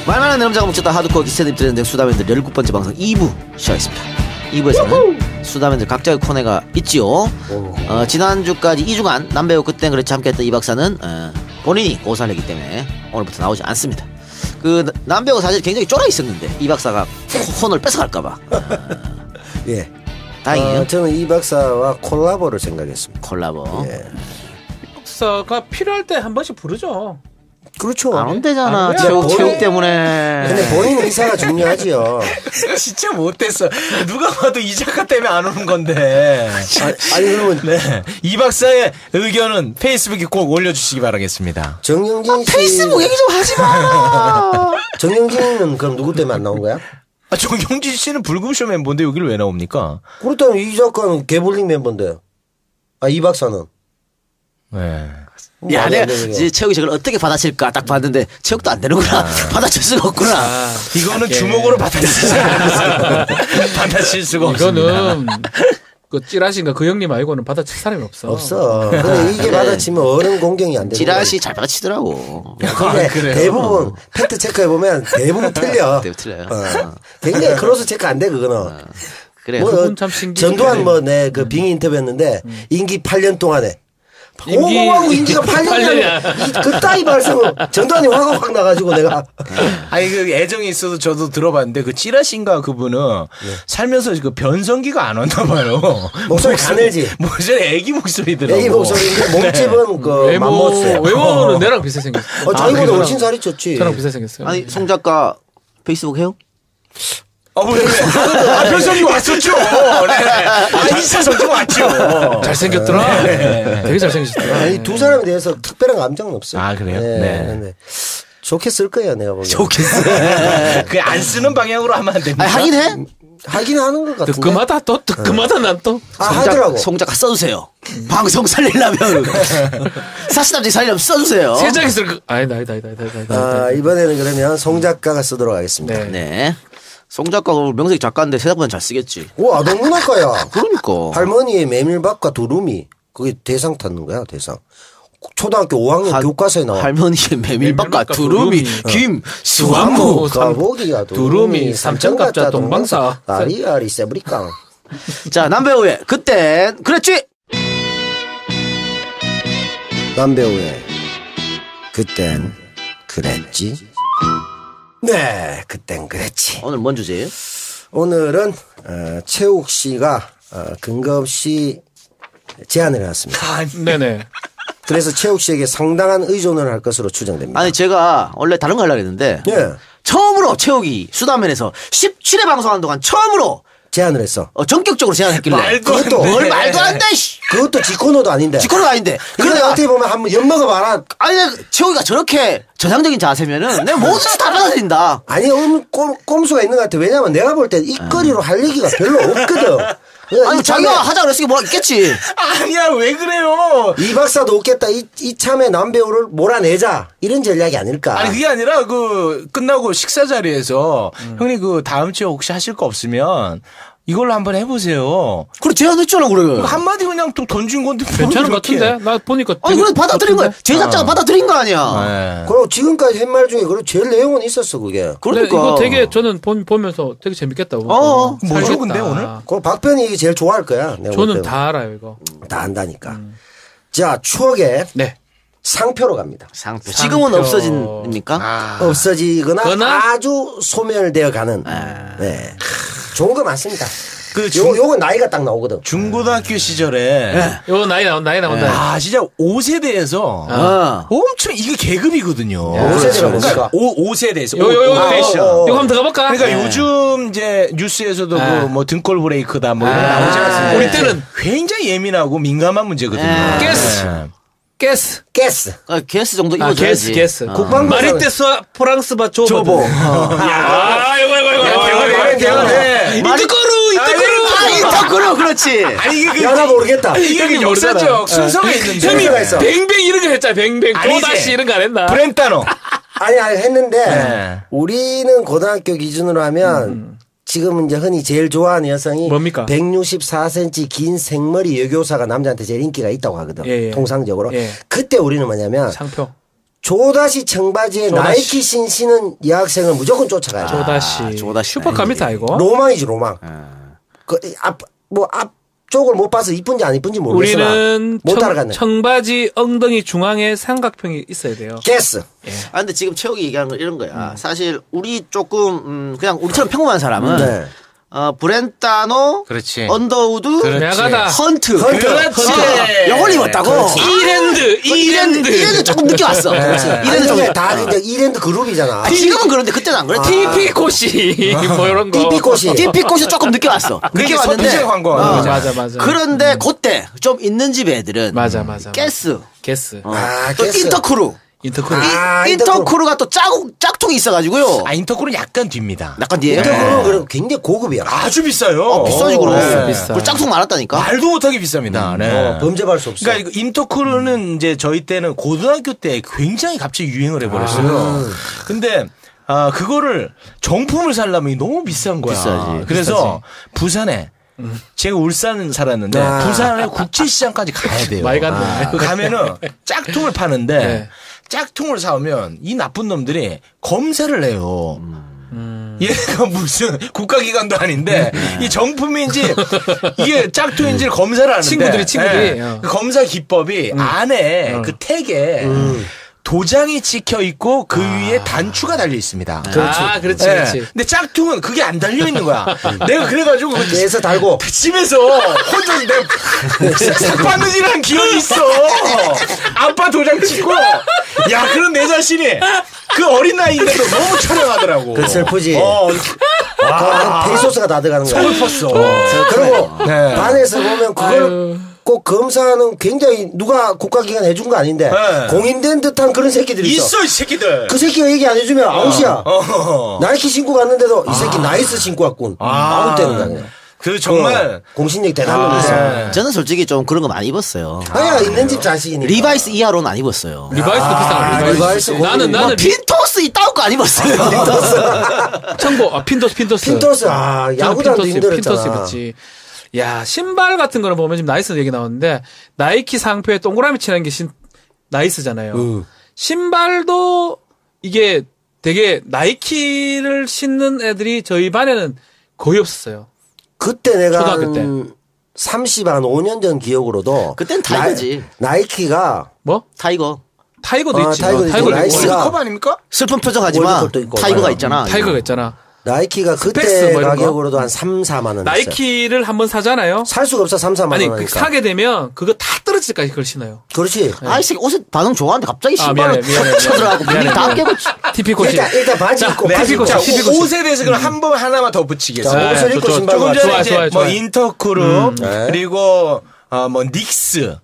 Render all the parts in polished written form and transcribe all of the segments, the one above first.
말만한 내 남자가 묻혔다 하드코어 기세들 트렌드 수다맨들 17번째 방송 2부 시작했습니다. 2부에서는 수다맨들 각자의 코너가 있지요. 지난주까지 2주간 남배우 그땐 그렇지 함께했던 이 박사는 본인이 고사를 했기 때문에 오늘부터 나오지 않습니다. 그 남배우가 사실 굉장히 쫄아 있었는데 이 박사가 코너를 뺏어갈까봐 예. 다행이에요. 저는 이 박사와 콜라보를 생각했습니다. 콜라보. 예. 박사가 필요할 때 한 번씩 부르죠. 그렇죠. 안 온대잖아. 안 체육 때문에. 근데 본인 의사가 중요하지요. 진짜 못됐어. 누가 봐도 이 작가 때문에 안 오는 건데. 아니 그러면 네. 이 박사의 의견은 페이스북에 꼭 올려주시기 바라겠습니다. 정영진 씨. 페이스북 얘기 좀 하지 마. 정영진은 그럼 누구 때문에 안 나온 거야? 정영진 씨는 불금쇼 멤버인데 여기를 왜 나옵니까? 그렇다면 이 작가는 개블링 멤버인데. 이 박사는. 네. 야, 내가 안 돼, 이제 체육이 저걸 어떻게 받아칠까 딱 봤는데 체육도 안 되는구나. 받아칠 수가 없구나. 이거는 주먹으로 받아칠 수가 없습니다. 이거는 그 찌라시인가 그 형님 말고는 받아칠 사람이 없어. 없어. 근데 이게 받아치면 어른 공경이 안 되는 지라시 잘 받아치더라고. 근데 대부분 팩트 체크해보면 대부분 틀려. 틀려요. 굉장히 크로스 체크 안 돼, 그거는. 그래. 그분 참 신기해. 전두환 내 그 빙의 인터뷰했는데 임기 8년 동안에 오고하고 임기가 8년이야. 그따위 발성을 전두환이 확 나가지고 내가. 아니 그 애정이 있어도 저도 들어봤는데 그 찌라신가 그분은 살면서 그 변성기가 안 왔나 봐요. 목소리 가늘지. 목소리 애기 목소리더라고. 애기 목소리인데 몸집은 그 맘모스야. 외모는 내랑 비슷하게 생겼어. 자기보다 훨씬 살이 쪘지. 저랑 비슷하게 생겼어요. 아니 송 작가 페이스북 해요? 변성기 왔었죠. 네. 인사 성적 왔죠. 잘생겼더라. 되게 잘생기셨더라. 이 두 사람에 대해서 특별한 감정은 없어요. 아, 그래요? 네. 좋게 쓸 거예요, 내가 보기엔. 좋겠어. 그 안 쓰는 방향으로 하면 안 됩니다. 아니, 하긴 해? 하긴 하는 것 같은데. 뜨끔하다 난 또. 하더라고. 송 작가 써주세요. 방송 살리려면. 사시남지 살리려면 써주세요. 세 장이 쓸 거. 아니다. 이번에는 그러면 송 작가가 쓰도록 하겠습니다. 네. 송 작가가 명색이 작가인데 생각보다 잘 쓰겠지. 와, 아동문학가야. 그러니까. 할머니의 메밀밥과 두루미. 그게 대상 탔는 거야, 대상. 초등학교 5학년 교과서에 나와. 할머니의 메밀밥과 두루미, 김, 수완무, 가보기야, 두루미, 삼천갑자, 동방사. 아리아리, 세브리깡. 자, 남배우의 그땐 그랬지? 남배우의 그땐 그랬지? 네, 그땐 그랬지. 오늘 뭔 주제예요? 오늘은 최욱 씨가 근거 없이 제안을 해왔습니다. 네네. 그래서 최욱 씨에게 상당한 의존을 할 것으로 추정됩니다. 아니, 제가 원래 다른 거 하려고 했는데. 예. 처음으로 최욱이 수다맨에서 17회 방송하는 동안 처음으로 제안을 했어. 전격적으로 제안했길래. 말도 안 돼. 뭘 말도 안 돼, 씨. 그것도 지코노도 아닌데. 지코는 아닌데. 그런데 어떻게 보면 한번 엿먹어봐라. 아니, 최욱이가 저렇게 전향적인 자세면은 내가 모든 다 받아들인다. 아니, 꼼수가 있는 것 같아. 왜냐면 내가 볼 때 입거리로 할 얘기가 별로 없거든. 아니, 자기가 하자 그랬으니 뭐가 있겠지. 아니야, 왜 그래요? 이 박사도 없겠다. 이참에 남배우를 몰아내자. 이런 전략이 아닐까. 아니 그게 아니라 그 끝나고 식사 자리에서 형님 그 다음 주에 혹시 하실 거 없으면 이걸로 한번 해보세요. 그래, 제안했잖아, 그래. 한마디 그냥 또 던진 건데. 괜찮은 것 같은데? 나 보니까. 아니, 그래, 받아들인 거야. 제작자가 받아들인 거 아니야. 네. 그리고 지금까지 한 말 중에 그리고 제일 내용은 있었어, 그게. 근데 이거 되게 저는 보면서 되게 재밌겠다고. 뭐죠, 근데 오늘? 그 박변이 이게 제일 좋아할 거야. 내가 볼 저는 때는. 다 알아요, 이거. 다 안다니까. 자, 추억의 네. 상표로 갑니다. 상표. 지금은 없어진입니까? 없어지거나 거나? 아주 소멸되어 가는. 네. 좋은 거 많습니다. 요건 나이가 딱 나오거든. 중고등학교 시절에 요 나이 나온다. 진짜 5세대에서 엄청 이게 계급이거든요. 5세대가 뭡니까? 그러니까 5세대에서 요 패션. 이거 한번 더 가볼까? 그러니까 요즘 이제 뉴스에서도 그 뭐 등골 브레이크다 뭐 이런 거 나오지 않습니까? 우리 때는 굉장히 예민하고 민감한 문제거든요. 가스. 게스 정도 입어줘야지. 게스. 국방부에서는 마리테스 프랑스바 조보. 야, 이거. 이터꾸루, 그렇지. 아니 이게 야, 나 모르겠다. 이게 역사적 순서가 있는데. 순서가 있어. 뱅뱅 이런 거 했잖아. 뱅뱅. 아니지. 또다시 이런 거 안 했나? 브렌타노. 아니, 했는데 네. 우리는 고등학교 기준으로 하면 지금 이제 흔히 제일 좋아하는 여성이 뭡니까? 164cm 긴 생머리 여교사가 남자한테 제일 인기가 있다고 하거든. 예. 통상적으로. 예. 그때 우리는 뭐냐면 상표. 조다시 청바지에 나이키 신시는 여학생을 무조건 쫓아가야 돼. 조다시. 조다시. 슈퍼카입니다, 이거. 로망이지, 로망. 앞쪽을 못 봐서 이쁜지 안 이쁜지 모르겠으나. 우리는 못 따라갔네. 청바지 엉덩이 중앙에 삼각형이 있어야 돼요. 게스. 근데 지금 최욱이 얘기하는 건 이런 거야. 사실 우리 조금 그냥 우리처럼 평범한 사람은 네. 브렌타노, 그렇지. 언더우드, 야가다. 헌트. 그렇지. 영원히 입었다고. 이랜드 조금 늦게 왔어. 그렇지. 이랜드 좀. 다 이제 이랜드 그룹이잖아. 지금은 그런데 그때는 안 그랬지. TP코시 뭐 이런 거. TP꽃이 조금 늦게 왔어. 늦게 왔는데. 서비스 광고. 맞아. 그런데 그때 좀 있는 집 애들은 맞아. 게스. 게스. 또 게스. 인터크루. 인터크루. 인터크루가 또 짝퉁이 있어가지고요. 인터크루는 약간 뒤입니다. 약간 뒤에. 인터크루는 그럼 굉장히 고급이야. 아주 비싸요. 비싸지 그럼. 네. 비싸. 그리고 짝퉁 많았다니까. 말도 못하게 비쌉니다. 네. 범죄할 수 없어. 그러니까 인터크루는 이제 저희 때는 고등학교 때 굉장히 갑자기 유행을 해버렸어요. 근데 그거를 정품을 살려면 너무 비싼 거야. 비싸지. 그래서 부산에 제가 울산 살았는데 부산에 국제시장까지 가야 돼요. 많이 갔네. 가면은 짝퉁을 파는데 네. 짝퉁을 사오면 이 나쁜 놈들이 검사를 해요. 얘가 무슨 국가기관도 아닌데 이 정품인지 이게 짝퉁인지를 검사를 하는데 친구들이. 그 검사 기법이 안에 그 택에 도장이 찍혀 있고 그 위에 단추가 달려 있습니다. 그렇지. 근데 짝퉁은 그게 안 달려 있는 거야. 내가 그래가지고 내에서 달고. 집에서 혼자 내가 삭바느질한 기억이 있어. 아빠 도장 찍고 야 그런 내 자신이 그 어린 나이인데도 너무 촬영하더라고. 그 슬프지. 페이소스가 다 들어가는 거야. 슬펐어. 그리고 네. 반에서 보면 그걸 꼭 검사는 굉장히 누가 국가기관 해준 거 아닌데 네. 공인된 듯한 그런 새끼들이 있어. 있어 이 새끼들. 그 새끼가 얘기 안 해주면 아웃이야. 나이키 신고 갔는데도 이 새끼 나이스 신고 왔군. 아웃되는 거 아니야. 그 정말 공신력 대단한 놈이 있어. 저는 솔직히 좀 그런 거 많이 입었어요. 아야 있는 집 자식이니까. 리바이스 이하로는 안 입었어요. 리바이스도 비싼 거. 리바이스 나는 핀토스 이따올 거 안 입었어요. 청보 핀토스. 핀토스 야구장도 핀토스 힘들었잖아. 입었지. 야 신발 같은 거는 보면 지금 나이스 얘기 나오는데 나이키 상표에 동그라미 치는 게 나이스잖아요. 신발도 이게 되게 나이키를 신는 애들이 저희 반에는 거의 없었어요. 그때 내가 초등학교 때. 5년 전 기억으로도 그땐 타이거지. 나이키가 뭐? 타이거도 있지. 타이거도 있지. 타이거도 나이스가 있고. 컵 아닙니까? 슬픈 표정 하지 마. 월드컵도 있고. 타이거가 있잖아. 타이거가 있잖아. 나이키가 그때 스펙스 뭐 이런 거? 가격으로도 한 3, 4만 원. 나이키를 한번 사잖아요. 살 수가 없어 3, 4만 아니 원. 그 사게 되면 그거 다 떨어질 때까지 그걸 신어요. 그렇지. 이 새끼 옷에 반응 좋아하는데 갑자기 신발을 미안해. 쳐들어가고 미안해. 미리 다 깨고 TP코시. 일단 바지 입고 바지 입고. 자, TP코시. 옷에 대해서 그럼 한 번 하나만 더 붙이겠어요. 자, 옷을 입고 신발 조금 좋아, 전에 이제 좋아요. 뭐 인터크루 네. 그리고 뭐 닉스.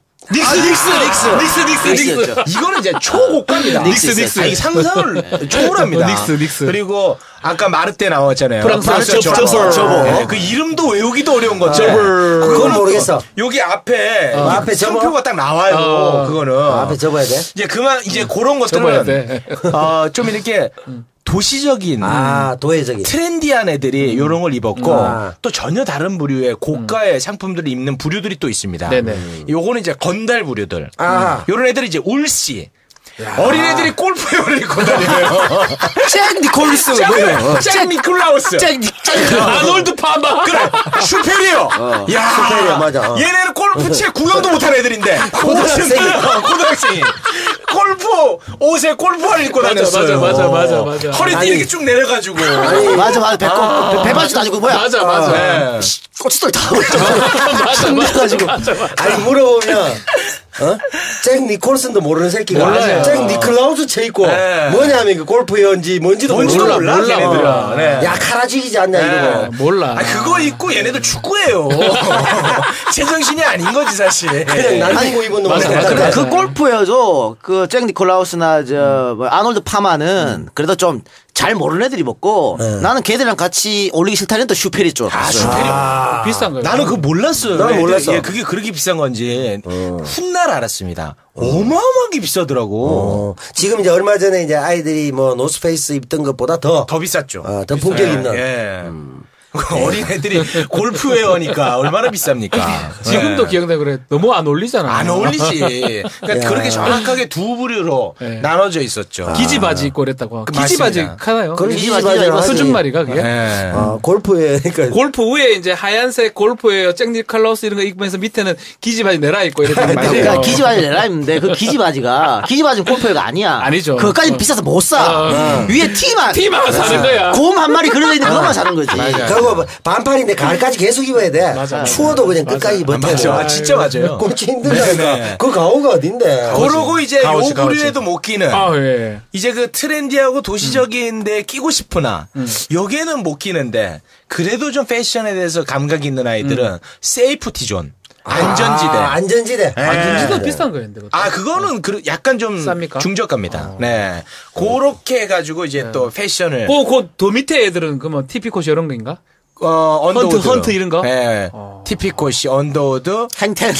닉스. 이거는 이제 초고가입니다. 닉스. 아니, 상상을 초월합니다. 닉스. 그리고 아까 마르테 나왔잖아요. 프랑스 마르테 저버. 네, 그 이름도 외우기도 어려운 건데. 그건 모르겠어. 여기 앞에 앞에 상표가 딱 나와요. 그거는. 앞에 접어야 돼. 이제 이제 그런 접어야 것들은 돼. 좀 이렇게 도시적인 도회적인. 트렌디한 애들이 이런 걸 입었고 아. 또 전혀 다른 부류의 고가의 상품들을 입는 부류들이 또 있습니다. 네네. 요거는 이제 건달 부류들. 아. 요런 애들이 이제 울씨. 어린애들이 골프웨어를 입고 다녀요. 잭 니콜스. 잭 니콜라우스. 아놀드 파마. 그래. 슈페리어. 야. 슈페리어, 맞아. 얘네는 골프채 구경도 못하는 애들인데. 고등학생이. 골프 옷에 골프화를 입고 다녔어요. 맞아. 허리띠 이렇게 쭉 내려가지고. 맞아. 배바지도 아니고 뭐야. 맞아. 네. 꼬치들 다 올려. 맞아. 아니 물어보면 잭 니콜슨도 모르는 새끼가 몰라요. 잭 니클라우스 채 있고 네. 뭐냐면 그 골프회원지 뭔지도 몰라. 걔네들은. 네. 야 카라지기지 않냐 이러고. 몰라. 그거 입고 얘네들 축구해요. 제정신이 아닌 거지 사실. 그냥 난리고 입은 놈. 맞아. 그 골프여도 그 잭 니콜라우스나 뭐 아놀드 파마는 그래도 좀 잘 모르는 애들이 입었고 나는 걔들이랑 같이 올리기 싫다는 또 슈페리 쪽. 슈페리어. 비싼 거예요. 나는 그거 몰랐어요. 나는 몰랐어. 그게 그렇게 비싼 건지 훗날 알았습니다. 어마어마하게 비싸더라고. 지금 이제 얼마 전에 이제 아이들이 뭐 노스페이스 입던 것보다 더 더 비쌌죠. 더 품격 있는. 예. 어린 애들이 골프웨어니까 얼마나 비쌉니까? 지금도 기억나 그래. 너무 안 어울리잖아. 안 어울리지. 그러니까 그렇게 정확하게 두 부류로 나눠져 있었죠. 기지 바지 입고 그랬다고. 그 기지 바지 맞습니다. 하나요? 그럼 기지 기지 바지 바지랑 입었어요. 수준 말이가 그게? 네. 골프에 그러니까 골프 위에 이제 하얀색 골프웨어 잭니 칼라우스 이런 거 입으면서 밑에는 기지 바지 내라 입고 이랬단 말이에요. 그러니까 기지바지 내라 했는데 그 기지바지가 기지바지는 골프웨어가 아니야. 아니죠. 그거까지 비싸서 못 사. 위에 티만 사는 거야. 곰 한 마리 그려져 있는 그것만 사는 거지. 그리고 반팔인데 가을까지 계속 입어야 돼. 맞아. 추워도 그냥 끝까지 버텨. 맞아. 진짜 맞아요. 꼴찌 힘들다니까. 그 가오가 어딘데? 그러고 이제 가오지, 요 부류에도 못 끼는 아, 예. 이제 그 트렌디하고 도시적인데 끼고 싶으나 여기에는 못 끼는데 그래도 좀 패션에 대해서 감각이 있는 아이들은 세이프티 존. 안전지대. 안전지대. 안전지도 비싼 거였는데. 그것도. 그거는 약간 좀 쌉니까? 중저가입니다. 네. 그렇게 해가지고 이제 또 패션을. 더 밑에 애들은 그 뭐 티피코시 이런 거인가? 언더우드. 헌트 이런 거? 네. 티피코시, 언더우드, 한텐.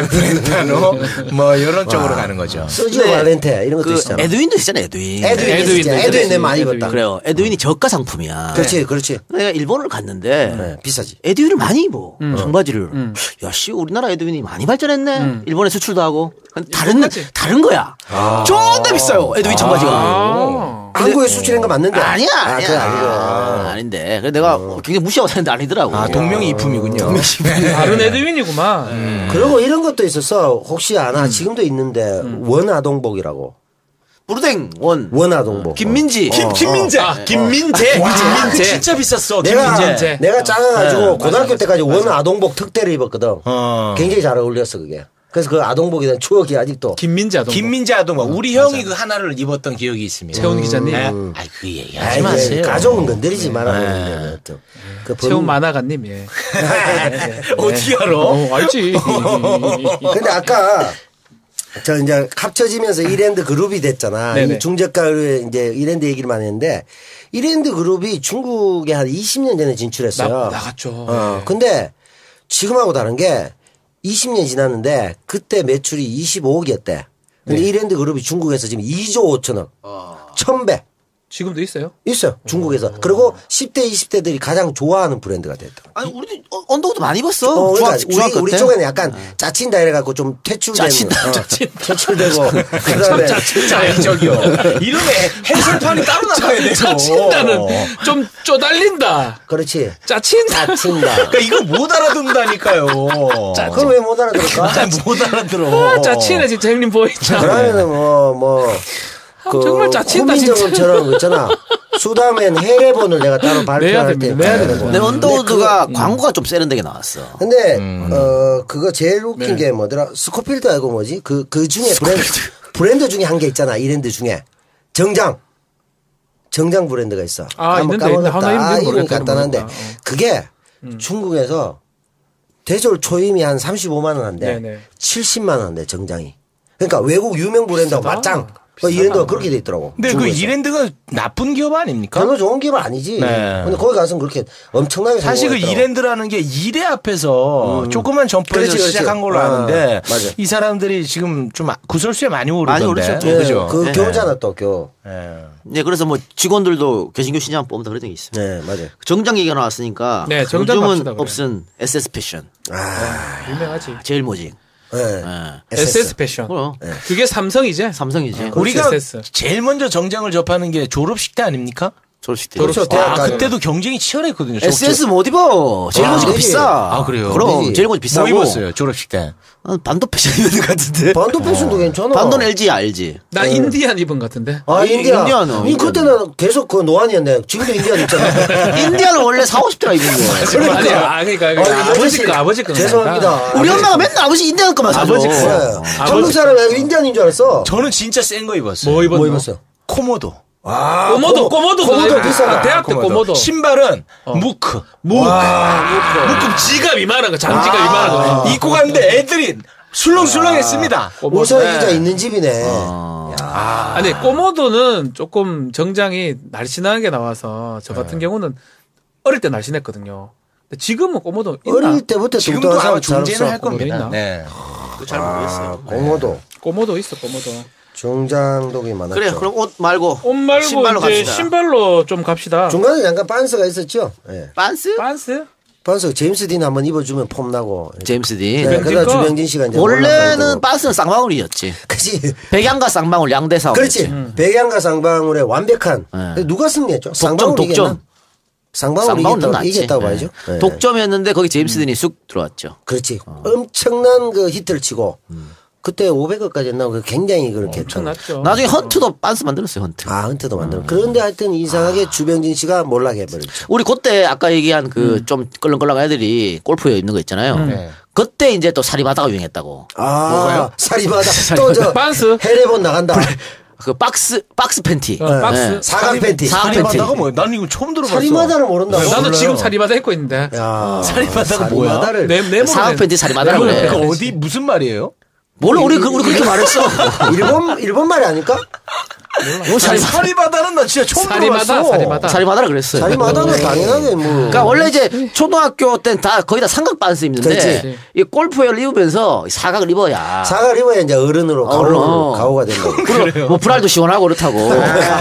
브렌타노, 뭐, 이런 쪽으로 가는 거죠. 서지오 네. 발렌테 이런 것도 그 있잖아. 에드윈도 있잖아, 에드윈. 에드윈 내 많이 입었다. 그래요. 에드윈이 저가 상품이야. 그렇지, 그렇지. 내가 일본을 갔는데 네, 비싸지. 에드윈을 많이 입어. 청바지를. 야, 씨, 우리나라 에드윈이 많이 발전했네. 일본에 수출도 하고. 다른 거야. 존나 비싸요, 에드윈 청바지가. 한국에 수출한 거 맞는데? 아니야, 그게 아니야. 아니고. 아닌데. 그래서 내가 굉장히 무시하고 다녔는데 아니더라고. 동명이품이군요. 다른 에드윈이구만. 그리고 이런 것도 있었어. 혹시 아나? 지금도 있는데 원아동복이라고. 부르댕 원. 원아동복. 김민지. 김민재. 김민재. 그 진짜 비쌌어. 내가 김민재. 내가 작아가지고 네, 고등학교 때까지 원아동복 특대를 입었거든. 굉장히 잘 어울렸어 그게. 그래서 그 아동복에 대한 추억이 아직도. 김민재 아동. 김민재 아동복. 우리 형이 그 하나를 입었던 기억이 있습니다. 채훈 기자님. 그 얘기하지 마세요. 가족은 건드리지 말아야 돼. 그 채훈 만화가님, 예. 어떻게 알아? 알지. 근데 아까 저 이제 합쳐지면서 이랜드 그룹이 됐잖아. 네네. 이 중저가로 이제 이랜드 얘기를 많이 했는데 이랜드 그룹이 중국에 한 20년 전에 진출했어요. 나갔죠. 근데 지금하고 다른 게 20년 지났는데 그때 매출이 25억이었대. 근데 이랜드 그룹이 중국에서 지금 2조 5천억. 1000배. 지금도 있어요? 있어요. 중국에서. 그리고 10대, 20대들이 가장 좋아하는 브랜드가 됐다. 아니, 우리도 언더우드 많이 입었어. 그러니까 우리 쪽에는 약간 짜친다 이래갖고 좀 퇴출된. 퇴출되고. 그 다음에. 자의적이요. 이름에 해설판이 따로 나가야 돼요. 짜친다는 좀 쪼달린다. 그렇지. 짜친다. 짜친다. 그러니까 이거 못 알아듣는다니까요. 그걸 왜 못 알아들을까? 못 알아들어. 짜친해, 진짜 형님 보이죠? 그러면은 정말 짜친다, 진짜. 후민정음처럼 있잖아. 수다맨 해례본을 내가 따로 발표할 때. 내야 됩니다. 근데 언더우드가 광고가 좀 세련되게 나왔어. 근데, 그거 제일 웃긴 게 뭐더라? 스코필드 알고 뭐지? 그 중에 브랜드 중에 한 게 있잖아. 이랜드 중에. 정장 브랜드가 있어. 있는데 하나 이름 이름이 모르겠다. 간단한데. 그게 중국에서 대졸 초임이 한 35만 원 한대. 네네. 70만 원 한대, 정장이. 그러니까 외국 유명 브랜드하고 맞짱. 이랜드가 그렇게 돼 있더라고. 근데 그 이랜드가 나쁜 기업 아닙니까? 별로 좋은 기업 아니지. 네. 근데 거기 가서는 그렇게 엄청나게 사실 그 성공했더라고. 이랜드라는 게 일회 앞에서 조그만 점포에서 그렇지. 시작한 걸로 아는데 맞아. 이 사람들이 지금 좀 구설수에 많이 오르던데. 오르죠. 예, 그죠? 그 교잖아 또 교. 네, 그래서 뭐 직원들도 개신교 신장 뽑는다 그런 적이 있어요. 네, 맞아요. 정장 얘기가 나왔으니까. 네, 정장 요즘은 갑시다, 그래. 없은 SS 패션. 유명하지. 제일 모직. 네. SS 패션. 그럼. 그게 삼성이지? 삼성이지. 우리가 SS. 제일 먼저 정장을 접하는 게 졸업식 때 아닙니까? 졸업식 때. 그렇죠. 대학까지. 그때도 경쟁이 치열했거든요. SS 못 입어. 제일 모직이 그지. 비싸. 그래요? 그럼 그지. 제일 모직 비싸고. 뭐 입었어요? 졸업식 때. 반도 패션 입는 것 같은데. 반도 패션도 괜찮아. 반도는 LG 알지? 나 인디안 입은 것 같은데. 인디아노. 그때는 계속 그 노안이었네. 지금도 인디안 있잖아. 인디아는 원래 40, 50대가 입은 거야. 그러니까 아버지 거. 죄송합니다. 우리 엄마가 맨날 아버지 인디아노 거만 사줘. 아버지 거. 네. 한국 사람이 인디안인 줄 알았어. 저는 진짜 센 거 입었어요. 뭐 입었노? 뭐 입었어? 코모도. 꼬모도 비싸다. 대학 때 꼬모도. 신발은 무크. 무크 지갑 이만한 거, 장지갑 이만한 거. 입고 갔는데 애들이 술렁술렁했습니다. 오선 기자 있는 집이네. 아니, 꼬모도는 조금 정장이 날씬한 게 나와서 저 같은 경우는 어릴 때 날씬했거든요. 근데 지금은 꼬모도 있나? 어릴 때부터 지금도 뚱뚱한 아마 사람 존재는 할 없어. 겁니다. 있나? 네. 잘 모르겠어요. 공모도. 꼬모도 있어, 꼬모도. 정장독이 많았죠. 그래, 그럼 옷 말고 옷 말고 신발로 이제 갑시다. 신발로 좀 갑시다. 중간에 약간 빤스가 있었죠. 예. 빤스? 반스? 빤스 제임스 딘 한번 입어주면 폼 나고. 제임스 딘. 네, 그러다 거? 주병진 씨가 이제 원래는 빤스는 쌍방울이었지. 그치. 백양과 쌍방울 양대 싸움. 그렇지. 백양과 쌍방울의 완벽한. 네. 누가 승리했죠? 독점, 쌍방울이 이겼나? 독점. 쌍방울이 쌍방울은 낫지. 이겼다고 봐야죠. 네. 독점이었는데 거기 제임스 딘이 쑥 들어왔죠. 그렇지. 엄청난 그 히트를 치고 그때 500억까지 했나 굉장히 그렇게 했죠. 엄청났죠. 나중에 헌트도 빤스 만들었어요, 헌트. 아, 헌트도 만들어. 그런데 하여튼 이상하게 주병진 씨가 몰락해 버렸죠. 우리 그때 아까 얘기한 그 좀 껄렁껄렁한 애들이 골프에 입는 거 있잖아요. 네. 그때 이제 또 사리바다가 유행했다고. 아, 사리바다. 또 저 빤스? 해레본 나간다. 그 박스 팬티. 박스. 네. 사각 팬티. 사각 팬티. 사리바다가 뭐야? 난 이거 처음 들어봤어. 사리바다를 모른다고. 나도 몰라요. 지금 사리바다 입고 있는데. 야, 사리바다가 뭐야? 사리바다를 내 사각 팬티 사리바다라고 그래. 그 어디 무슨 말이에요? 몰라, 우리 그렇게 말했어. 일본 말이 아닐까? 뭐 사리바다는 나 진짜 처음 사리바다, 들어봤어. 사리바다. 사리바다라 그랬어요. 사리바다는 당연하게 뭐. 그러니까 원래 이제 초등학교 때는 다 거의 다 삼각 빤스 입는데 그렇지. 이 골프웨어를 입으면서 사각을 입어야 사각 입어야 이제 어른으로 가오가 된다고. 그리고 뭐 불알도 시원하고 그렇다고. 그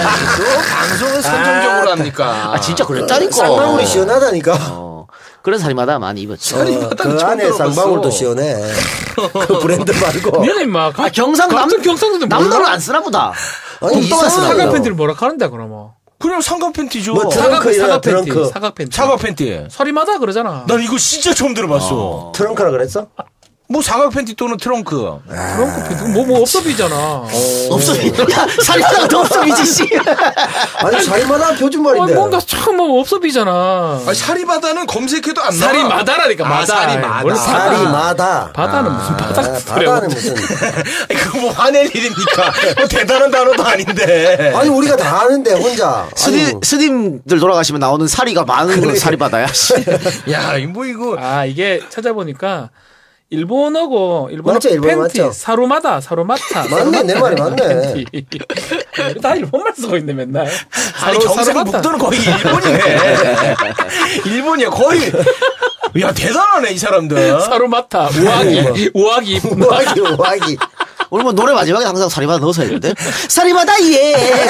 방송을 선정적으로 합니까? 아 진짜 그랬다니까. 쌍방울이 시원하다니까. 그래서 사리마다 많이 입었죠. 그 안에 쌍방울도 시원해. 그 브랜드 말고. 니는 임마. 경상도 경상도인데 남도는 안 쓰나 보다. 아니, 동동안 쓰나 이상하요. 사각 팬티를 뭐라 하는데 그러면. 그냥 삼각 팬티죠. 뭐 트렁크야, 사각 팬티. 트렁크. 사각 팬티. 사각 팬티. 사리마다 그러잖아. 난 이거 진짜 처음 들어봤어. 트렁크라 그랬어? 뭐 사각 팬티 또는 트렁크. 트렁크 팬티. 뭐 없어비잖아. 없어. 야, 사리마다가 더 없어 미지 씨. 아니, 사리마다 표준말인데. 뭔가 참 뭐 없어비잖아. 아니, 사리바다는 검색해도 안 나와. 사리마다라니까. 아, 마다. 사리마다. 원래 사리마다. 바다는 무슨 바다 같은 소리야. 바다는 무슨. 그거 뭐 화낼 일입니까? 뭐 대단한 단어도 아닌데. 아니, 우리가 다 아는데, 혼자. 아니, 스님들 돌아가시면 나오는 사리가 많은 건 사리바다야. 야, 뭐 이거. 아, 이게 찾아보니까 일본어 맞죠, 일본어 팬티, 맞죠? 사루마타. 맞네, 내 말이 맞네. 팬티. 다 일본말 쓰고 있네, 맨날. 아니, 경상 사루마타. 북도는 거의 일본이네. 일본이야, 거의. 야, 대단하네, 이 사람들. 사루마타, 우아기. 우아기. 오늘 뭐 노래 마지막에 항상 사리바다 넣어서 해야 되는데. 사리바다 예.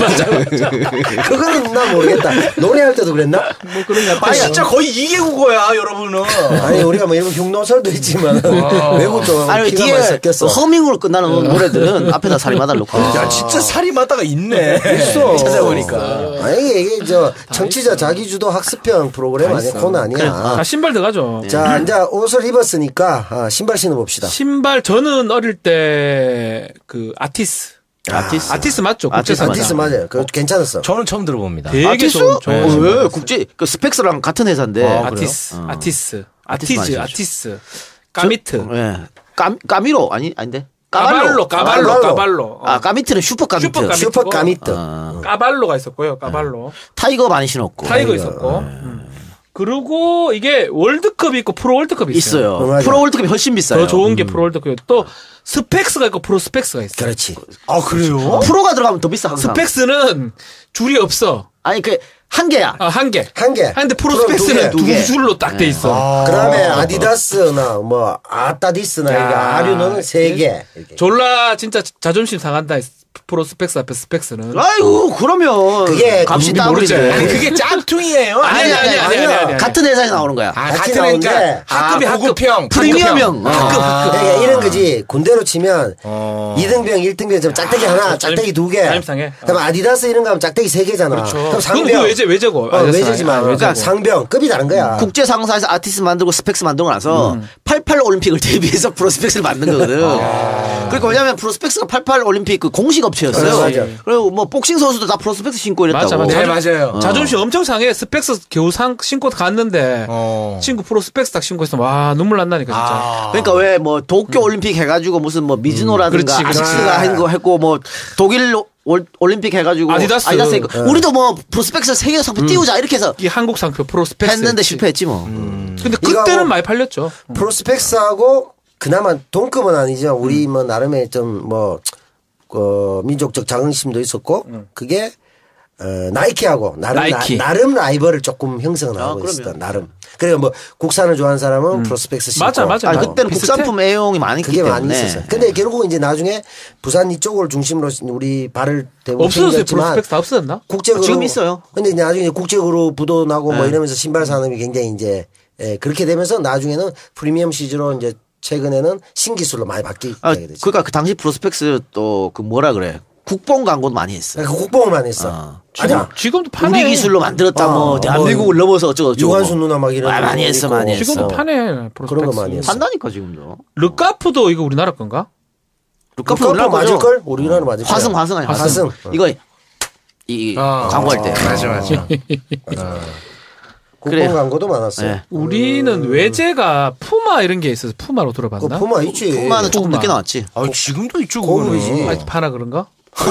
그거는 나 모르겠다. 노래할 때도 그랬나? 뭐 그런 거 아, 같아요. 진짜 거의 이게 국어야, 여러분은. 아니, 우리가 뭐 일본 흉노설도 있지만, 외국도 아니 피가 뒤에 많이 섞였어. 허밍으로 끝나는 노래들은 앞에다 사리바다를 놓고. 야, 진짜 사리마다가 있네. 있어. 찾아보니까. 아니, 이게 청취자 자기주도 학습형 프로그램 아니야? 코너 아니야. 자, 신발 들어가죠. 자, 이제 옷을 입었으니까, 신발 신어봅시다. 신발, 저는 어릴 때, 그, 아티스 맞죠? 아티스 국제산. 아티스 맞아요. 그거 괜찮았어. 저는 처음 들어봅니다. 되게 아티스? 좋은 왜? 국제 그 스펙스랑 같은 회사인데. 아티스. 많이 아티스. 까미트. 예. 까미로 아닌데. 까발로. 아, 까미트는 슈퍼 까미트. 슈퍼 까미트. 슈퍼 까미트. 까발로가 있었고요. 까발로. 타이거 많이 신었고. 타이거 있었고. 그리고 이게 월드컵이 있고 프로 월드컵이 있어요. 있어요. 맞아. 프로 월드컵이 훨씬 비싸요. 더 좋은 게 프로 월드컵이고 또 스펙스가 있고 프로 스펙스가 있어요. 그렇지. 아, 그래요? 프로가 들어가면 더 비싸 항상. 스펙스는 줄이 없어. 아니 그 한 개야. 한 개. 한 개. 근데 프로 프로 스펙스는 두 개. 두 줄로 딱 돼 있어. 그 다음에 아디다스나 뭐, 아따디스나 이게 아류는 3개. 이렇게. 졸라 진짜 자존심 상한다. 프로 스펙스 앞에 스펙스는. 아이고 그러면 그게 값이 우리 모르지. 따블인데. 아니, 그게 짝퉁이에요? 아니. 같은 회사에 나오는 거야. 같이 같은 애니까 나오는데 학급이 학급형. 프리미엄형. 그러니까 이런 거지. 군대로 치면 2등병, 1등병 짝대기 하나, 짝대기 2개. 자임상해. 그다음 아디다스 이런 거 하면 짝대기 3개잖아. 그렇죠. 그럼 그건 상병. 외제고. 외제지만. 그러니까 상병. 급이 다른 거야. 국제 상사에서 아티스트 만들고 스펙스 만들고 나서 88 올림픽을 대비해서 프로스펙스를 만든 거거든. 그러니까 왜냐면 프로스펙스가 88 올림픽 그 공식 업체였어요. 맞아. 그리고 뭐 복싱 선수도 다 프로스펙스 신고 이랬다고. 맞아. 네, 맞아요. 자존심 엄청 상해. 스펙스 겨우 신고 갔는데 친구 프로 스펙스 딱 신고 있으면 와 눈물 난다니까 진짜. 그러니까 왜 뭐 도쿄 올림픽 해가지고 무슨 뭐 미즈노라든가 그렇지. 아식스가 한 거 했고 뭐 독일 올림픽 해가지고 아디다스. 했고 우리도 뭐 프로스펙스 세계 상품 띄우자 이렇게 해서 이게 한국 상표 프로 스펙스 했는데 실패했지 뭐. 근데 이거 그때는 하고 많이 팔렸죠. 프로스펙스하고 그나마 동급은 아니지만 우리 뭐 나름의 좀 뭐 민족적 자긍심도 있었고 그게 나이키하고 나이키. 나름 라이벌을 조금 형성을 하고 그럼요. 있었다. 나름. 그래서 뭐 국산을 좋아하는 사람은 프로스펙스 신고. 맞아. 아니, 그때는 비슷해. 국산품 애용이 많았기 그게 때문에. 많이 있었어요. 근데 결국 이제 나중에 부산 이쪽을 중심으로 우리 발을 대부분 없어졌어요. 챙겼지만 프로스펙스 다 없어졌나? 국적으로 지금 있어요. 근데 이제 나중에 국적으로 부도 나고 뭐 이러면서 신발 산업이 굉장히 이제 그렇게 되면서 나중에는 프리미엄 시즈로 이제 최근에는 신기술로 많이 바뀌게 되죠. 그러니까 그 당시 프로스펙스 또 그 뭐라 그래. 국뽕 광고도 많이 했어요. 그러니까 국뽕을 많이 했어. 아니야. 지금도 파네. 우리 기술로 만들었다 뭐 대한민국을 넘어서 어쩌고 저쩌고. 유한수 누나 막 이런 많이 했어, 있고. 많이 했어. 지금도 파네. 그런 거 프로스펙스. 많이 했어. 판다니까 지금도. 르카프도 이거 우리나라 건가? 루카프 루카프 올라가죠. 맞을 걸? 우리나라 맞을 걸. 화승 아니 화승. 이거 이 광고할 때. 맞아. 국뽕 그래요. 광고도 많았어요. 네. 우리는 외제가 푸마 이런 게 있어서 푸마로 그 들어봤나? 푸마 있지. 푸마는 조금 푸마. 늦게 나왔지. 아, 지금도 있죠, 고급이지. 그거는. 아직 파나 그런가?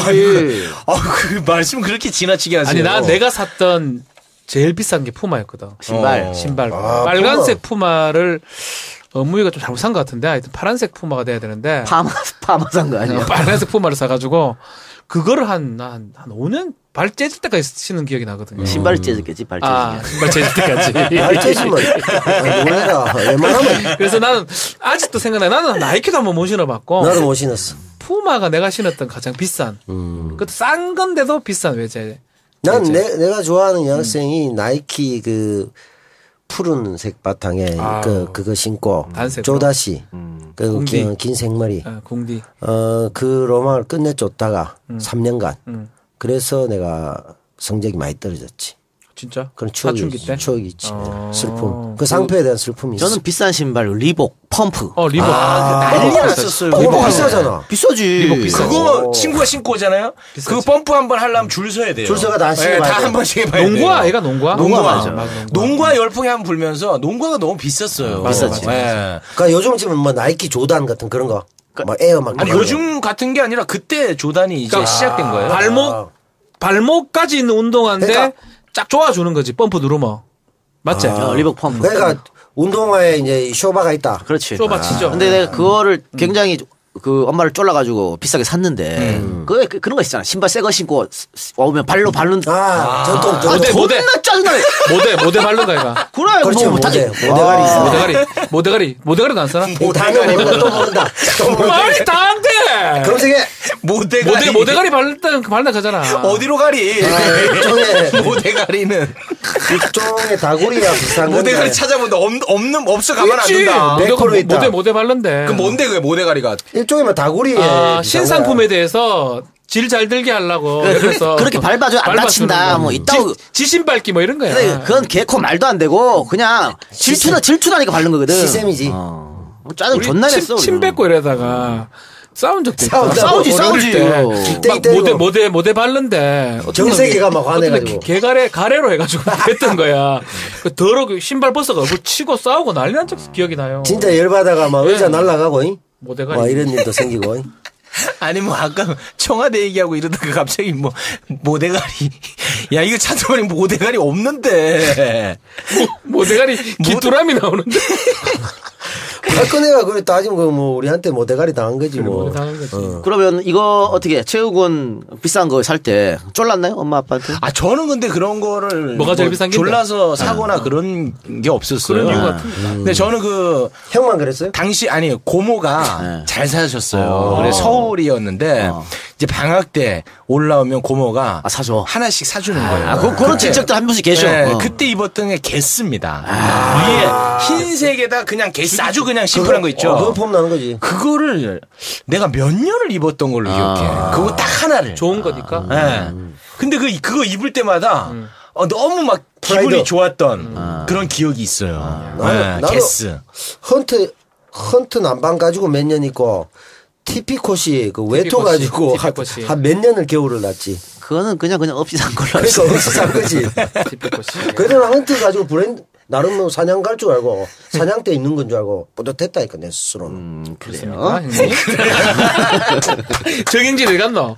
그 말씀 그렇게 지나치게 하세요. 아니 나 내가 샀던 제일 비싼 게 푸마였거든. 신발. 신발. 아, 빨간색 푸마를 무이가 좀 잘못 산 것 같은데 하여튼 파란색 푸마가 돼야 되는데 파마 산 거 아니야? 빨간색 푸마를 사가지고 그거를 한 5년 발 째질 때까지 신은 기억이 나거든요. 신발이 째졌겠지, 발 아, 째지게. 신발 째질 때까지. 발재지면 놀래라. 웬만하면 그래서 나는 아직도 생각나. 나는 나이키도 한번 못 신어봤고 나도 못 신었어. 푸마가 내가 신었던 가장 비싼. 그것도 싼 건데도 비싼 외제. 난 내가 좋아하는 여학생이 나이키 그 푸른색 바탕에 그거 신고 단색으로? 조다시 그 공디. 긴 생머리 공디. 그 로망을 끝내줬다가 3년간 그래서 내가 성적이 많이 떨어졌지. 진짜? 그런 추억이 사춘기 때? 추억이 있지. 슬픔. 그 상표에 대한 슬픔이 있어. 저는 비싼 신발 리복, 펌프. 리복. 난리 났었어요. 리복 비싸잖아. 비싸지. 리복 비싸. 그거 친구가 신고 오잖아요. 그거 펌프 한번 하려면 줄 서야 돼요. 줄 서가 다 신어봐야 돼. 다한 번씩 해봐야 돼요. 농구화, 얘가 농구화? 농구화. 맞아. 농구화 열풍이 한번 불면서 농구화가 너무 비쌌어요. 비쌌지. 네. 그러니까 요즘 지금 뭐 나이키 조단 같은 그런 거. 막 에어 막. 아니 그런 거. 요즘 같은 게 아니라 그때 조단이 이제 시작된 거예요. 발목까지 있는 운동화인데 그러니까- 쫙 조아주는 거지. 펌프 누르면. 맞지? 리복 펌프. 그러니까 운동화에 이제 쇼바가 있다. 그렇지. 쇼바 치죠. 근데 내가 그거를 굉장히 그 엄마를 쫄라가지고 비싸게 샀는데 그런 거 있잖아. 신발 새 거 신고 오면 발로 바른. 전통 모델. 존나 짜증나네. 모델 바른 거 얘가. 그래. 그렇지, 뭐 모델. 다- 모델갈이 있어. 모대가리도 안 쓰나? 다는 모른다 또 모른다. 또 모른다. 말이 다 안 돼! 검색해. 모대가리 발라 가잖아. 어디로 가리? 일종의 모대가리는 일종의 다구리와 비슷한 건데. 모대가리 찾아본다. 없어 가만 안 있지. 둔다. 백퍼로 있다. 모대 발른데. 그 뭔데 그게 모대가리가? 일종의 뭐 다구리에 비슷한 신상품에 대해서 질 잘 들게 하려고. 그렇게 밟아줘 안 다친다. 뭐 있다고. 지신 밟기 뭐 이런 거야. 근데 그건 개코 말도 안 되고 그냥 질투나니까 바른 거거든. 시샘이지. 짜증 존나 냈어. 침 뱉고 이러다가 싸운 적도 있고. 싸우지, 싸우지. 이때 모대 바른데. 정세계가 막 화내가지고. 가래로 해가지고 했던 거야. 그 더러고 신발 벗어가 얼굴 치고 싸우고 난리 난 적 기억이 나요. 진짜 열받아가 막 의자 날라가고 모대가리. 뭐 이런 일도 생기고. 아니 뭐 아까 청와대 얘기하고 이러다가 갑자기 뭐 모대가리 야 이거 찾아보니 모대가리 없는데 모대가리 귀뚜라미 나오는데. 박근혜가 그래 따지면 뭐 우리한테 뭐 대가리 당한 거지 뭐. 당한 거지. 그러면 이거 어떻게 체육은 비싼 거 살 때 쫄랐나요? 엄마 아빠한테? 아 저는 근데 그런 거를 뭐가 제일 비싼 게 졸라서 사거나 그런 게 없었어요. 그런 이유가 큽니다. 근데 저는 그 형만 그랬어요? 당시 아니 고모가 네. 잘 사셨어요. 그래 서울이었는데 이제 방학 때 올라오면 고모가 사줘. 하나씩 사주는 거예요. 그런 그때- 친척들 한 분씩 계셔. 네, 그때 입었던 게 게스입니다. 위에 흰색에다 그냥 게스 아주 그냥 심플한 거 있죠. 그거 폼 나는 거지. 그거를 내가 몇 년을 입었던 걸로 기억해. 그거 딱 하나를. 좋은 거니까. 네. 근데 그거 입을 때마다 너무 막 기분이 프라이드. 좋았던 그런 기억이 있어요. 네, 나도- 게스. 헌트 남방 가지고 몇 년 있고 티피콧이 그 외토 티피콧이, 가지고 티피콧이. 한 몇 년을 겨울을 났지. 그거는 그냥 없이 산 걸로 그러니까 알았어. 어디서 산 거지. 티피코시. 그래도 헌트 가지고 브랜드 나름 뭐 사냥 갈 줄 알고 사냥 때 있는 건 줄 알고 뿌듯했다니까 내 스스로는. 그래요. 정행진을 갔노?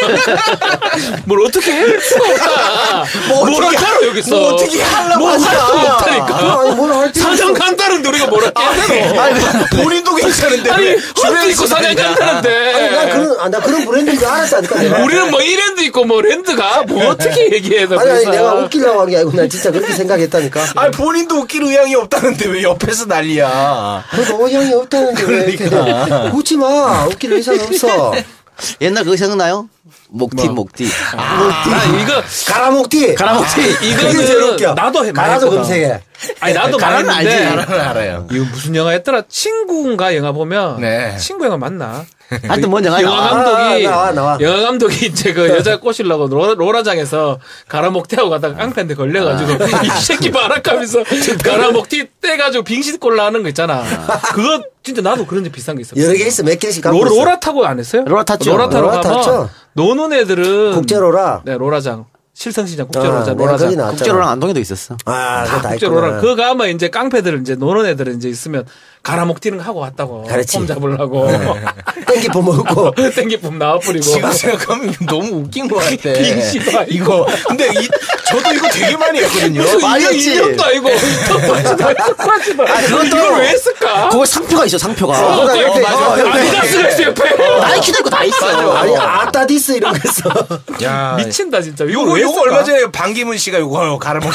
뭘 어떻게 할 수가 없다. 뭘 할까요, 여기서? 뭐 어떻게 하려고 뭘 할 수가 하냐. 없다니까. 아니 뭘 사장 간다는데 우리가 뭐라 깨는 본인도 괜찮은데 아니, 왜 헛도 있고 사장 나 간다는데. 그런 브랜드인 줄 알았다니까 내가. 우리는 뭐 이랜드 있고 뭐 랜드가 뭐 어떻게 얘기해. 아니 내가 웃기려고 한 게 아니고 난 진짜 그렇게 생각했다니까. 아니 본인도 웃길 의향이 없다는데 왜 옆에서 난리야. 그래도 의향이 없다는데 왜 이렇게 웃지 마. 웃길 의사는 없어. 옛날 그거 생각나요? 목티. 이거 가라목티. 그게 제일 웃겨. 이거는 나도 가라도 검색해. 아니 나도 가라는 말했는데 나는 알아요. 이거 무슨 영화였더라? 친구인가 영화 보면 네. 친구 영화 맞나? 하여튼 뭔 영화야? 영화 감독이 나와. 영화 감독이 이제 그 여자 꼬시려고 로라장에서 가라목티하고 가다가 깡패한테 걸려가지고 이 새끼 바락하면서 가라목티 떼가지고 빙신꼴라 하는 거 있잖아. 그거 진짜 나도 그런 데 비싼 게 있어. 여러 개 있어. 몇 개씩 갖고 있어. 로라 타고 안 했어요? 로라 탔죠. 로라 타러 로라 가면 탔죠. 노는 애들은 국제로라. 네 로라장 실성시장 내가 국제로라장 거기 로라장 나왔잖아. 국제로랑 안동에도 있었어. 아, 그거 다 국제로라 있구나. 그거 가면 이제 깡패들 이제 노는 애들은 이제 있으면 가라목티는 하고 왔다고 그렇지. 폼 잡으려고 땡기 퍼먹고. 땡기품 나와버리고 지금 생각하면 너무 웃긴 것 같아. 빙시도 이거 근데 저도 이거 되게 많이 했거든요. 많이 했지. 인형도 아니고 턱받이도 아니고 턱받이도 아니고 이걸 왜 했을까? 거기 상표가 있어, 상표가. 아디다스가 있어 옆에 나이키도 있고 다 있어. 아니, 아따디스 이런 거 했어. 야, 미친다 진짜 요거 왜 요거 했을까? 얼마 전에 방기문 씨가 요거 가라먹기.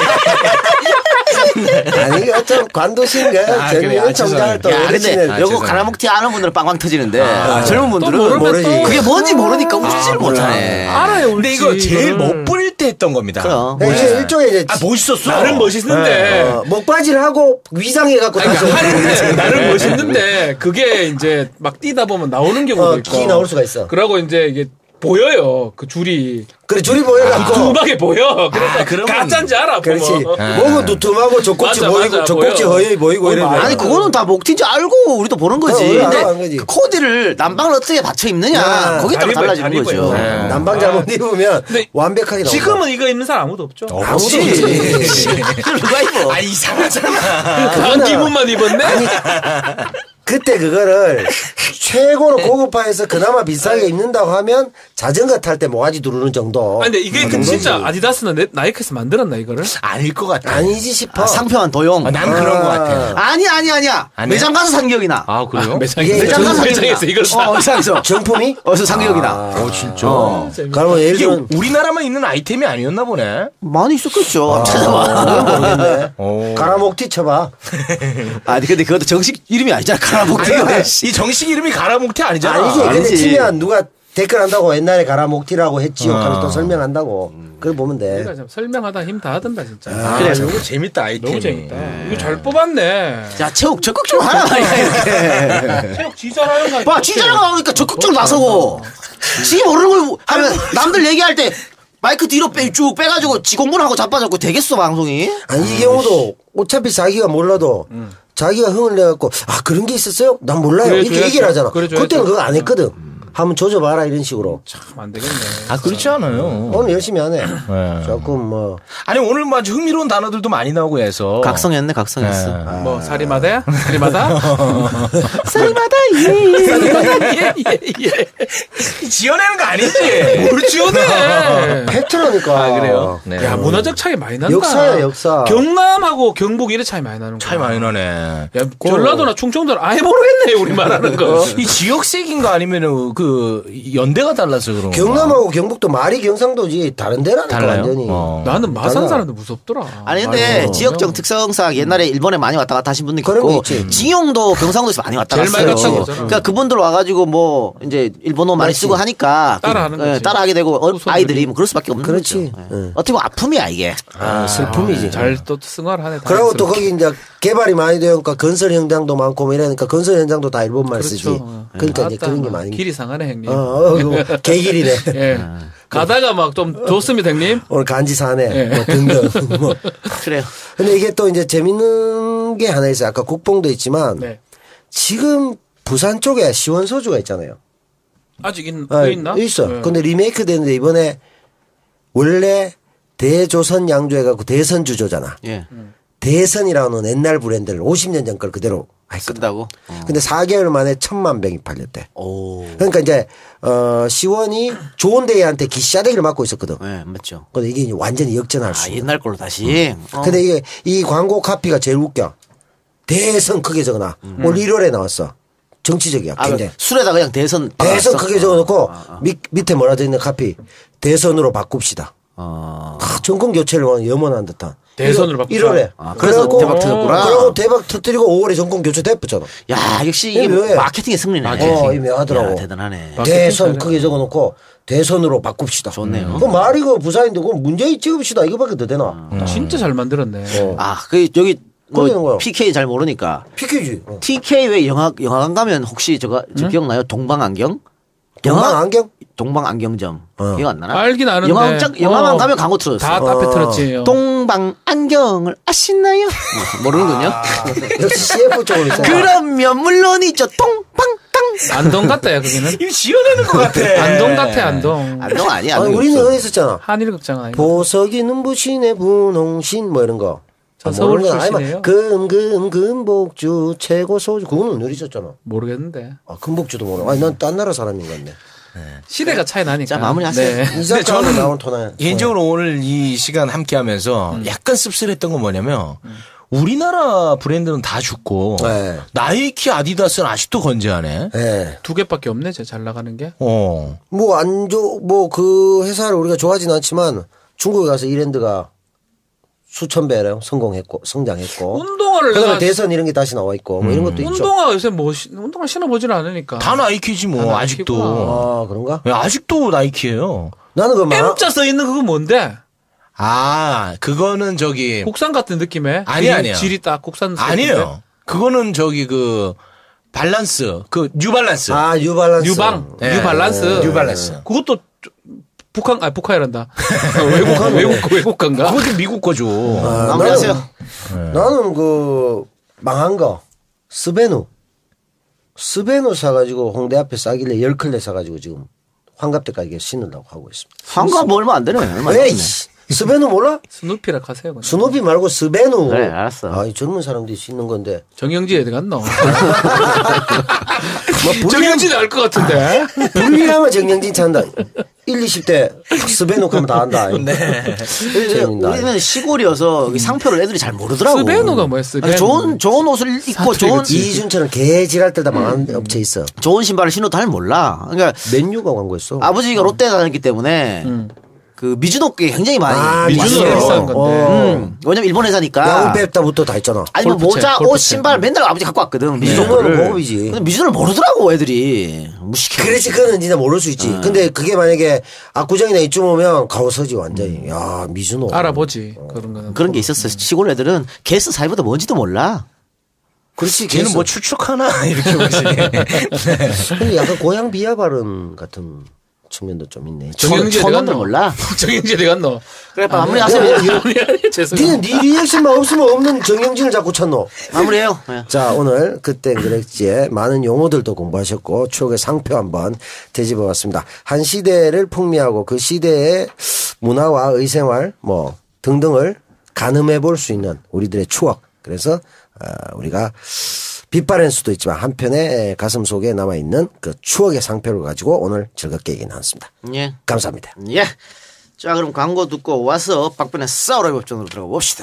아니, 이거 좀 관도신 거야. 아, 그래요? 전면 청장을 또 야, 근데 어르신을. 요거 죄송해요. 가라목티 아는 분들은 빵빵 터지는데 젊은 또 분들은 모르면 모르지. 또 그게 뭔지 모르니까 웃지를 못하네. 알아요 근데 이거 제일 못 부릴 때 했던 겁니다. 그럼. 네, 이게 일종의 이제 멋있었어. 나름 멋있는데 목바지를 하고 위장해갖고 아니, 다시 그러니까 하는데 나름 멋있는데 그게 이제 막 뛰다 보면 나오는 경우도 있고 기 나올 수가 있어. 그러고 이제 이게 보여요 그 줄이 그래, 줄이 보여갖고. 두툼하게 보여 그래서 그러면- 가짜인지 알아 그렇지. 보면. 몸은 두툼하고 족꼭지 맞아, 보이고, 맞아, 족꼭지 보여. 허여이 보이고 이러면. 아니 그거는 다 목티인지 알고 우리도 보는 거지. 그럼 우리 근데 알아간 거지. 그 코디를 남방을 어떻게 받쳐 입느냐 야, 거기에 따라 잘 달라지는 입어요, 거죠. 잘 입어요. 남방 잘못 입으면 근데 완벽하게 나온다. 지금은 이거 입는 사람 아무도 없죠 아무도 없지. 없지. 누가 입어? 아 이상하잖아. 강기문만 입었네 그때 그거를 최고로 고급화해서 그나마 비싸게 입는다고 하면 자전거 탈 때 모가지 두르는 정도. 아니 근데 이게 그 그럼 정도지. 진짜 아디다스는 나이키에서 만들었나 이거를? 아닐 것 같아. 아니지 싶어. 상표한 도용. 난 그런 것 같아. 아니야. 아니야? 매장 가서 산 기억이 나. 아 그래요? 매장에서 예, 매장 가서 산 기억이 매장에서 나. 이걸 사 매장에서. 정품이? 어디서 산 기억이 나. 어 진짜. 그러면 예를 이게 들면 우리나라만 있는 아이템이 아니었나 보네. 많이 있었겠죠. 찾아봐. 그건 모르겠네. 오. 가라목티 쳐봐. 아니 근데 그것도 정식 이름이 아니잖아. 가라목티가. 이 정식 이름이 가라목티 아니잖아. 아니지. 근데 아니지. 치면 누가 댓글 한다고 옛날에 가라목티라고 했지요. 하면서 또 설명한다고. 그걸 보면 돼. 내가 참 설명하다 힘 다 하던다 진짜 그래, 이거 재밌다 아이템이. 너무 재밌다 이거 잘 뽑았네 야 체육 적극적으로 하라 이렇게. 체육 지전하는 거 봐 지자랑 나오니까 적극적으로 나서고. 지 모르는 걸 하면 남들 얘기할 때 마이크 뒤로 쭉 빼가지고 지 공부를 하고 자빠졌고 되겠어 방송이. 아니 이 경우도 어차피 자기가 몰라도 자기가 흥을 내갖고 아 그런 게 있었어요? 난 몰라요. 그래, 이렇게 줘야죠. 얘기를 하잖아. 그래, 줘야죠. 그때는 그거 안 했거든. 한번 조져봐라 이런 식으로. 참 안 되겠네 아 그렇지 않아요. 오늘 열심히 하네. 네. 조금 뭐 아니 오늘 뭐 아주 흥미로운 단어들도 많이 나오고 해서. 각성했네 각성했어. 네. 뭐 사리마다야? 사리마다? 사리마다 예예예 지어내는 거 아니지? 뭘 지원해 팩트라니까. 아 그래요? 네. 야 문화적 차이 많이 난다 역사야 역사. 경남하고 경북 이래 차이 많이 나는 거야 차이 많이 나네. 야 전라도나 충청도는 아예 모르겠네 우리 말하는 거 이 지역색인가 아니면은 그 연대가 달라서 그런 거. 경남하고 경북도 말이 경상도지 다른 데라니까 달라요? 완전히. 나는 마산 달라. 사람도 무섭더라 아니 근데 아이고. 지역적 특성상 옛날에 일본에 많이 왔다 갔다 하신 분들 그런 거 있고 있지. 징용도 경상도에서 많이 왔다 제일 많이 갔어요. 갔다 오잖아. 그러니까 그분들 와가지고 뭐 이제 일본어 많이 그렇지. 쓰고 하니까 따라하는 거지. 따라하게 되고 후손들이. 아이들이 뭐 그럴 수밖에 없는 그렇지. 거죠. 응. 어떻게 보면 아픔이야 이게. 슬픔이지. 잘 또 승화하네 그리고 또 거기 이제 개발이 많이 되니까 건설 현장도 많고 뭐 이러니까 건설 현장도 다 일본말 쓰지. 그러니까 이제 그런 게 많이. 길이 상하네 형님 그거 개길이네. 예. 가다가 막 좀 좋습니다 형님 오늘 간지 사네. 예. 뭐 등등. 뭐. 그래요. 근데 이게 또 이제 재밌는 게 하나 있어요. 아까 국뽕도 있지만 네. 지금 부산 쪽에 시원소주가 있잖아요. 아직 아, 있나? 있어. 네. 근데 리메이크 되는데 이번에 원래 대조선 양조 해갖고 대선주조잖아. 예. 대선이라는 옛날 브랜드를 50년 전 걸 그대로 했거든. 쓴다고? 근데 4개월 만에 1,000만 병이 팔렸대. 오. 그러니까 이제 시원이 좋은 데이한테 기싸대기를 맞고 있었거든. 네, 맞죠. 근데 이게 이제 완전히 역전할 수. 아, 옛날 걸로 다시. 근데 이게 이 광고 카피가 제일 웃겨. 대선 크게 적어놔. 올 1월에 나왔어. 정치적이야. 아, 굉장히. 술에다가 그냥 대선. 대선 박았어? 크게 적어놓고 밑에 뭐라 되어있는 카피. 대선으로 바꿉시다. 정권 교체를 염원한 듯한. 대선으로 바꾸자. 1월에. 아, 그래서 대박 터졌구나. 그러고 대박 터뜨리고 5월에 정권 교체 됐잖아. 야, 역시 이게 왜? 마케팅의 승리네. 이 묘하더라고. 야, 대단하네. 대선 크게 적어놓고 대선으로 바꿉시다. 좋네요. 그 말이 그 부사인데 그 문재인 찍읍시다. 이거밖에 더 되나? 진짜 잘 만들었네. 아, 그, 여기, 그러는 거야. PK 잘 모르니까. PK지. TK 왜 영화관 가면 혹시 저 기억나요? 동방안경? 안경? 동방안경점. 기억 안 나나? 알긴 아는데. 영화만 가면 광고 틀어줬어. 다 앞에 틀었지. 동방안경을 아시나요? 모르는군요. 역시 CF 쪽으로 있어. 그러면 물론이죠. 동방강. 안동 같다, 야, 거기는. 이거 지어내는 것 같아. 안동 같아, 안동. 안동 아니야. 아니, 안동이 우리는 없어. 어디 있었잖아. 한일극장 아니야. 보석이 눈부시네 분홍신 뭐 이런 거. 저 서울 모르는 거 출신이에요? 아니면 금복주 최고 소주 그거는 어디 있었잖아. 모르겠는데. 아 금복주도 모르. 아니 난 딴 나라 사람인 것 같네. 시대가 차이 나니까. 자, 마무리하세요. 네. 이 작가는 나온 토나. 개인적으로 오늘 이 시간 함께 하면서 약간 씁쓸했던 건 뭐냐면 우리나라 브랜드는 다 죽고 네. 나이키 아디다스는 아직도 건재하네. 예. 두 개밖에 없네, 잘 나가는 게. 뭐 그 회사를 우리가 좋아하진 않지만 중국에 가서 이랜드가 수천 배로 성장했고. 운동화를 그다음에 내가 대선 이런 게 다시 나와 있고 뭐 이런 것도 있죠. 운동화 요새 운동화 신어보지는 않으니까. 다 나이키지 뭐 다 아직도. 나이키구나. 아 그런가? 야, 아직도 나이키예요. 나는 그 M자 써 있는 그거 뭔데? 아, 그거는 저기 국산 같은 느낌에. 아니에요. 질이 딱 국산. 아니에요. 그거는 저기 그 발란스, 그 뉴발란스. 아 뉴발란스. 뉴발란스. 뉴발란스. 그것도 북한이란다. 외국간가? 그것도 미국 거죠. 마무리하세요. 나는 그 망한 거 스베누 사가지고 홍대 앞에 싸길래 10컬레 사가지고 지금 환갑때까지 신으려고 하고 있습니다. 한가 뭐 얼마 안 되네. 얼마 안 에이 되네. 스베누 몰라? 스누피라 하세요. 그냥. 스누피 말고 스베누. 그래, 알았어. 아, 이 젊은 사람들이 신는 건데. 정영진 어디 갔노? 뭐 정영진 알 것 같은데. 불리하면 정영진 찬다. 20대 스베누 하면 다 안다. 네. 재밌다. 우리는 시골이어서 이 상표를 애들이 잘 모르더라고. 스베누가 뭐야, 스베누? 좋은 옷을 입고 좋은 이준철은 개지랄 때다 망한 업체 있어. 좋은 신발을 신어도 잘 몰라. 그러니까 맨유가 광고했어. 아버지가 롯데 다녔기 때문에 그 미즈노께 굉장히 많이 미즈노가 왔어요. 비싼 건데. 왜냐면 일본 회사니까. 야구 뺐다부터 다 있잖아. 아니 뭐 골프채, 모자, 옷, 골프채. 신발 맨날 아버지 갖고 왔거든. 미즈노는 미즈노를. 고급이지. 근데 미즈노를 모르더라고 애들이. 무식해. 그렇지, 그거는 진짜 모를 수 있지. 근데 그게 만약에 압구정이나 이쯤 오면 가오서지 완전히. 야, 미즈노. 알아보지. 그런 거는. 그런 게 있었어. 시골 애들은 게스 사이보다 뭔지도 몰라. 그렇지, 걔는 뭐 추측하나 이렇게 보시네. 근데 약간 고향 비하 발언 같은 측면도 좀 있네. 정영진 어디 천원도 갔노? 몰라. 정영진 어디 갔노? 그래, 마무리하세요. 죄송해요. 니는 네 리액션만 없으면 없는 정영진을 자꾸 찾노. 마무리해요. 네. 자, 오늘 그땐 그랬지에 많은 용어들도 공부하셨고 추억의 상표 한번 되짚어 봤습니다. 한 시대를 풍미하고 그 시대의 문화와 의생활 뭐 등등을 가늠해 볼 수 있는 우리들의 추억. 그래서 우리가 빛바랜 수도 있지만 한편의 가슴 속에 남아있는 그 추억의 상표를 가지고 오늘 즐겁게 얘기 나눴습니다. 예. 감사합니다. 예. 자, 그럼 광고 듣고 와서 박변의 싸우라의 법전으로 들어가 봅시다.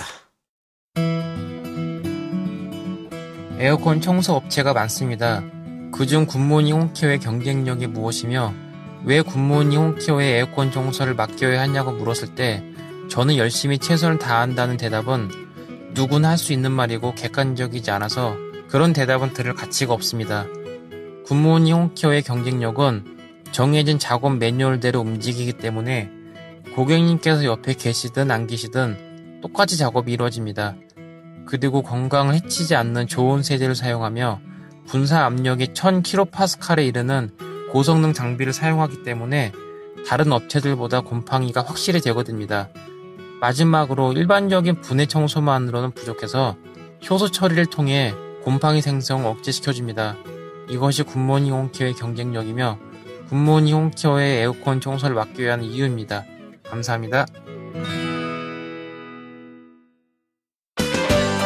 에어컨 청소 업체가 많습니다. 그중 굿모닝 홈케어의 경쟁력이 무엇이며 왜 굿모닝 홈케어의 에어컨 청소를 맡겨야 하냐고 물었을 때 저는 열심히 최선을 다한다는 대답은 누구나 할 수 있는 말이고 객관적이지 않아서 그런 대답은 들을 가치가 없습니다. 굿모닝 홈케어의 경쟁력은 정해진 작업 매뉴얼대로 움직이기 때문에 고객님께서 옆에 계시든 안 계시든 똑같이 작업이 이루어집니다. 그리고 건강을 해치지 않는 좋은 세제를 사용하며 분사 압력이 1000kPa에 이르는 고성능 장비를 사용하기 때문에 다른 업체들보다 곰팡이가 확실히 제거됩니다. 마지막으로 일반적인 분해 청소만으로는 부족해서 효소 처리를 통해 곰팡이 생성을 억제시켜줍니다. 이것이 굿모닝 홈케어의 경쟁력이며 굿모닝 홈케어의 에어컨 청소를 맡겨야 하는 이유입니다. 감사합니다.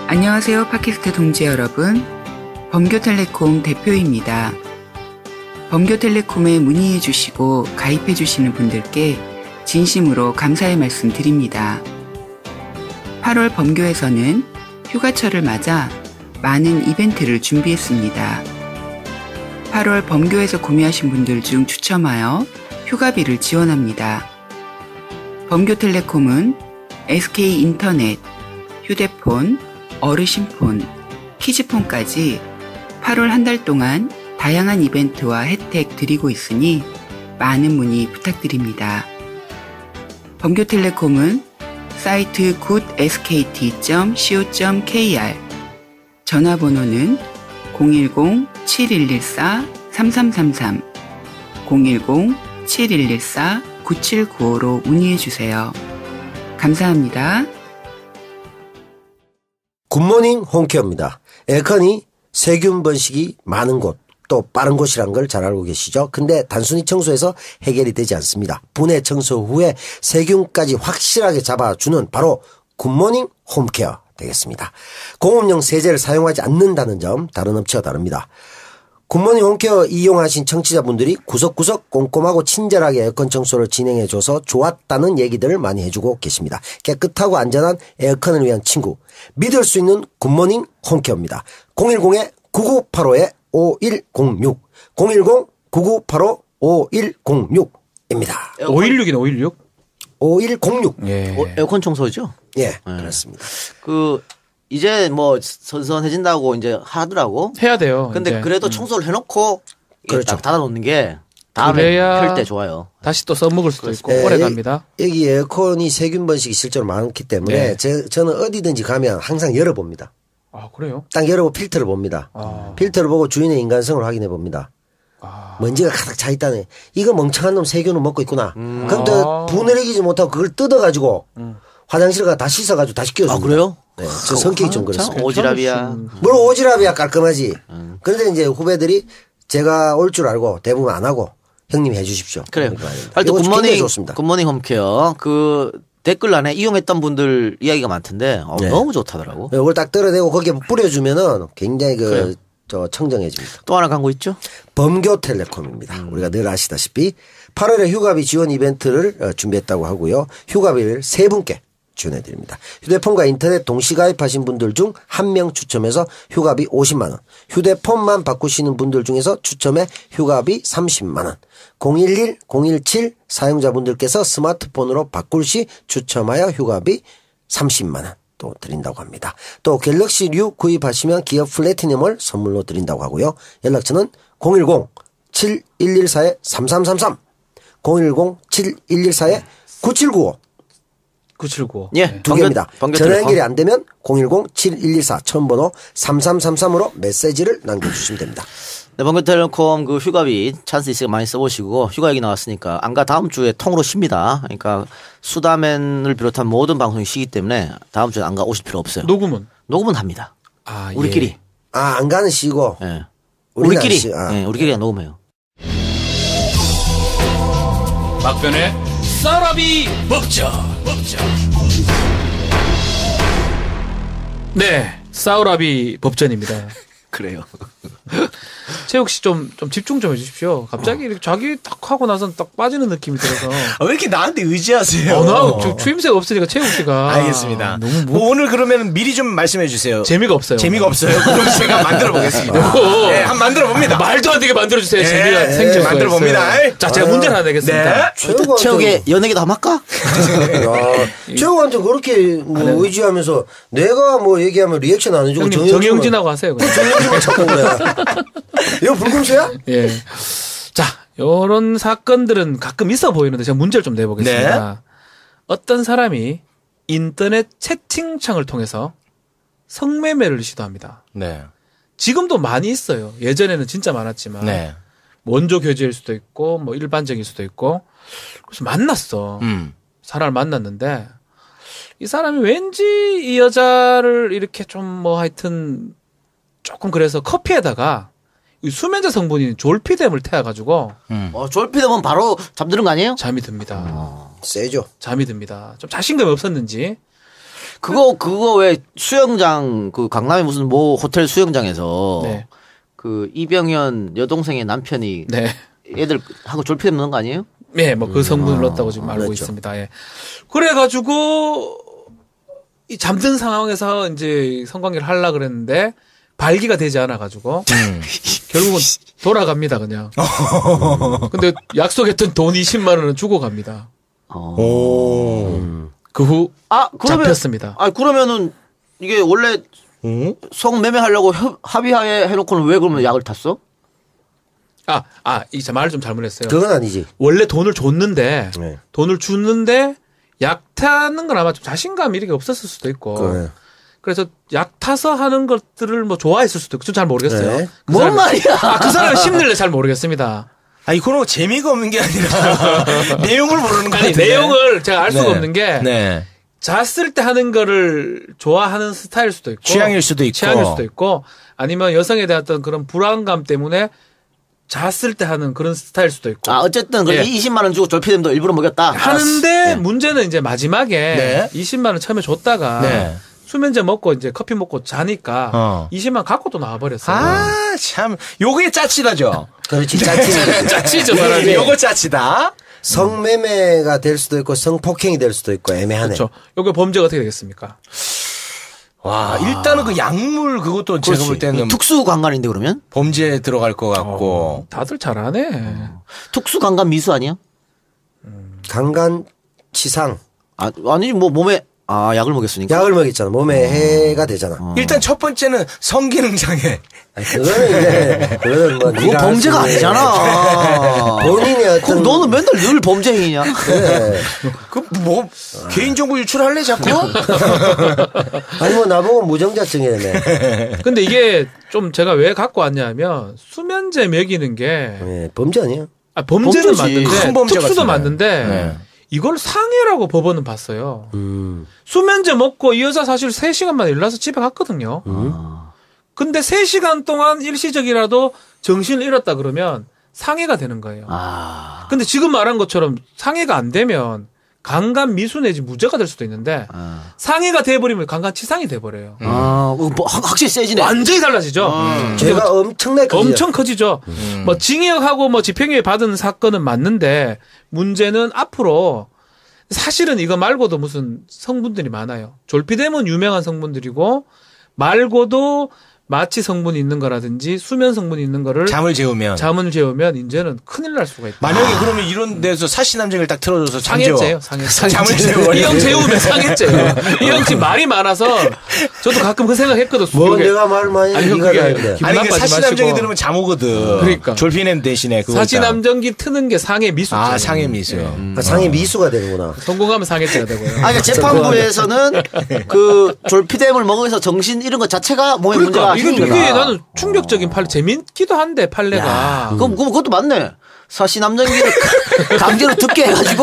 안녕하세요, 팟캐스트 동지 여러분. 범교텔레콤 대표입니다. 범교텔레콤에 문의해 주시고 가입해 주시는 분들께 진심으로 감사의 말씀 드립니다. 8월 범교에서는 휴가철을 맞아 많은 이벤트를 준비했습니다. 8월 범교에서 구매하신 분들 중 추첨하여 휴가비를 지원합니다. 범교텔레콤은 SK인터넷, 휴대폰, 어르신폰, 키즈폰까지 8월 한 달 동안 다양한 이벤트와 혜택 드리고 있으니 많은 문의 부탁드립니다. 범교텔레콤은 사이트 goodskt.co.kr, 전화번호는 010-7114-3333, 010-7114-9795로 문의해주세요. 감사합니다. 굿모닝 홈케어입니다. 에어컨이 세균 번식이 많은 곳, 또 빠른 곳이란 걸 잘 알고 계시죠? 근데 단순히 청소해서 해결이 되지 않습니다. 분해 청소 후에 세균까지 확실하게 잡아주는 바로 굿모닝 홈케어 되겠습니다. 공업용 세제를 사용하지 않는다는 점 다른 업체와 다릅니다. 굿모닝 홈케어 이용하신 청취자분들이 구석구석 꼼꼼하고 친절하게 에어컨 청소를 진행해줘서 좋았다는 얘기들을 많이 해주고 계십니다. 깨끗하고 안전한 에어컨을 위한 친구, 믿을 수 있는 굿모닝 홈케어입니다. 010-9985-5106, 010-9985-5106입니다. 516이네, 516? 5106. 예. 에어컨 청소죠? 예, 그렇습니다. 이제 뭐 선선해진다고 이제 하더라고. 해야 돼요. 근데 이제. 그래도 청소를 해놓고 그렇죠. 딱 닫아놓는 게 다음에 그래야 펼 때 좋아요. 다시 또 써먹을 수도 있고, 예, 오래 갑니다. 여기 에어컨이 세균 번식이 실제로 많기 때문에 네. 저는 어디든지 가면 항상 열어봅니다. 아, 그래요? 딱 열어보고 필터를 봅니다. 필터를 보고 주인의 인간성을 확인해 봅니다. 먼지가 가득 차 있다네. 이거 멍청한 놈 세균을 먹고 있구나. 그럼 또 분을 이기지 못하고 그걸 뜯어가지고 화장실 가 다 씻어가지고 다시 끼워줍니다. 그래요? 네, 저 성격이 좀 참 그렇습니다. 오지랖이야. 뭘 오지랖이야 깔끔하지. 그런데 이제 후배들이 제가 올 줄 알고 대부분 안 하고 형님이 해주십시오. 그래요. 그러니까 하여튼 이거 굉장히 굿모닝, 좋습니다. 굿모닝 홈케어. 댓글란에 이용했던 분들 이야기가 많던데 네. 너무 좋다더라고. 이걸 딱 떨어내고 거기에 뿌려주면은 굉장히 그래요. 청정해집니다. 또 하나 광고 있죠? 범교텔레콤입니다. 우리가 늘 아시다시피 8월에 휴가비 지원 이벤트를 준비했다고 하고요. 휴가비를 3분께 지원해드립니다. 휴대폰과 인터넷 동시 가입하신 분들 중 1명 추첨해서 휴가비 50만 원, 휴대폰만 바꾸시는 분들 중에서 추첨해 휴가비 30만 원, 011, 017 사용자분들께서 스마트폰으로 바꿀 시 추첨하여 휴가비 30만 원 또 드린다고 합니다. 또 갤럭시 류 구입하시면 기업 플래티넘을 선물로 드린다고 하고요. 연락처는 010-7114-3333, 010-7114-9795 979. 예. 두 개입니다. 번개 전화 텔레콤. 연결이 안 되면 010-7114 처음번호 3333으로 메시지를 남겨주시면 됩니다. 네, 번개텔레콤 휴가비 찬스 있으니까 많이 써보시고 휴가 얘기 나왔으니까 안가 다음 주에 통으로 쉽니다. 그러니까 수다맨을 비롯한 모든 방송이 쉬기 때문에 다음 주에 안가 오실 필요 없어요. 녹음은? 녹음은 합니다. 아, 우리끼리. 안 가는 시고. 예. 우리는 우리끼리. 안 시- 예, 우리끼리 그냥 녹음해요. 박변의 쌀아비 먹자. 네, 싸우라비 법전입니다. 그래요. 최욱 씨 좀 집중 좀 해주십시오. 갑자기 이렇게 자기 딱 하고 나선 딱 빠지는 느낌이 들어서. 왜 이렇게 나한테 의지하세요? 나 추임새가 없으니까 최욱 씨가. 알겠습니다. 너무 뭐 오늘 그러면 미리 좀 말씀해 주세요. 재미가 없어요. 재미가 없어요. 그럼 제가 만들어 보겠습니다. 네, 한번 만들어 봅니다. 말도 안 되게 만들어주세요. 예, 재미가 예, 생길 수가 만들어봅니다. 있어요. 자, 제가 문제를 하나 내겠습니다. 최욱의 연예계도 한번 할까? 최우한테 그렇게 뭐 의지하면서 내가 뭐 얘기하면 리액션 안 해주고 형님, 정영진하고 하세요. 그냥. 정영진만 찾고 온 거야. 이거 불금쇼야? 예. 자, 요런 사건들은 가끔 있어 보이는데 제가 문제를 좀 내보겠습니다. 어떤 사람이 인터넷 채팅창을 통해서 성매매를 시도합니다. 네. 지금도 많이 있어요. 예전에는 진짜 많았지만. 네. 원조 교제일 수도 있고, 뭐 일반적일 수도 있고. 그래서 만났어. 사람을 만났는데, 이 사람이 왠지 이 여자를 이렇게 좀 뭐 하여튼 조금 그래서 커피에다가 이 수면제 성분인 졸피뎀을 태워가지고 졸피되면 바로 잠드는 거 아니에요? 잠이 듭니다. 세죠. 잠이 듭니다. 좀 자신감이 없었는지. 그거 왜 수영장 그 강남의 무슨 모 호텔 수영장에서 네. 그 이병현 여동생의 남편이 네. 애들하고 졸피뎀 넣은 거 아니에요? 네, 뭐 그 성분을 넣었다고 지금 알고 그렇죠. 있습니다. 예. 그래가지고 이 잠든 상황에서 이제 성관계를 하려 그랬는데 발기가 되지 않아가지고 결국은 돌아갑니다 그냥. 근데 약속했던 돈 20만 원은 주고 갑니다. 그 후 잡혔습니다. 그러면은 이게 원래 성매매하려고 합의하에 해놓고는 왜 그러면 약을 탔어? 이 말을 좀 잘못했어요. 그건 아니지. 원래 돈을 줬는데 네. 돈을 줬는데 약 타는 건 아마 좀 자신감 이런 게 없었을 수도 있고. 그래. 그래서 약 타서 하는 것들을 뭐 좋아했을 수도 있고. 전 잘 모르겠어요. 네. 뭔 말이야? 그 사람의 심리를 잘 모르겠습니다. 아니, 그런 거 재미가 없는 게 아니라 내용을 모르는 거 아니, 같은데. 내용을 제가 알 수가 네. 없는 게 네. 잤을 때 하는 거를 좋아하는 스타일 수도 있고. 취향일 수도 있고. 취향일 수도 있고. 아니면 여성에 대한 어떤 그런 불안감 때문에 잤을 때 하는 그런 스타일 수도 있고. 어쨌든 그 예. 20만 원 주고 졸피뎀도 일부러 먹였다. 하는데 문제는 이제 마지막에 네. 20만 원 처음에 줬다가 네. 수면제 먹고 이제 커피 먹고 자니까 20만 갖고 또 나와버렸어요. 아, 참. 요게 짜치다죠. 그렇지. 짜치는 짜치죠, 사람이. 요거 짜치다. 성매매가 될 수도 있고 성폭행이 될 수도 있고 애매하네. 그렇죠. 요게 범죄가 어떻게 되겠습니까? 와, 일단은 그 약물 그것도 제가 볼 때는 특수 강간인데 그러면? 범죄에 들어갈 것 같고. 다들 잘하네. 특수 강간 미수 아니야? 강간치상. 아니 뭐 몸에 약을 먹였으니까. 약을 먹였잖아. 몸에 해가 되잖아. 일단 첫 번째는 성기능 장애. 아니, 그거는 뭐 그거 네가 범죄가 할 수 있는 아니잖아. 본인이 어떤 그럼 너는 맨날 늘 범죄 행위냐? 그래. 그 뭐 개인정보 유출할래 자꾸? 아니 뭐 나보고 무정자증이라며. 근데 이게 좀 제가 왜 갖고 왔냐면 수면제 먹이는 게 예, 범죄 아니야? 범죄는 범죄지. 맞는데 큰 범죄 특수도 같은데. 맞는데 네. 이걸 상해라고 법원은 봤어요. 수면제 먹고 이 여자 사실 3시간 만에 일어나서 집에 갔거든요. 근데 3시간 동안 일시적이라도 정신을 잃었다 그러면 상해가 되는 거예요. 근데 지금 말한 것처럼 상해가 안 되면 강간 미수 내지 무죄가 될 수도 있는데 상해가 돼버리면 강간치상이 돼버려요. 뭐 확실히 세지네. 완전히 달라지죠. 죄가 엄청나게 커지죠. 엄청 커지죠. 뭐 징역하고 뭐 집행유예 받은 사건은 맞는데 문제는 앞으로 사실은 이거 말고도 무슨 성분들이 많아요. 졸피뎀은 유명한 성분들이고 말고도 마취 성분이 있는 거라든지 수면 성분이 있는 거를 잠을 재우면. 잠을 재우면 이제는 큰일 날 수가 있다. 만약에 그러면 이런 데서 사시남정을 딱 틀어줘서 상해죄요. 잠을 재워. 이 형 재우면 상해죄요. 이 형 지금 말이 많아서 저도 가끔 그 생각했거든. 뭐 그게. 내가 말 많이 아니, 네가 그게 하는데. 기분 아니 그 나빠하지 사시남정이 마시고. 들으면 잠 오거든. 그러니까. 졸피뎀 대신에 그거. 사시남정기 트는 게 상해 미수죠. 아, 상해 미수. 그러니까 상해 미수가 되는구나. 성공하면 상해죄가 되고요. 그러니까 재판부에서는 그 졸피뎀을 먹어서 정신 잃은 것 자체가 몸에 문제가 이게 생긴 되게 거다. 나는 충격적인 판례, 재밌기도 한데 판례가. 그것도 맞네. 사시남정기를 강제로 듣게 해가지고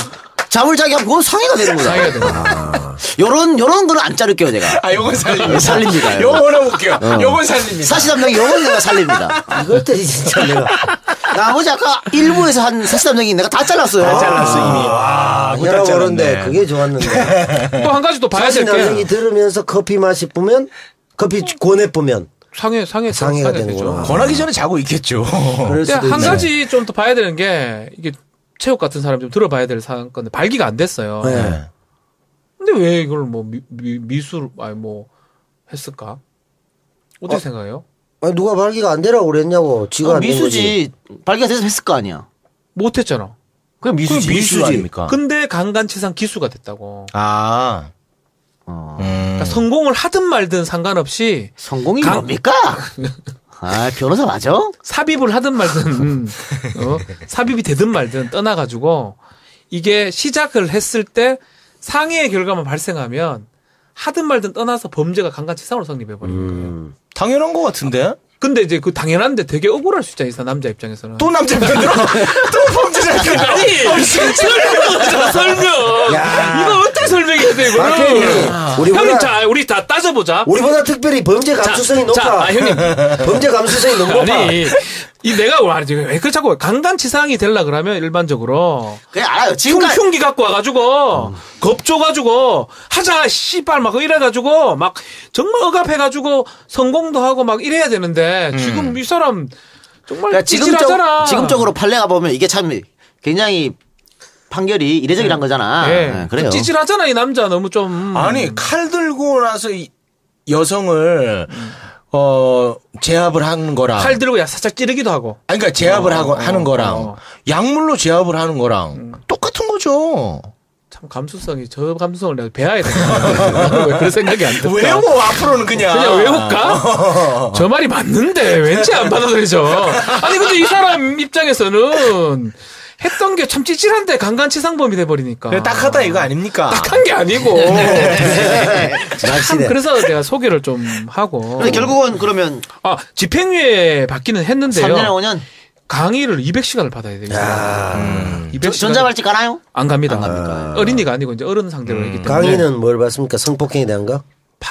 잠을 자게 하면 그건 상해가 되는 거다. 상해가 되는 요런 거는 안 자를게요, 제가. 요건 살립니다. 살립니다. 요건 해볼게요. 요건 살립니다. 사시남정기 요건 내가 살립니다. 이것들이 진짜 내가 나머지 아까 일부에서 한 사시남정기 내가 다 잘랐어요. 다 잘랐어 이미. 와, 아니라 모르는데 그게 좋았는데. 또 한 가지 또 봐야 될 사실 게 들으면서 커피 맛있으면 커피 권해보면 상해가 상해가 되죠. 되는구나. 권하기 전에 자고 있겠죠. 그럴 근데 수도 한 있네. 가지 좀 더 봐야 되는 게 이게 체육 같은 사람 좀 들어봐야 될 사건데 발기가 안 됐어요. 네. 근데 왜 이걸 뭐 미술 아니 뭐 했을까? 어떻게 생각해요? 아니, 누가 발기가 안 되라고 그랬냐고. 지가 안 된 거지. 미수지. 발기가 돼서 했을 거 아니야. 못했잖아. 그냥 미수지. 미수 아닙니까? 근데 강간치상 기수가 됐다고. 아. 그러니까 성공을 하든 말든 상관없이 성공이 뭡니까? 변호사 맞아? 삽입을 하든 말든 삽입이 되든 말든 떠나가지고 이게 시작을 했을 때 상해의 결과만 발생하면 하든 말든 떠나서 범죄가 강간치상으로 성립해버리는 거예요. 당연한 것 같은데? 근데 이제 그 당연한데 되게 억울할 수 있잖아요. 남자 입장에서는. 또 남자 편으로? 또 범죄자 편으로? 아니 설명. 이거 어떻게 설명해야 돼? 돼, 이거는. 우리보다 형님, 자, 우리 다 따져보자. 우리보다 특별히 범죄 감수성이 높아. 형님. 범죄 감수성이 너무 높아. 아니, 내가 말이지. 왜 그 자꾸 강간치상이 되려 그러면 일반적으로. 그냥 알아요. 지금까지. 흉기 갖고 와가지고, 겁줘가지고, 하자, 씨발, 막 이래가지고, 막, 정말 억압해가지고, 성공도 하고 막 이래야 되는데, 지금 이 사람, 정말 그러니까 찌질하잖아. 지금적으로 판례가 보면 이게 참 굉장히 판결이 이례적이란 거잖아. 예. 네, 그래요. 찌질하잖아, 이 남자. 너무 좀. 아니 칼 들고 나서 이 여성을 제압을 하는 거랑 칼 들고 야 살짝 찌르기도 하고. 아니 그러니까 제압을 하는 거랑 약물로 제압을 하는 거랑 똑같은 거죠. 참 감수성이 저 감수성을 내가 배워야 되나? 왜 그런 생각이 안 들까? 외워 앞으로는 그냥 외울까? 저 말이 맞는데 왠지 안 받아들이죠. 아니 근데 이 사람 입장에서는 했던 게 참 찌질한데 강간치상범이 돼버리니까. 딱하다 이거 아닙니까? 딱한 게 아니고. 참 낚시대. 그래서 내가 소개를 좀 하고. 근데 결국은 그러면 집행유예 받기는 했는데요. 3년에 5년 강의를 200시간을 받아야 돼요. 200시간. 전자발찌 가나요? 안 갑니다. 안 갑니까? 어린이가 아니고 이제 어른 상대로 했기 때문에. 강의는 뭘 봤습니까? 성폭행에 대한 거?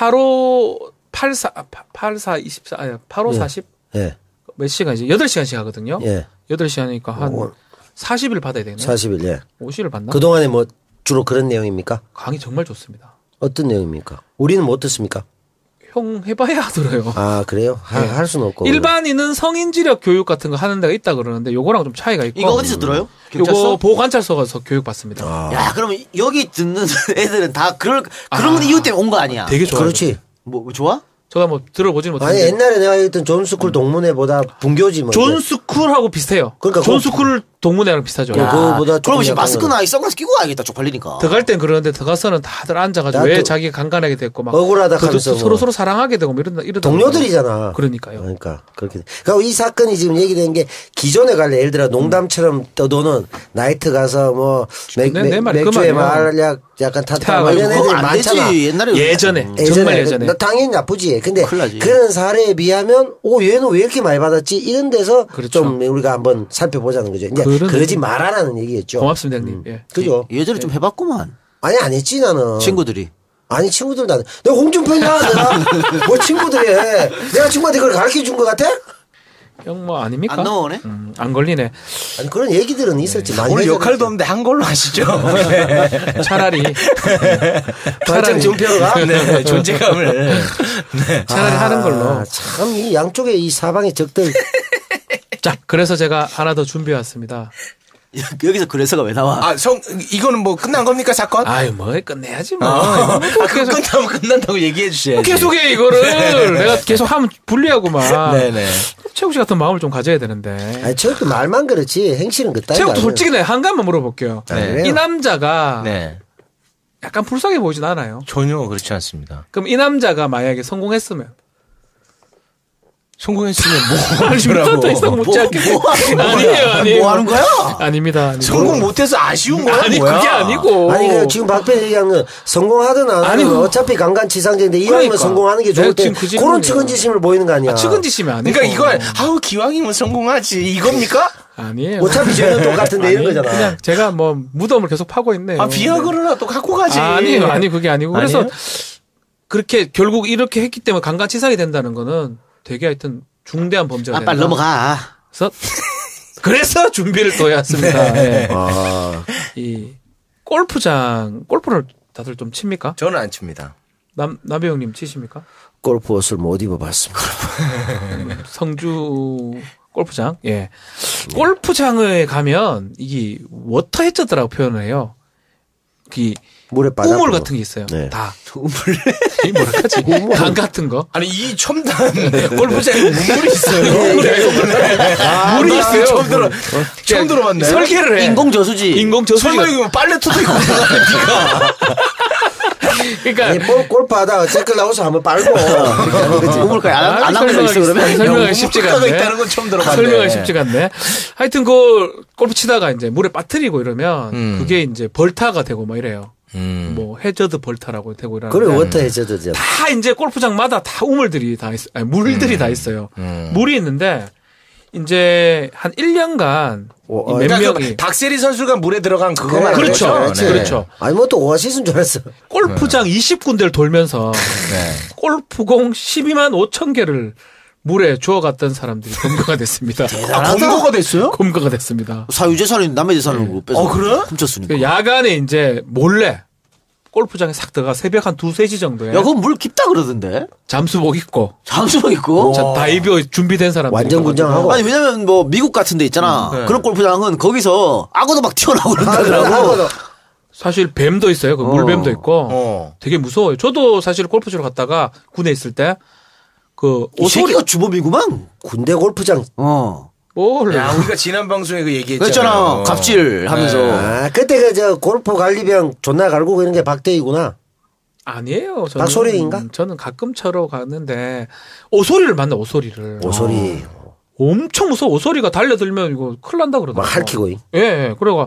84, 24, 아니, 85, 40? 예. 몇 시간이지? 8시간씩 하거든요. 예. 8시간이니까 한 40일 받아야 되겠네. 40일, 예. 50일 받나? 그동안에 뭐 주로 그런 내용입니까? 강의 정말 좋습니다. 어떤 내용입니까? 우리는 못 듣습니까? 형 해봐야 들어요. 아, 그래요? 할 수는 없고. 일반인은 성인지력 교육 같은 거 하는 데가 있다 그러는데 요거랑 좀 차이가 있고. 이거 어디서 들어요? 요거 경찰서? 보호관찰소 가서 교육 받습니다. 야, 그러면 여기 듣는 애들은 다 그런 이유 때문에 온 거 아니야? 되게 좋아요. 그렇지. 뭐 좋아? 제가 뭐 들어보지는 아니, 못했는데. 옛날에 내가 했던 존스쿨 동문회보다 분교지 뭐. 존 스쿨하고 비슷해요. 그러니까 존 그거- 스쿨 동문회랑 비슷하죠. 야. 그거보다 그럼 이제 조금 마스크나 이 선글라스 끼고 와야겠다. 쪽팔리니까. 들어갈 땐 그러는데 들어가서는 다들 앉아가지고 나도 왜 자기가 강간하게 됐고 막 억울하다 그것도 하면서 뭐. 서로 사랑하게 되고 뭐 이러다 동료들이잖아. 그러니까요. 그러니까 그렇게. 그러니까 이 사건이 지금 얘기되는 게 기존에 갈래 예를 들어 농담처럼 떠도는 나이트 가서 뭐 내 말이 그 맥주에 말이에요. 말약 약간 타타 타고 뭐 이런 그거 애들이 안 많잖아. 되지. 옛날에 예전에 예전에 정말 예전에 너 당연히 나쁘지. 근데 큰일 나지. 그런 사례에 비하면 얘는 왜 이렇게 많이 받았지? 이런 데서 그렇죠. 좀 우리가 한번 살펴보자는 거죠. 이제 그런 그러지 말아라는 얘기였죠. 고맙습니다 형님. 예. 그죠? 예전에 좀 해봤구만. 아니 안 했지 나는. 친구들이. 아니 친구들 나는 내가 홍준표냐 내가 뭐 친구들이 해. 내가 친구한테 그걸 가르쳐 준 것 같아? 형 뭐 아닙니까? 안 넘어오네? 안 걸리네. 아니 그런 얘기들은 있었지. 많이 오늘 해결했지. 역할도 없는데 한 걸로 하시죠. 차라리 발전 준표로 가. 네, 존재감을. 네. 차라리 하는 걸로. 참 이 양쪽에 이 사방의 적들. 자, 그래서 제가 하나 더 준비해 왔습니다. 여기서 그래서가 왜 나와? 이거는 뭐 끝난 겁니까 사건? 아유, 뭐 끝내야지 뭐. 그거 끝나면 끝난다고 얘기해 주셔야지. 계속해 이거를 내가 계속 하면 불리하고만. 네네. 최욱 씨 같은 마음을 좀 가져야 되는데. 아니 저것도 말만 그렇지 행실은 그따위. 최욱도 솔직히 내가 한 가지만 물어볼게요. 네. 이 남자가 네. 약간 불쌍해 보이진 않아요. 전혀 그렇지 않습니다. 그럼 이 남자가 만약에 성공했으면 성공했으면 뭐 하시라고. 더 이상 묻지 않겠어요. 아니에요. 뭐 하는 거야? 아닙니다. 성공 못해서 아쉬운 거야? 아니 뭐야? 그게 아니고. 아니 그 지금 박변 얘기한 건 성공하든 안 아니, 하든 어차피 강간치상제인데 이왕이면 그러니까. 성공하는 게 내가 좋을 때 지금 그 질문이에요. 그런 측은지심을 보이는 거 아니야. 측은지심이 아니고. 그러니까 이거 기왕이면 성공하지 이겁니까? 아니에요. 어차피 죄는 똑같은데 이런 아니, 거잖아. 그냥 제가 뭐 무덤을 계속 파고 있네요. 비아그라라도 갖고 가지. 아니 그게 아니고. 그래서 아니에요? 그렇게 결국 이렇게 했기 때문에 강간치상이 된다는 거는 되게 하여튼 중대한 범죄가 된다. 빨리 넘어가. 그래서 준비를 또 해왔습니다. 예. 아, 이 골프를 다들 좀 칩니까? 저는 안 칩니다. 남배 형님 치십니까? 골프 옷을 못 입어봤습니다. 성주 골프장. 예. 골프장에 가면 이게 워터 해저드라고 표현을 해요. 이 물에 빠져. 우물 같은 게 있어요. 네. 다. 우물. 이 뭐라까지? 강 같은 거. 아니 이 첨단 골프장에 우물이 있어요. 물이 있어요. 처음 들어봤네. 설계를 해. 인공 저수지. 인공 저수지가. 설마 이거 빨래터도 있고 니가. 그러니까 아니 골프 하다가 잭클 나와서 한번 빨고. 우물가에 안 하면 있어 그러면? 설명하기 쉽지가 우물가가 않네. 있다는 건 처음 들어봤네. 설명하기 쉽지가 않네. 하여튼 그 골프 치다가 이제 물에 빠뜨리고 이러면 그게 이제 벌타가 되고 뭐 이래요. 뭐 해저드 벌타라고 되고 이러는데. 그래 워터 해저드죠. 다 이제 골프장마다 다 우물들이 다 있어요. 아니, 물들이 다 있어요. 물이 있는데 이제 한 1년간 몇 그러니까 명이 그 박세리 선수가 물에 들어간 그거만 그렇죠. 알았죠? 그렇죠. 아니 뭐 또 오아시스인 줄 알았어. 골프장 20군데를 돌면서 골프공 12만 5천 개를 물에 주워갔던 사람들이 검거가 됐습니다. 검거가 됐어요? 검거가 됐습니다. 사유재산인 남의 재산을 뺏어 그래? 훔쳤으니까. 야간에 이제 몰래 골프장에 싹 들어가 새벽 한 2, 3시 정도에 야, 그건 물 깊다 그러던데. 잠수복 입고 잠수복 입고. 자, 다이브 준비된 사람들 완전 군장하고. 아니 왜냐면 뭐 미국 같은 데 있잖아. 네. 그런 골프장은 거기서 악어도 막 튀어나오고 그런다더라고. 사실 뱀도 있어요. 그 물뱀도 있고 되게 무서워요. 저도 사실 골프 치러 갔다가 군에 있을 때 그 이 새끼가 주범이구만. 군대 골프장. 뭘 야, 우리가 지난 방송에 그 얘기했잖아. 그랬잖아. 갑질 하면서. 아, 그때 그 저 골프 관리병 존나 갈고 그런 게 박대희구나. 아니에요. 저는, 박소리인가? 저는 가끔 쳐러 갔는데 오소리를 만나 오소리를. 오소리. 엄청 무서워. 오소리가 달려들면 이거 큰일 난다 그러더라고. 막 핥히고. 예, 예. 그래가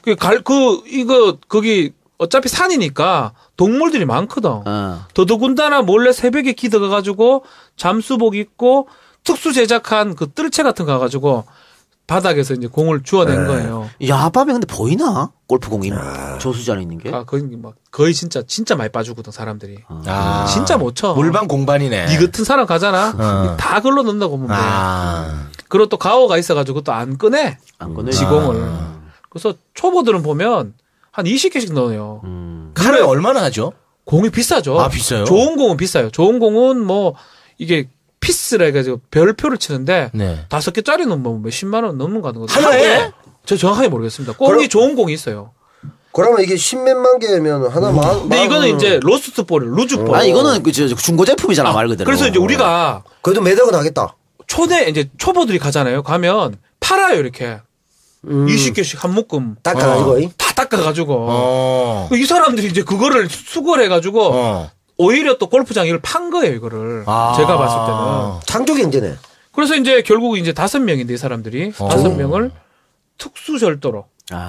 거기 어차피 산이니까 동물들이 많거든. 더더군다나 몰래 새벽에 기어가가지고 잠수복 입고 특수 제작한 그 뜰채 같은 거 가가지고 바닥에서 이제 공을 주워낸 거예요. 야밤에 근데 보이나? 골프공이 저수지 안에 있는 게? 아, 거의 진짜 많이 빠지거든, 사람들이. 진짜 못 쳐. 물방 공반이네. 니 같은 사람 가잖아. 다 걸러 넣는다고 보면 돼. 그리고 또 가오가 있어가지고 또 안 꺼내. 안 꺼내. 지공을. 그래서 초보들은 보면 한 20개씩 넣어요. 하루에 얼마나 하죠? 공이 비싸죠. 아, 비싸요? 좋은 공은 비싸요. 좋은 공은 뭐 이게 피스라 해가지고 별표를 치는데 네. 5개짜리는 뭐 몇십만 원 넘는 거 하는 거죠. 하나에? 저 정확하게 모르겠습니다. 공이 좋은 공이 있어요. 그러면 이게 10몇만 개면 하나 근데 이거는 이제 로스트 볼, 루즈볼. 아니 이거는 그 중고 제품이잖아 말 그대로. 그래서 이제 우리가 그래도 매덕은 하겠다. 이제 초보들이 가잖아요. 가면 팔아요 이렇게. 20개씩 한 묶음. 닦아가지고. 다 닦아가지고. 이 사람들이 이제 그거를 수거를 해가지고 오히려 또 골프장 이걸 판 거예요 이거를. 제가 봤을 때는. 창조 경제네. 그래서 이제 결국 이제 5명인데 이 사람들이 5명을 특수 절도로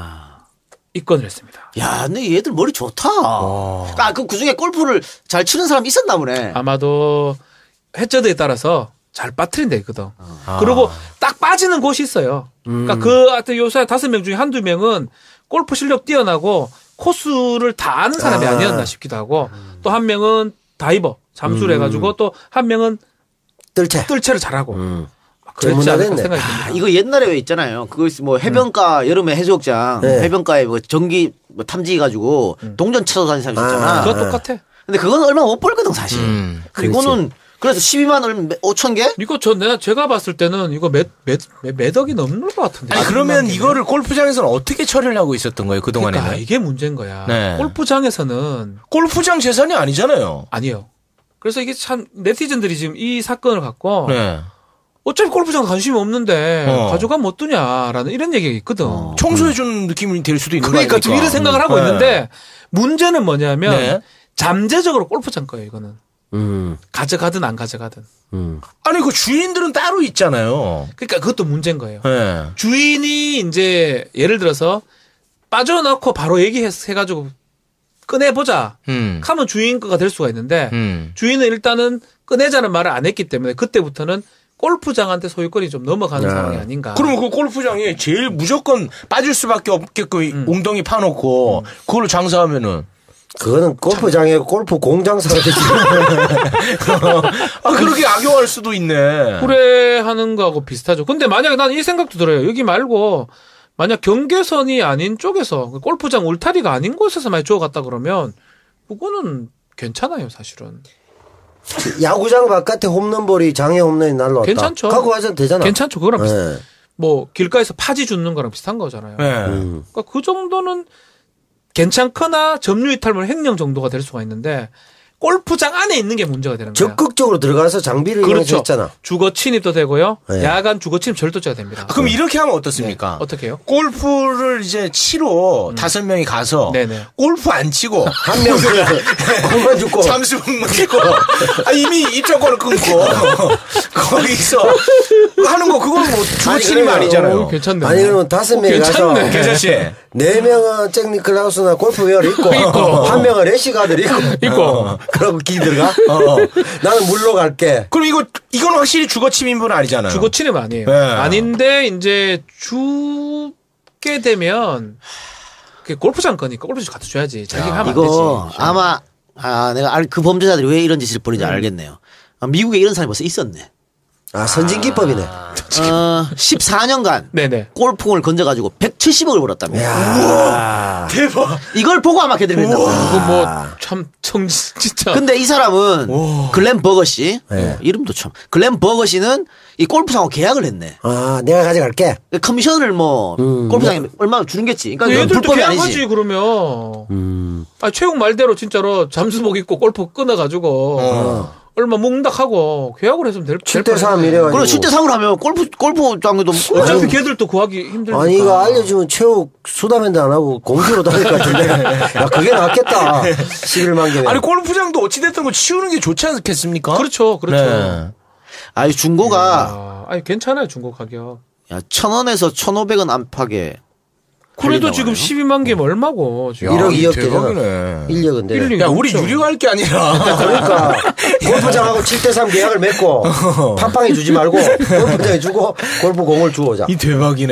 입건을 했습니다. 야, 근데 얘들 머리 좋다. 그 중에 골프를 잘 치는 사람이 있었나 보네. 아마도 해저드에 따라서 잘 빠뜨린 데 있거든. 그리고 딱 빠지는 곳이 있어요. 그러니까 하여튼 요새 5명 중에 한두 명은 골프 실력 뛰어나고 코스를 다 아는 사람이 아니었나 싶기도 하고 또 한 명은 다이버 잠수를 해가지고 또 한 명은 뜰채를 잘하고 그랬지 않을까 생각이 듭니다. 이거 옛날에 왜 있잖아요. 그거 뭐 해변가 여름에 해수욕장 해변가에 뭐 전기 뭐 탐지해 가지고 동전 쳐서 다니는 사람 있잖아. 그거 똑같아. 근데 그건 얼마 못 벌거든 사실. 이거는 그래서 12만 5천 개? 이거 제가 봤을 때는 이거 몇 억이 넘는 것 같은데. 아니, 그러면 이거를 골프장에서는 어떻게 처리를 하고 있었던 거예요, 그동안에는? 그러니까 이게 문제인 거야. 네. 골프장에서는. 골프장 재산이 아니잖아요. 아니에요. 그래서 이게 참, 네티즌들이 지금 이 사건을 갖고. 네. 어차피 골프장 관심이 없는데 가져가면 어떠냐라는 이런 얘기가 있거든. 청소해주는 느낌이 될 수도 있는 그러니까 거니까. 지금 이런 생각을 하고 있는데 문제는 뭐냐면 잠재적으로 골프장 거예요, 이거는. 가져가든 안 가져가든. 아니 그 주인들은 따로 있잖아요. 그러니까 그것도 문제인 거예요. 네. 주인이 이제 예를 들어서 빠져넣고 바로 얘기해가지고 꺼내보자. 하면 주인 거가 될 수가 있는데 주인은 일단은 꺼내자는 말을 안 했기 때문에 그때부터는 골프장한테 소유권이 좀 넘어가는 상황이 아닌가. 그러면 그 골프장이 제일 무조건 빠질 수밖에 없게끔 웅덩이 파놓고 그걸로 장사하면은. 그거는 골프장에 골프 공장사가 되지. 그렇게 악용할 수도 있네. 그래 하는 거하고 비슷하죠. 근데 만약에 난 이 생각도 들어요. 여기 말고 만약 경계선이 아닌 쪽에서 골프장 울타리가 아닌 곳에서 많이 주워갔다 그러면 그거는 괜찮아요, 사실은. 야구장 바깥에 홈런볼이 장애 홈런이 날라왔다. 괜찮죠. 갖고 가서 되잖아. 괜찮죠. 그거랑 비슷. 뭐 길가에서 파지 줍는 거랑 비슷한 거잖아요. 그러니까 그 정도는 괜찮거나 점유 이탈물 횡령 정도가 될 수가 있는데 골프장 안에 있는 게 문제가 되는 거야. 적극적으로 들어가서 장비를 그렇죠. 이용했잖아. 주거 침입도 되고요. 야간 주거 침입 절도죄가 됩니다. 그럼 이렇게 하면 어떻습니까? 어떻게 해요? 골프를 이제 치러 5명이 가서 골프 안 치고 한 명 공만 죽고 잠수만 찍고 이미 입장권을 끊고 거기서 하는 거 그건 뭐 주거 침입 아니잖아요. 괜찮네. 아니 그러면 5명이 가서 괜찮지? 4명은 잭 니클라우스나 골프웨어를 입고 한 명은 래시가드를 입고 그러고 기 들어가? 나는 물로 갈게. 그럼 이건 확실히 주거 침입은 아니잖아요. 주거 침입 아니에요. 네. 아닌데 이제 주게 되면 그게 골프장 거니까 골프장 갖다 줘야지. 자기가 하면 안 되지. 이거 아마 내가 그 범죄자들이 왜 이런 짓을 벌이는지 알겠네요. 미국에 이런 사람이 벌써 있었네. 선진 기법이네. 14년간 네네. 골프공을 건져가지고 170억을 벌었답니다. 야. 대박. 이걸 보고 아마 걔들이 그랬나 봐. 그거 뭐 참 진짜. 근데 이 사람은 글렌 버거시 네. 이름도 참 글렌 버거시는 이 골프장하고 계약을 했네. 내가 가져갈게. 커미션을 뭐 골프장에 얼마 주는겠지. 그러니까 얘들도 불법이 계약하지 아니지. 그러면. 최욱 말대로 진짜로 잠수복 입고 골프 끊어가지고 얼마 뭉닥하고 계약을 했으면 될 7대3 이래가지고. 그럼 7대3을 하면 골프장에도 어차피 걔들도 구하기 힘들니까. 아니, 이거 알려주면 최욱 수다맨도 안 하고 공주로 다닐 것 같은데. 야, 그게 낫겠다. 11만 개면. 아니 골프장도 어찌됐든 거 치우는 게 좋지 않겠습니까? 그렇죠. 네. 아니 중고가 괜찮아요 중고 가격. 야 1,000원에서 1,500원 안팎에 그래도 지금 12만 개면 얼마고 지금. 1억 2억 대박이네. 1억인데. 야, 우리 유료할 게 아니라. 그러니까 골프장하고 7대3 계약을 맺고 팟빵에 주지 말고 골프장에 주고 골프공을 주어자. 이 대박이네.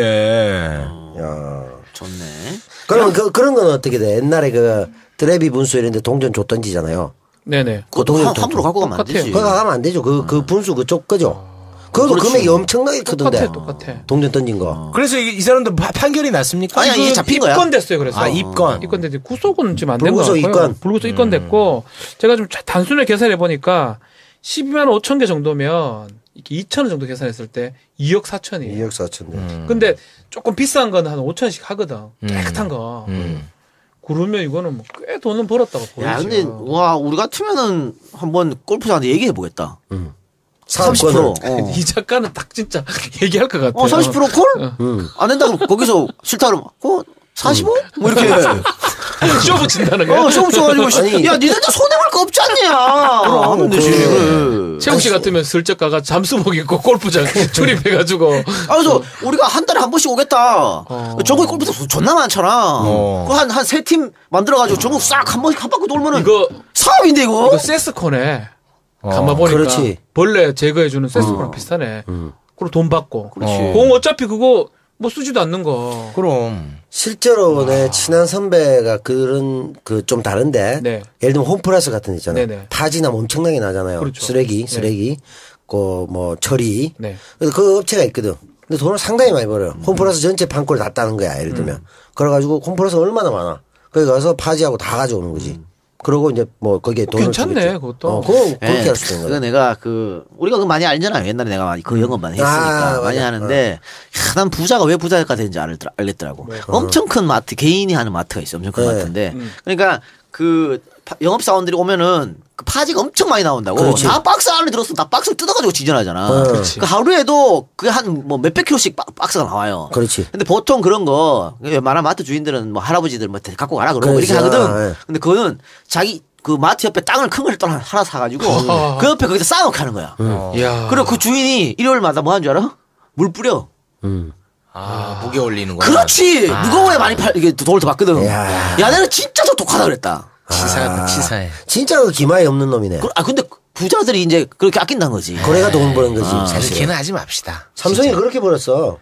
야. 좋네. 그러면 그런 건 어떻게 돼? 옛날에 그 드래비 분수 이런데 동전 줬던지잖아요. 네네. 그것도 함부로 갖고 가면 안 똑같아요. 되지. 그거 가면 안 되죠. 그 분수 그쪽 거죠. 그것도 그렇지. 금액이 엄청나게 크던데. 똑같아. 동전 던진 거. 그래서 이 사람도 판결이 났습니까? 아니, 이게 잡힌 거야. 입건됐어요. 그래서 입건. 구속은 지금 안 된 거 불구속 같고요. 입건. 불구속 입건됐고 제가 좀 단순하게 계산해 보니까 12만 5천 개 정도면 이렇게 2천 원 정도 계산했을 때 2억 4천이에요. 2억 4천. 근데 조금 비싼 거는 한 5천씩 하거든. 깨끗한 거. 그러면 이거는 뭐 꽤 돈은 벌었다고 보이죠. 야 근데 와 우리 같으면은 한번 골프장한테 얘기해 보겠다. 30%. 이 작가는 딱 진짜 얘기할 것 같아요. 30% 콜? 안 된다 그럼 거기서 싫다 그러면 45? 뭐 이렇게 쇼부 친다는 거야. 쇼부 쳐가지고 아니. 야 니네 다 손해볼 거 없지 않냐 하면 되지. 그래. 최욱 씨 같으면 슬쩍 가가 잠수복 입고 골프장 출입해가지고 그래서 우리가 한 달에 한 번씩 오겠다. 전국 골프장 존나 많잖아. 한 세 팀 만들어가지고 전국 싹 한 번씩 한 바퀴 돌면은 이거 사업인데 이거. 이거 세스콘에 가만 보니까 그렇지. 벌레 제거해주는 세스콘랑 비슷하네. 그리고 돈 받고. 그렇지. 공 어차피 그거 뭐 쓰지도 않는 거. 그럼. 실제로 내 친한 선배가 그런 좀 다른데 네. 예를 들면 홈플러스 같은 데 있잖아요. 네네. 타지나면 엄청나게 나잖아요. 그렇죠. 쓰레기 그 뭐 처리. 네. 그래서 그 업체가 있거든. 근데 돈을 상당히 많이 벌어요. 홈플러스 전체 판권을 다 따는 거야. 예를 들면. 그래가지고 홈플러스가 얼마나 많아. 거기 가서 파지하고 다 가져오는 거지. 그러고 이제 뭐 거기에 돈을 괜찮네, 주겠지. 그것도. 그건 그렇게 할 수도 있는 그거 거야. 내가 우리가 그거 많이 알잖아요. 옛날에 내가 많이 그 영업 많이 했으니까 많이 맞아. 하는데 난 부자가 왜 부자가 되는지 알겠더라고. 엄청 큰 마트 개인이 하는 마트가 있어. 엄청 큰 네. 마트인데 그러니까 그 영업 사원들이 오면은 그 파지가 엄청 많이 나온다고. 그렇지. 다 박스 안에 들어서 다 박스를 뜯어가지고 지전하잖아. 그렇지. 그 하루에도 그 한 뭐 몇백 킬로씩 박스가 나와요. 그렇지. 근데 보통 그런 거 웬만한 마트 주인들은 뭐 할아버지들 뭐 갖고 가라 그러고 그렇지. 이렇게 하거든. 아, 예. 근데 그거는 자기 그 마트 옆에 땅을 큰 걸 또 하나 사가지고 그 옆에 거기다 쌓아놓고 하는 거야. 이야. 그리고 그 주인이 일요일마다 뭐 하는 줄 알아? 물 뿌려. 무게 올리는 거야. 그렇지. 무거워야 많이 이게 돈을 더 받거든. 야. 야, 내가 진짜 더 독하다 그랬다. 치사하다, 치사해. 진짜 그 기마에 없는 놈이네. 근데 부자들이 이제 그렇게 아낀다는 거지. 거래가 돈 버는 거지. 사실 사실. 걔는 하지 맙시다. 삼성이 그렇게 벌었어.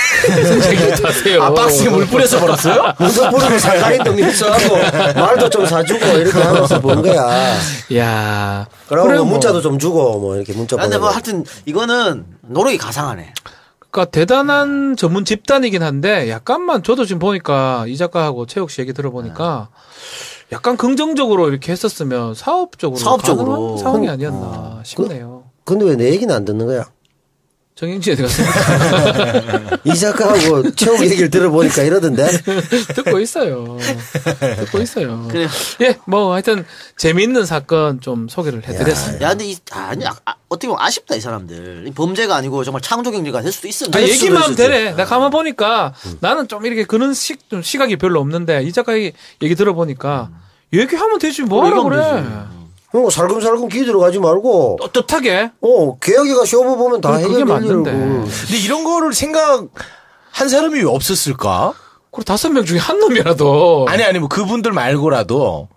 하세요. 박스에 물 뿌려서 벌었어요? 문서 뿌리고 살가리도 밀수하고 말도 좀 사주고 이렇게 하면서 번 거야. 야. 그러고 그래, 뭐 뭐. 문자도 좀 주고 뭐 이렇게 문자 근데 보내고. 뭐 하여튼 이거는 노력이 가상하네. 그러니까 대단한 전문 집단이긴 한데 약간만 저도 지금 보니까 이 작가하고 최욱 씨 얘기 들어보니까 약간 긍정적으로 이렇게 했었으면 사업적으로 사업적으로. 가능한 상황이 아니었나 싶네요. 근데 왜 내 얘기는 안 듣는 거야? 정영진 어디 갔습니까? 이 작가하고 최욱 얘기를 들어보니까 이러던데. 듣고 있어요. 듣고 있어요. 그래. 예, 뭐 하여튼 재미있는 사건 좀 소개를 해드렸습니다. 야, 근데 어떻게 보면 아쉽다, 이 사람들. 이 범죄가 아니고 정말 창조 경제가 될 수도 있어. 얘기만 하면 되네. 내가 가만 보니까 나는 좀 이렇게 그런 좀 시각이 별로 없는데 이 작가 얘기 들어보니까 얘기하면 되지 뭐하라 그래. 살금살금 기 들어가지 말고. 떳떳하게. 계약이가 쇼부 보면 다 그게 해결될 맞는데. 일이고. 근데 이런 거를 생각한 사람이 왜 없었을까? 그리고 5명 중에 한 놈이라도. 아니, 뭐 그분들 말고라도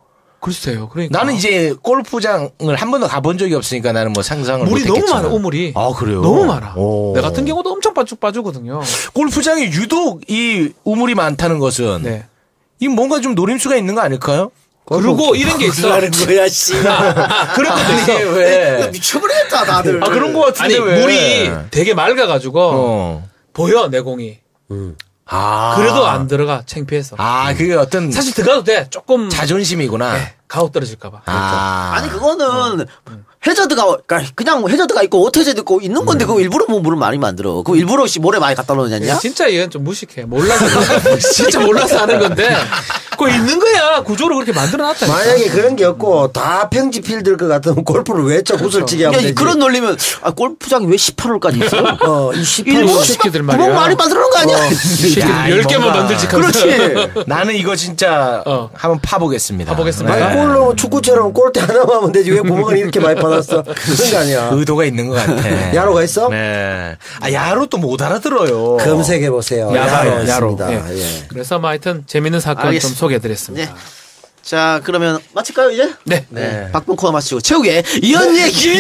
글쎄요. 그러니까 나는 이제 골프장을 한 번도 가본 적이 없으니까 나는 뭐 상상을 물이 너무 못했겠지만. 많아. 우물이. 아, 그래요? 너무 많아. 오. 내 같은 경우도 엄청 빠죽 빠주거든요. 골프장이 유독 이 우물이 많다는 것은 네. 이 뭔가 좀 노림수가 있는 거 아닐까요? 그리고 이런 게 있어. 하는 거야, 씨. 그런 것도 있어. 아니, 왜? 미쳐버리겠다, 다들. 아, 그런 거 같은데 아니 왜? 물이 되게 맑아가지고 어. 보여 내공이. 아. 그래도 안 들어가 창피해서. 아, 그게 어떤 사실 들어가도 돼. 조금 자존심이구나. 네, 가오 떨어질까봐. 아. 아니 그거는 해저드가 그냥 해저드가 있고 워터헤저드 있고 있는 건데 그거 일부러 뭐 물을 많이 만들어. 그거 일부러 모래 많이 갖다 놓느냐? 진짜 얘는 좀 무식해. 몰라서 진짜 몰라서 하는 건데 그거 있는 거야. 구조로 그렇게 만들어놨다. 만약에 그런 게 없고 다 평지 필드일 것 같으면 골프를 왜 저 구슬치게 하면 되지. 그런 논리면 골프장이 왜 18홀까지 있어? 이 18호 일부러 새끼들 말이야. 구멍 많이 만들어 놓은 거 아니야? 새끼들 야, 10개만 뭔가. 만들지. 그렇지. 나는 이거 진짜 한번 파보겠습니다. 파보겠습니다. 아니, 골로 축구처럼 골대 하나만 하면 되지 왜 구멍을 이렇게 많이 받았어? 그런 거 아니야. 의도가 있는 것 같아. 야로가 있어? 네. 아, 야로 또 못 알아들어요. 검색해 보세요. 야로. 야로입니다. 예. 예. 그래서 뭐 하여튼 재밌는 사건 좀 알겠습니다. 소개해드렸습니다. 네. 자 그러면 마칠까요 이제? 네. 네. 박봉 코너 마치고 최욱의 이런 얘기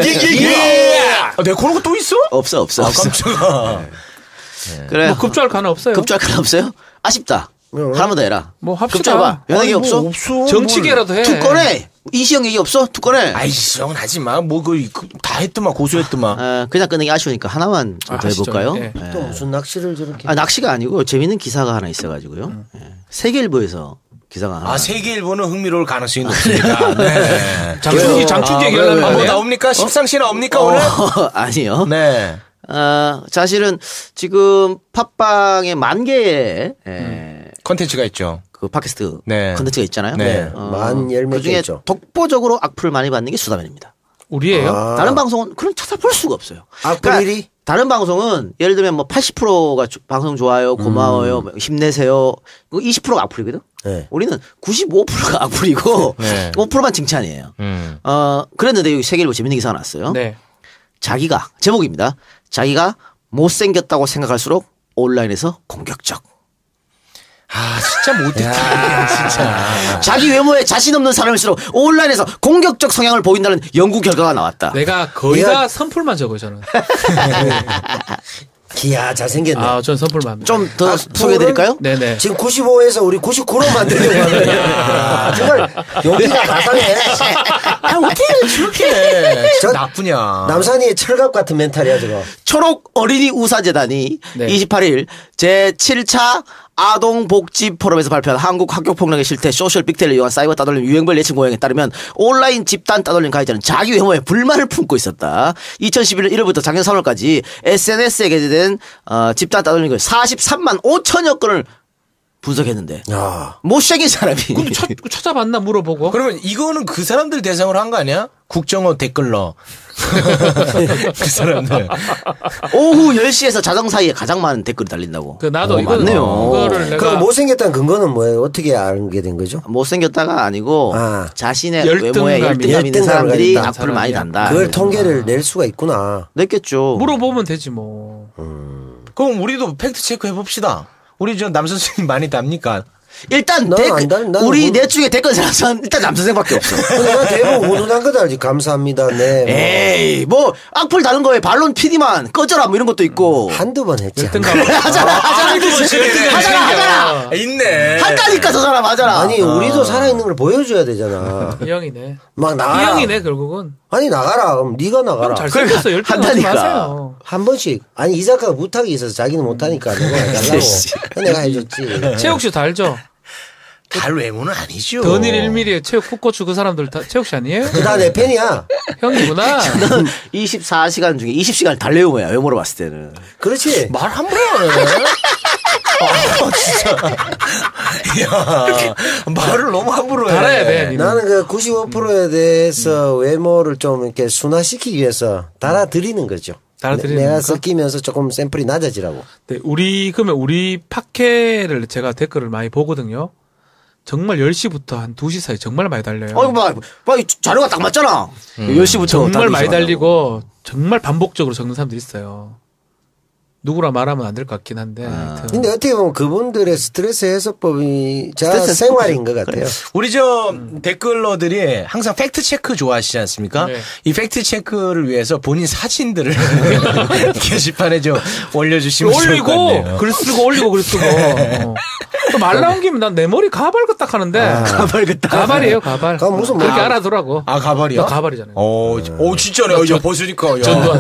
아, 내 코너가 또 있어? 없어. 아, 깜짝아. 그래. 뭐 급조할 거 하나 없어요. 급조할 건 없어요? 아쉽다. 하나만 더 해라. 뭐 합시다. 급조해봐. 연예계 아니, 없어? 뭐 없어. 정치계라도 해. 두 건에 이시영 얘기 없어? 두 건에. 아이씨, 형 하지 마. 뭐, 다 했더만, 고소했더만. 그냥 끊는 게 아쉬우니까 하나만 좀 더 하시죠. 해볼까요? 예. 예. 또 무슨 낚시를 저렇게. 낚시가 아니고 재밌는 기사가 하나 있어가지고요. 예. 세계일보에서 기사가 하나. 세계일보는 흥미로울 가능성이 높습니다. 네. 장충기 얘기하려는 거 뭐 아니에요? 나옵니까? 십상시 나옵니까, 오늘? 아니요. 네. 사실은 지금 팟빵에 10,000개의 컨텐츠가 있죠. 그 팟캐스트 네. 컨텐츠가 있잖아요. 네. 만 열 몇 개 그중에 있죠. 독보적으로 악플을 많이 받는 게 수다맨입니다. 우리예요? 다른 방송은 그런 찾아볼 수가 없어요. 악플 1위? 다른 방송은 예를 들면 뭐 80%가 방송 좋아요, 고마워요, 뭐 힘내세요. 그 20%가 악플이거든. 네. 우리는 95%가 악플이고 네. 5%만 칭찬이에요. 그랬는데 여기 세계일보 재밌는 기사가 났어요. 네. 자기가 제목입니다. 자기가 못생겼다고 생각할수록 온라인에서 공격적. 아, 진짜 못됐다. 진짜. 자기 외모에 자신 없는 사람일수록 온라인에서 공격적 성향을 보인다는 연구 결과가 나왔다. 내가 거의 다 선풀만 적어요, 저는. 기야 잘생겼네. 전 선풀만. 좀 더 소개해드릴까요? 네네. 지금 95에서 우리 99로 만들려고 하는 거야. 정말 용기가 가상해. 어떻게 저렇게 저 나쁘냐. 남산이의 철갑 같은 멘탈이야 저거. 초록 어린이 우사재단이 네. 28일 제7차 아동복지 포럼에서 발표한 한국 학교폭력의 실태 소셜 빅데이터를 이용한 사이버 따돌림 유행별 예측 모형에 따르면 온라인 집단 따돌림 가해자는 자기 외모에 불만을 품고 있었다. 2011년 1월부터 작년 3월까지 SNS에 게재된 집단 따돌림 글 43만 5천여 건을 분석했는데 야. 못생긴 사람이 근데 찾아봤나 물어보고. 그러면 이거는 그 사람들 대상으로 한 거 아니야? 국정원 댓글러. 그 사람들. 오후 10시에서 자정 사이에 가장 많은 댓글이 달린다고. 나도 이거는 맞네요. 그거를 내가 그럼 못생겼다는 근거는 뭐예요? 어떻게 알게 된 거죠? 못생겼다가 아니고 자신의 열등감이 외모에 열등감 있는 열등감을 사람들이 가진다. 악플을 많이 단다. 그걸 통계를 낼 수가 있구나. 냈겠죠. 물어보면 되지 뭐. 그럼 우리도 팩트 체크 해봅시다. 우리 저 남 선생님 많이 답니까? 일단 나는 안 달- 나는 우리 뭐- 넷 중에 댓글 사람 일단 남선생밖에 없어. 근데 나 대부분 훈훈한 거다 알지. 감사합니다. 네. 뭐. 에이 뭐 악플 다른 거에 반론 PD만 꺼져라 뭐 이런 것도 있고. 한두 번 했지. 열등감. 하잖아. 있네. 한다니까 저 사람 하잖아. 아니 우리도 살아있는 걸 보여줘야 되잖아. 이 형이네. 막 이 나가라. 형이네 결국은. 아니 나가라. 그럼 네가 나가라. 잘생겼어. 열등하지 한다니까. 마세요. 한 번씩. 아니 이 작가가 부탁이 있어서 자기는 못하니까 내가 해달라고. 내가 해줬지. 최욱 씨 다 알죠? 달 외모는 아니죠. 더닐 1mm에 최욱 풋고추 그 사람들 다 최욱 씨 아니에요? 다 내 팬이야. 형이구나. 24시간 중에 20시간 달래용이야 외모로 봤을 때는. 그렇지. 말 함부로 하네. 진짜. 야, 말을 너무 함부로 해. 달아야 돼. 니는. 나는 그 95%에 대해서 외모를 좀 이렇게 순화시키기 위해서 달아드리는 거죠. 달아드리는 내가 겁니까? 섞이면서 조금 샘플이 낮아지라고. 네, 그러면 우리 팟캐를 제가 댓글을 많이 보거든요. 정말 10시부터 한 2시 사이 정말 많이 달려요. 봐, 자료가 딱 맞잖아. 10시부터 정말 많이 달리고 정말 반복적으로 적는 사람도 있어요. 누구라 말하면 안 될 것 같긴 한데. 하여튼. 근데 어떻게 보면 그분들의 스트레스 해소법이 스트레스 생활인 것 같아요. 우리 댓글러들이 항상 팩트 체크 좋아하시지 않습니까? 네. 이 팩트 체크를 위해서 본인 사진들을 게시판에 좀 올려주시면 좋을 것 올리고 같네요. 글 쓰고 올리고 글 쓰고. 또 말 나온 김에 난 내 머리 가발 딱 하는데. 가발 그딱. 가발이에요, 가발. 그건 무슨 그렇게 뭐- 알아두라고. 아, 가발이요? 나 가발이잖아요. 오, 진짜네. 야, 벗으니까. 야. 전두환.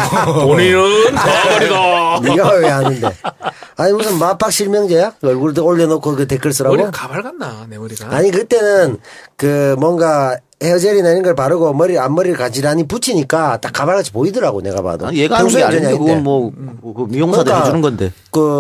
본인은 가발이다. 네가 왜 하는데? 아니 무슨 맞박 실명제야? 얼굴도 올려놓고 그 댓글 쓰라고? 머리가 가발 같나, 내 머리가. 아니 그때는 그 뭔가 헤어젤이나 이런 걸 바르고 앞머리를 가지런히 붙이니까 딱 가발같이 보이더라고 내가 봐도. 아니, 얘가 하는 게 평소에 전혀 아닌데 그건 아닌데. 뭐 그 미용사들 그러니까 해주는 건데.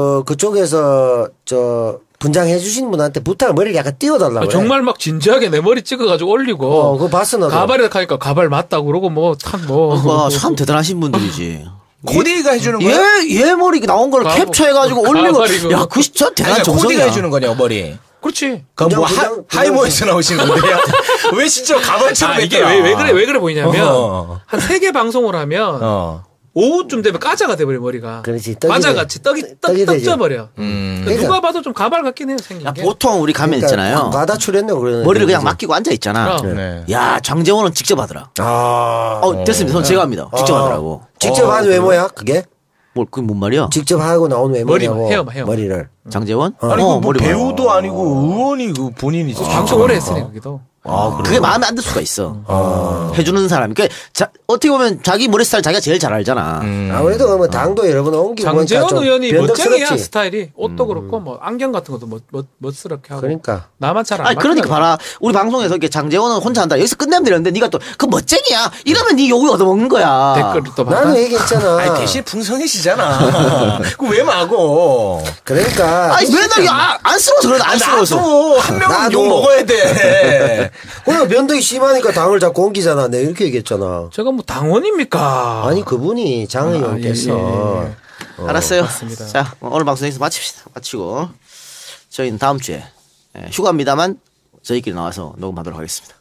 그쪽에서 분장해 주신 분한테 부탁을 머리를 약간 띄워달라고. 정말 막 진지하게 내 머리 찍어가지고 올리고. 그거 봤어 나도. 가발이라 하니까 가발 맞다고 그러고 뭐, 와, 참 대단하신 분들이지. 코디가 해주는 거야? 얘 머리 나온 걸 가발- capture해가지고 올리고. 가발이고. 야, 그 진짜 대단한 아니, 정성이야. 코디가 해주는 거냐고, 머리. 그렇지. 그럼 뭐 분장- 하이모에서 나오시는 건데요? 왜 진짜 가발처럼 이게 했더라? 왜 그래 보이냐면, 어. 한 3개 방송을 하면, 어. 오후쯤 되면 까자가 돼버려, 머리가. 그렇지, 떡이 과자같이 떡이 떡이 되죠. 떡져버려. 그러니까. 누가 봐도 좀 가발 같긴 해요, 생긴 야, 게. 보통 우리 가면 있잖아요. 과다 출연료 그러는. 머리를 그냥 맡기고 앉아 있잖아. 그럼. 네. 야, 장재원은 직접 하더라. 아. 됐습니다. 전 제가 합니다. 직접 하더라고. 직접 한 외모야 그게? 그게 뭔 말이야? 직접 하고 나온 외모냐고. 헤어만. 머리를. 장재원? 아니, 뭐 머리 봐. 배우도 아니고 의원이 그 본인이 방송 오래 했으니, 거기도. 그게 마음에 안 들 수가 있어. 해주는 사람이. 그러니까 어떻게 보면 자기 머리 스타일 자기가 제일 잘 알잖아. 아무래도 뭐 당도 여러 번 옮기고 장재원 보니까 좀 의원이 멋쟁이야, 변덕스럽지. 스타일이. 옷도 그렇고, 뭐, 안경 같은 것도 멋스럽게 하고. 그러니까. 나만 잘 안 아니, 그러니까 봐라. 우리 방송에서 이렇게 장재원은 혼자 한다. 여기서 끝내면 되는데 네가 또 그 멋쟁이야. 이러면 네 욕을 얻어먹는 거야. 댓글을 또 봐봐. 나는 얘기했잖아. 아니, 대신 풍성해지잖아. 그거 왜 마고? 그러니까. 아니, 맨날 안 쓰러워서 그래. 안 쓰러워서. 나도 한 명은 나도. 욕 먹어야 돼. 그래 변덕이 심하니까 당을 자꾸 옮기잖아. 내가 이렇게 얘기했잖아. 제가 뭐 당원입니까? 아니 그분이 장 의원께서 알았어요. 맞습니다. 자, 오늘 방송 여기서 마칩시다. 마치고 저희는 다음 주에 휴가입니다만 저희끼리 나와서 녹음하도록 하겠습니다.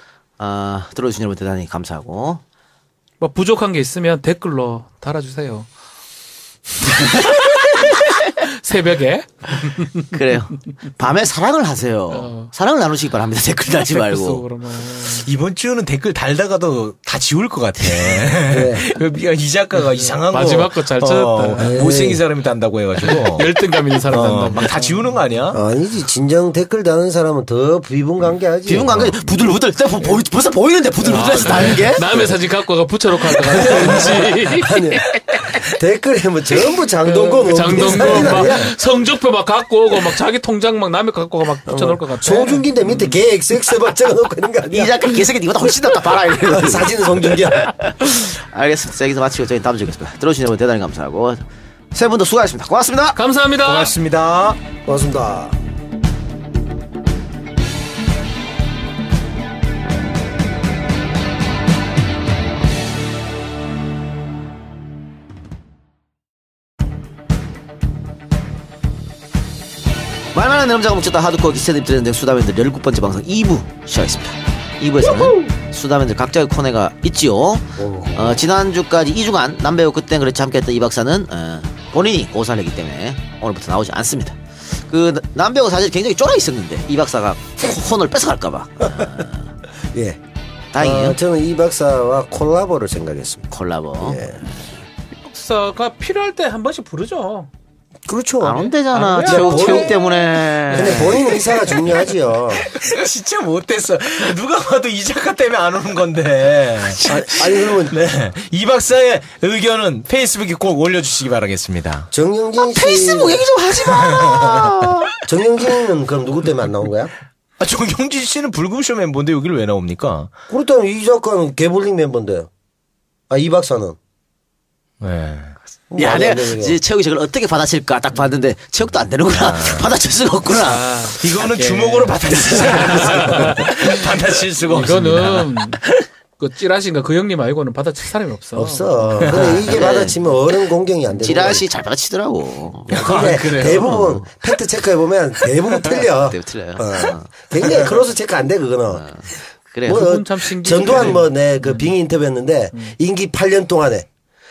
들어주신 여러분 대단히 감사하고 뭐 부족한 게 있으면 댓글로 달아주세요. 새벽에. 그래요. 밤에 사랑을 하세요. 사랑을 나누시기 바랍니다. 댓글 달지 말고. 그러면. 이번 주는 댓글 달다가도 다 지울 것 같아. 네. 이 작가가 이상한 거. 마지막 거 잘 찾았다. 못생긴 사람이 단다고 해가지고. 열등감 있는 사람 한다. 막 다 지우는 거 아니야? 아니지 진정 댓글 다는 사람은 더 비분관계하지. 비분 관계 부들부들. 벌써 보이는데 부들부들해서 다는 게? 남의 사진 갖고 가 붙여놓고 할 것 같아. 왠지. 아니, 댓글에 뭐 전부 장동건 장동건 막 성적표 막 갖고 오고 막 자기 통장 막 남의 거 갖고 가 막 붙여놓을 것 같아. 송중기인데 밑에 개 XX 적어놓고 있는 거 아니야? 이 작가 개새끼 니보다 훨씬 낫다 봐라. 이러면서. 사진은 송중기야. 알겠습니다. 자, 여기서 마치고 저희 다음 주에 뵙겠습니다. 들어주신 여러분 대단히 감사하고 세 분도 수고하셨습니다. 고맙습니다. 감사합니다. 고맙습니다. 고맙습니다. 말만한 내용자가 묻혔다 하드코어 기세들 트렌드 수다맨들 17번째 방송 2부 시작했습니다. 2부에서는 수다맨들 각자의 코너가 있지요. 지난주까지 2주간 남배우 그때 그렇지 함께했던 이 박사는 본인이 고사를 했기 때문에 오늘부터 나오지 않습니다. 그 남배우 사실 굉장히 쫄아 있었는데 이 박사가 코너를 뺏어갈까봐 예. 다행이에요. 저는 이 박사와 콜라보를 생각했습니다. 콜라보. 예. 박사가 필요할 때 한 번씩 부르죠. 그렇죠. 안 온대잖아. 안 돼. 체육 때문에. 근데 본인 의사가 중요하지요. 진짜 못됐어. 누가 봐도 이 작가 때문에 안 오는 건데. 아니 그러면 네. 이 박사의 의견은 페이스북에 꼭 올려주시기 바라겠습니다. 정영진 씨. 페이스북 얘기 좀 하지 마. 정영진은 그럼 누구 때문에 안 나온 거야? 정영진 씨는 불금쇼 멤버인데 여기를 왜 나옵니까? 그렇다면 이 작가는 개블링 멤버인데. 이 박사는. 네. 야, 말이 안 내가 되는 이제 체육이 저걸 어떻게 받아칠까 딱 봤는데 체육도 안 되는구나. 받아칠 수가 없구나. 이거는 주먹으로 받아치지 않았어요. 받아칠 수가 없습니다. 이거는 그 찌라시인가 그 형님 말고는 받아칠 사람이 없어. 없어. 근데 이게 받아치면 어른 공경이 안 되는 지라시 잘 받아치더라고. 근데 대부분 팩트 체크해보면 대부분 틀려. 네, 틀려요. 굉장히 크로스 체크 안 돼, 그거는. 그래. 뭐, 그분 참 신기해. 전두환 뭐, 내 그 빙의 인터뷰 했는데, 임기 8년 동안에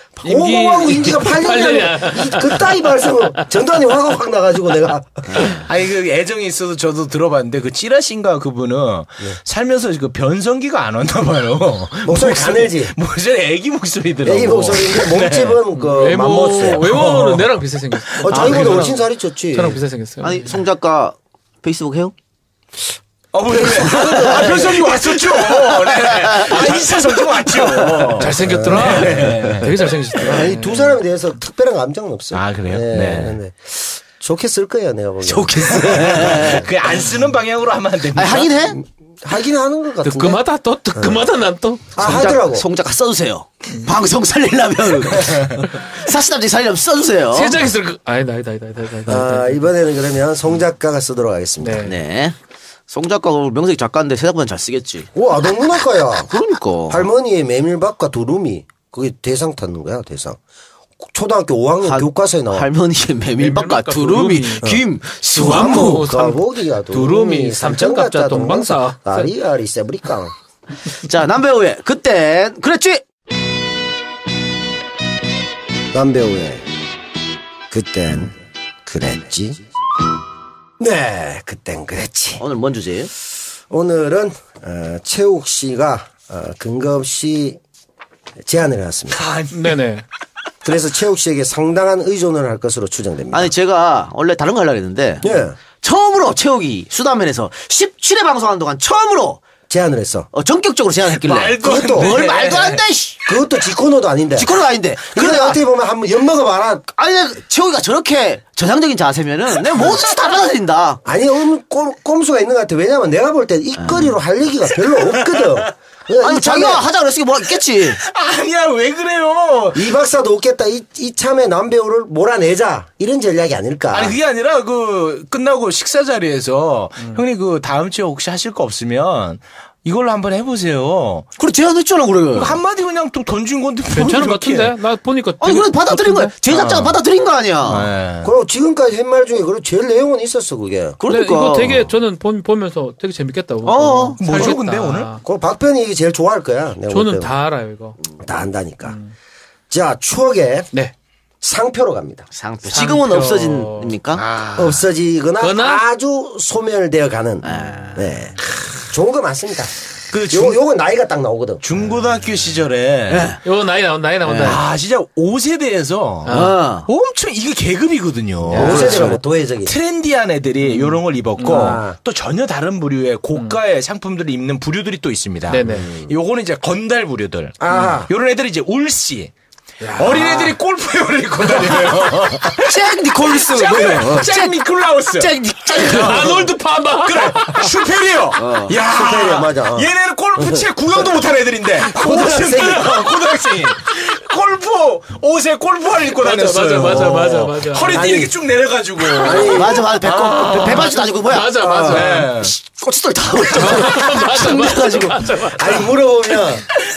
오공하고 임기가 8년이야. 그따위 발성을 전두환이 화가 확 나가지고 내가. 아니, 그 애정이 있어서 저도 들어봤는데 그 찌라신가 그분은 살면서 그 변성기가 안 왔나 봐요. 목소리 가늘지. 목소리 애기 목소리더라고. 애기 목소리인데 몸집은 그 맘모스야. 외모는 내랑 비슷하게 생겼어. 자기보다 훨씬 살이 쪘지. 저랑 비슷하게 생겼어요. 아니 송 작가 페이스북 해요? 왜? 변성기 왔었죠. 네. 인사 성적 왔죠. 잘생겼더라. 되게 잘생기셨더라. 이 두 사람에 대해서 특별한 감정은 없어요. 아, 그래요? 네. 좋게 쓸 거예요, 내가 보기엔. 좋겠어. 그 안 쓰는 방향으로 하면 안 됩니다. 아니, 하긴 해? 하긴 하는 것 같은데. 뜨끔하다 뜨끔하다 난 또. 하더라고. 송 작가 써주세요. 방송 살리려면 사시남지 살리려면 써주세요. 세 장이 쓸 거. 아니다. 이번에는 그러면 송 작가가 쓰도록 하겠습니다. 네. 네. 송 작가가 명색이 작가인데 생각보다 잘 쓰겠지. 오, 아동문학가야. 그러니까. 할머니의 메밀밥과 두루미. 그게 대상 탔는 거야, 대상. 초등학교 5학년 교과서에 나와. 할머니의 메밀밥과 두루미, 김, 수완무, 가보기야, 두루미, 삼천갑자, 동방사. 아리아리, 세브리깡. 자, 남배우의 그땐 그랬지? 남배우의 그땐 그랬지? 네, 그땐 그랬지. 오늘 뭔 주제예요? 오늘은 최욱 씨가 근거 없이 제안을 해왔습니다. 네네. 그래서 최욱 씨에게 상당한 의존을 할 것으로 추정됩니다. 아니, 제가 원래 다른 거 하려고 했는데. 예. 처음으로 최욱이 수다면에서 17회 방송하는 동안 처음으로 제안을 했어. 전격적으로 제안했길래. 말도 안 돼. 뭘 말도 안 돼, 씨. 그것도 지코노도 아닌데. 지코는 아닌데. 그런데 어떻게 보면 한번 엿먹어봐라. 아니, 최욱이가 저렇게 전향적인 자세면은 내가 모든 다 받아들인다. 아니, 꼼수가 있는 것 같아. 왜냐면 내가 볼 때 입거리로 할 얘기가 별로 없거든. 아니, 자기가 하자 그랬으니 뭐가 있겠지. 아니야, 왜 그래요? 이 박사도 없겠다. 이참에 남배우를 몰아내자. 이런 전략이 아닐까. 아니, 그게 아니라 끝나고 식사 자리에서 형님 다음 주에 혹시 하실 거 없으면 이걸로 한번 해보세요. 그래, 제안했잖아, 그래. 한마디 그냥 또 던진 건데. 괜찮은 것 같은데? 나 보니까. 아니, 그래, 받아들인 거야. 제작자가 받아들인 거 아니야. 네. 그리고 지금까지 한 말 중에 제일 내용은 있었어, 그게. 근데 이거 되게 저는 보면서 되게 재밌겠다고. 뭐죠, 근데 오늘? 그 박편이 이게 제일 좋아할 거야. 내가 볼 저는 때는. 다 알아요, 이거. 다 안다니까. 자, 추억의 네. 상표로 갑니다. 상표. 지금은 없어진입니까? 없어지거나 거나? 아주 소멸되어 가는. 네. 좋은 거 많습니다. 요건 나이가 딱 나오거든. 중고등학교 시절에. 요 나이 나온다. 진짜 5세대에서 엄청 이게 계급이거든요. 5세대가 뭐 도회적인. 트렌디한 애들이 이런 걸 입었고 또 전혀 다른 부류의 고가의 상품들을 입는 부류들이 또 있습니다. 네네. 요거는 이제 건달 부류들. 아. 요런 애들이 이제 울씨. 어린애들이 골프웨어를 입고 다녀요. 잭 니콜스. 잭 니콜라우스. 아놀드 파마. 그래. 슈페리어. 야. 슈페리어, 맞아. 얘네는 골프채 구경도 못한 애들인데. 고등학생이. 골프 옷에 골프화를 입고 다녔어요. 맞아. 허리띠 이렇게 쭉 내려가지고. 맞아. 배바지도 아니고 뭐야. 맞아. 네. 꼬치들 다 올려. 맞아. 아니, 물어보면,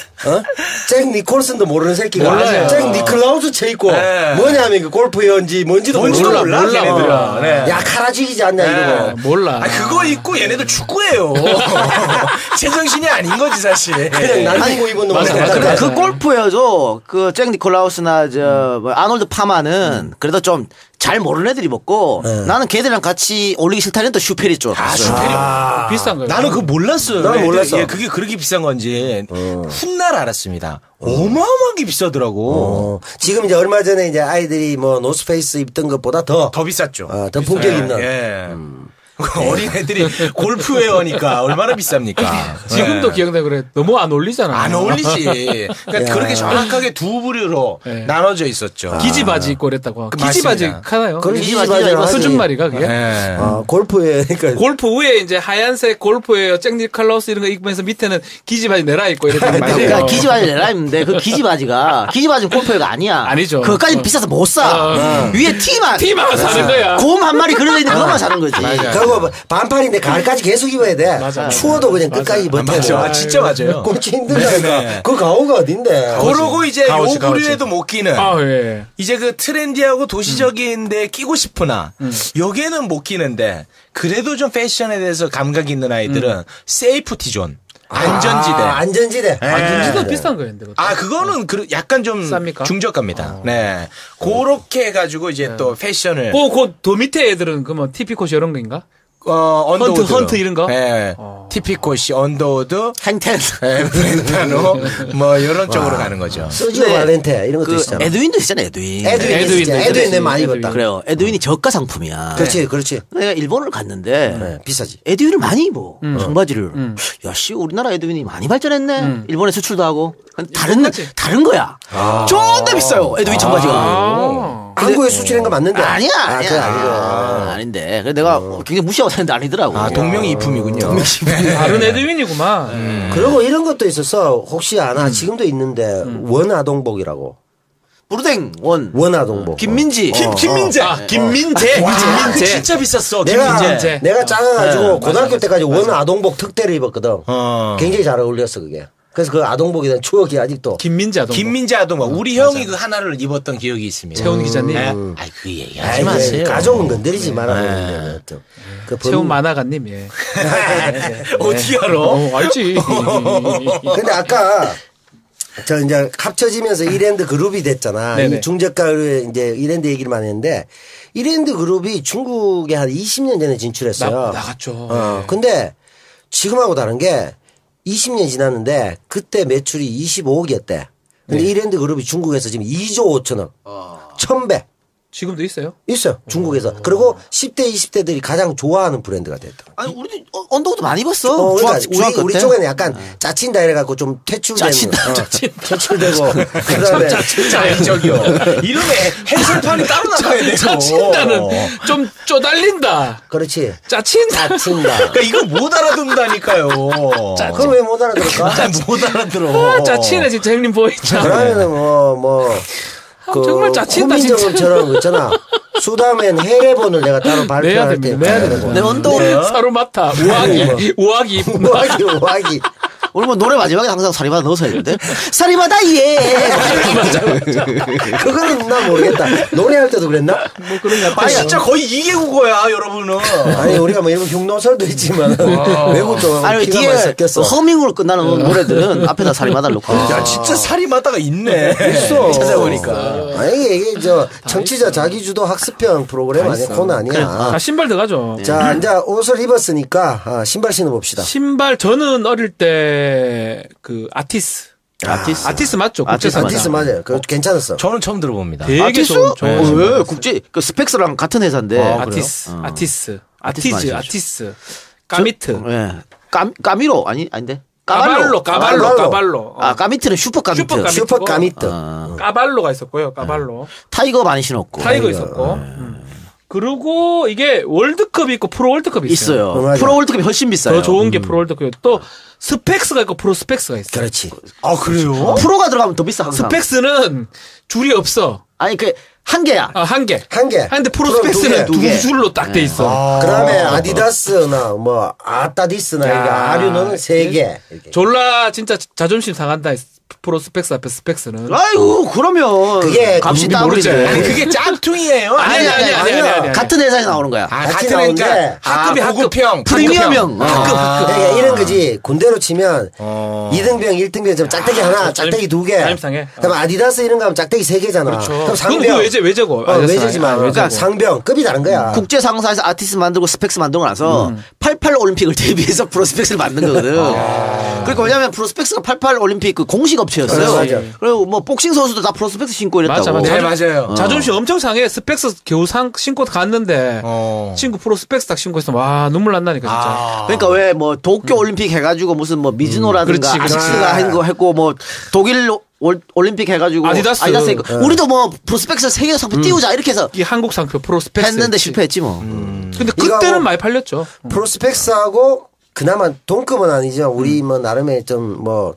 잭 니콜슨도 모르는 새끼가. 몰라요. 잭 니클라우스 채 있고, 네. 뭐냐면 그 골프회원지 뭔지도 몰라. 걔네들은. 네. 야, 카라지기지 않냐, 이러고. 몰라. 그거 입고 얘네들 축구해요. 제정신이 아닌 거지, 사실. 그냥 난리고 입은 놈. 맞아. 그 골프여도 잭 니콜라우스나 아놀드 파마는 그래도 좀 잘 모르는 애들이 입었고 나는 걔들이랑 같이 올리기 싫다는 또 슈페리 쪽. 슈페리어. 비싼 거예요. 나는 그거 몰랐어요. 나는 몰랐어. 그게 그렇게 비싼 건지 훗날 알았습니다. 어마어마하게 비싸더라고. 지금 이제 얼마 전에 이제 아이들이 뭐 노스페이스 입던 것보다 더 비쌌죠. 더 품격 있는. 예. 어린 애들이 골프웨어니까 얼마나 비쌉니까? 지금도 기억나 그래. 너무 안 어울리잖아. 안 어울리지. 그러니까 그렇게 정확하게 두 부류로 나눠져 있었죠. 기지 바지 입고 그랬다고. 그 기지 바지 맞습니다. 하나요? 그걸 기지 기지 바지가 바지라고 수준 하지. 말이가 그게? 예. 골프에 그러니까 골프 위에 이제 하얀색 골프에 잭 니콜라우스 이런 거 입으면서 밑에는 기지 바지 내라 입고 이랬단 말이에요. 그러니까 기지바지 내라 입는데 그 기지바지는 골프회가 아니야. 아니죠. 그거까지 비싸서 못 사. 위에 티만 사는 거야. 곰 한 마리 그려져 있는 그것만 사는 거지. 그리고 반팔인데 가을까지 계속 입어야 돼. 추워도 그냥 끝까지 버텨. 맞아. 진짜 맞아요. 꼴찌 힘들다니까. 그 가오가 어딘데. 그러고 이제 가오지, 요 부류에도 못 끼는 예. 이제 그 트렌디하고 도시적인데 끼고 싶으나 여기에는 못 끼는데 그래도 좀 패션에 대해서 감각이 있는 아이들은 세이프티 존. 안전지대. 안전지대. 안전지도 비싼 거였는데. 그것도. 그거는 약간 좀 쌉니까? 중저가입니다. 네. 그렇게 해가지고 이제 또 패션을. 더 밑에 애들은 그 뭐 티피코시 이런 거인가? 언더우드. 헌트 이런 거? 네. 티피코시, 언더우드, 행텐. 브렌타노, 뭐, 이런 쪽으로 가는 거죠. 서지오 네. 발렌테 이런 것도 그 있잖아. 에드윈도 있잖아, 에드윈. 에드윈 내 많이 입었다. 그래요. 에드윈이 저가 상품이야. 그렇지. 내가 일본을 갔는데 네, 비싸지. 에드윈을 많이 입어. 청바지를. 야, 씨, 우리나라 에드윈이 많이 발전했네. 일본에 수출도 하고. 다른 거야. 존나 비싸요, 에드윈 청바지가. 한국에 수출한 거 맞는데. 아니야. 그게 아니고. 아닌데. 그래서 내가 굉장히 무시하고 다녔는데 아니더라고. 동명이품이군요. 다른 에드윈이구만. 그리고 이런 것도 있어서 혹시 아나 지금도 있는데 원아동복이라고. 부르댕 원. 원아동복. 김민지. 김민재. 김민재. 김민재. 진짜 비쌌어. 김민재. 내가 작아가지고 고등학교 때까지 원아동복 특대를 입었거든. 굉장히 잘 어울렸어 그게. 그래서 그 아동복에 대한 추억이 아직도. 김민재 아동. 김민재 아동복. 우리 형이 그 하나를 입었던 기억이 있습니다. 채훈 기자님. 그 얘기하지 마세요. 가족은 건드리지 말아야 돼. 채훈 만화가님, 예. 어떻게 알아? 알지. 근데 아까 저 이제 합쳐지면서 이랜드 그룹이 됐잖아. 네네. 이 중저가로 이제 이랜드 얘기를 많이 했는데 이랜드 그룹이 중국에 한 20년 전에 진출했어요. 나갔죠. 근데 지금하고 다른 게 20년 지났는데 그때 매출이 25억이었대. 근데 이랜드 그룹이 중국에서 지금 2조 5천억. 1000배. 지금도 있어요? 있어요. 중국에서. 그리고 10대, 20대들이 가장 좋아하는 브랜드가 됐다. 아니, 우리도 언더우드 많이 입었어. 그러니까 우리 쪽에는 약간 짜친다 이래갖고 좀 퇴출된. 퇴출되고. 그 다음에. 자의적이요. 이름에 해설판이 따로 나가야 돼요. 짜친다는 좀 쪼달린다. 그렇지. 짜친다. 짜친다. 그러니까 이거 못 알아듣는다니까요. 그럼 왜 못 알아들을까? 못 알아들어. 짜친해, 진짜 형님 보이죠? 그러면은 정말 짜친다, 진짜. 후민정음처럼 있잖아. 수다맨 해례본을 내가 따로 발표할 때. 내야 됩니다. 내 언더우드. 사로마타. 우아기. 우아기. 우리 뭐 노래 마지막에 항상 사리마다 넣어서 해야 되는데. 사리마다 예. 그거는 나 모르겠다. 노래할 때도 그랬나? 뭐 그런 거 같아요. 진짜 거의 이게 국어야, 여러분은. 아니 우리가 뭐 일본 흉노설도 있지만 외국도 아니, 피가 뒤에 많이 섞였어. 허밍으로 끝나는 노래들은 앞에다 사리마다를 놓고. 야, 진짜 사리마다가 있네. 있어. 찾아보니까. 아니 이게 청취자 자기주도 학습형 프로그램 아니야? 코너 아니야. 자, 신발 들어가죠. 자 이제 옷을 입었으니까 신발 신어봅시다. 신발, 저는 어릴 때 그 아티스 맞죠? 아티스 맞아요. 그거 괜찮았어. 저는 처음 들어봅니다. 되게 아티스? 좋은 왜? 국제, 그 스펙스랑 같은 회사인데. 아티스. 많이 아티스. 까미트. 예. 까미로? 아닌데? 까발로. 까미트는 슈퍼 까미트. 슈퍼 까미트. 까발로가 있었고요. 까발로. 타이거 많이 신었고. 타이거 있었고. 그리고 이게 월드컵이 있고 프로 월드컵이 있어요. 있어요. 프로 월드컵이 훨씬 비싸요. 더 좋은 게 프로 월드컵이고 또 스펙스가 있고 프로 스펙스가 있어요. 그렇지. 아, 그래요? 프로가 들어가면 더 비싸, 항상. 스펙스는 줄이 없어. 아니, 한 개야. 한 개. 근데 프로 스펙스는 두 줄로 딱 돼 있어. 그다음에 아디다스나 뭐 아따디스나 이게 아류는 3개. 졸라 진짜 자존심 상한다. 프로 스펙스 앞에 스펙스는. 아이고, 그러면. 그게 값이 모르지. 따블인데. 아니, 그게 짝퉁이에요? 아니. 같은 회사에 나오는 거야. 같이 같은 나오는데 그러니까 학급이 고급형. 프리미엄형. 그러니까 이런 거지. 군대로 치면 2등병, 1등병 짝대기 하나, 짝대기 2개. 자임상해. 그다음 아디다스 이런 거 하면 짝대기 3개잖아. 그렇죠. 그럼 상병. 외제고. 외제지만. 그러니까 상병 급이 다른 거야. 국제 상사에서 아티스트 만들고 스펙스 만들고 나서 88 올림픽을 대비해서 프로스펙스를 만든 거거든. 그러니까 왜냐면 프로스펙스가 88 올림픽 그 공식 업체였어요. 맞아. 그리고 뭐 복싱 선수도 다 프로스펙스 신고 이랬다고. 맞아. 네, 맞아요. 자존심 엄청 상해. 스펙스 겨우 신고 갔는데 친구 프로 스펙스 딱 신고 있으면 와 눈물 난다니까 진짜. 그러니까 왜 뭐 도쿄 올림픽 해가지고 무슨 뭐 미즈노라든가 그렇지. 아식스가 한 거 했고 뭐 독일 올림픽 해가지고 아디다스 했고 우리도 뭐 프로스펙스 세계 상품 띄우자 이렇게 해서 이 한국 상표 프로 스펙스 했는데 실패했지 뭐. 근데 그때는 많이 팔렸죠. 프로스펙스하고 그나마 동급은 아니지만 우리 뭐 나름의 좀 뭐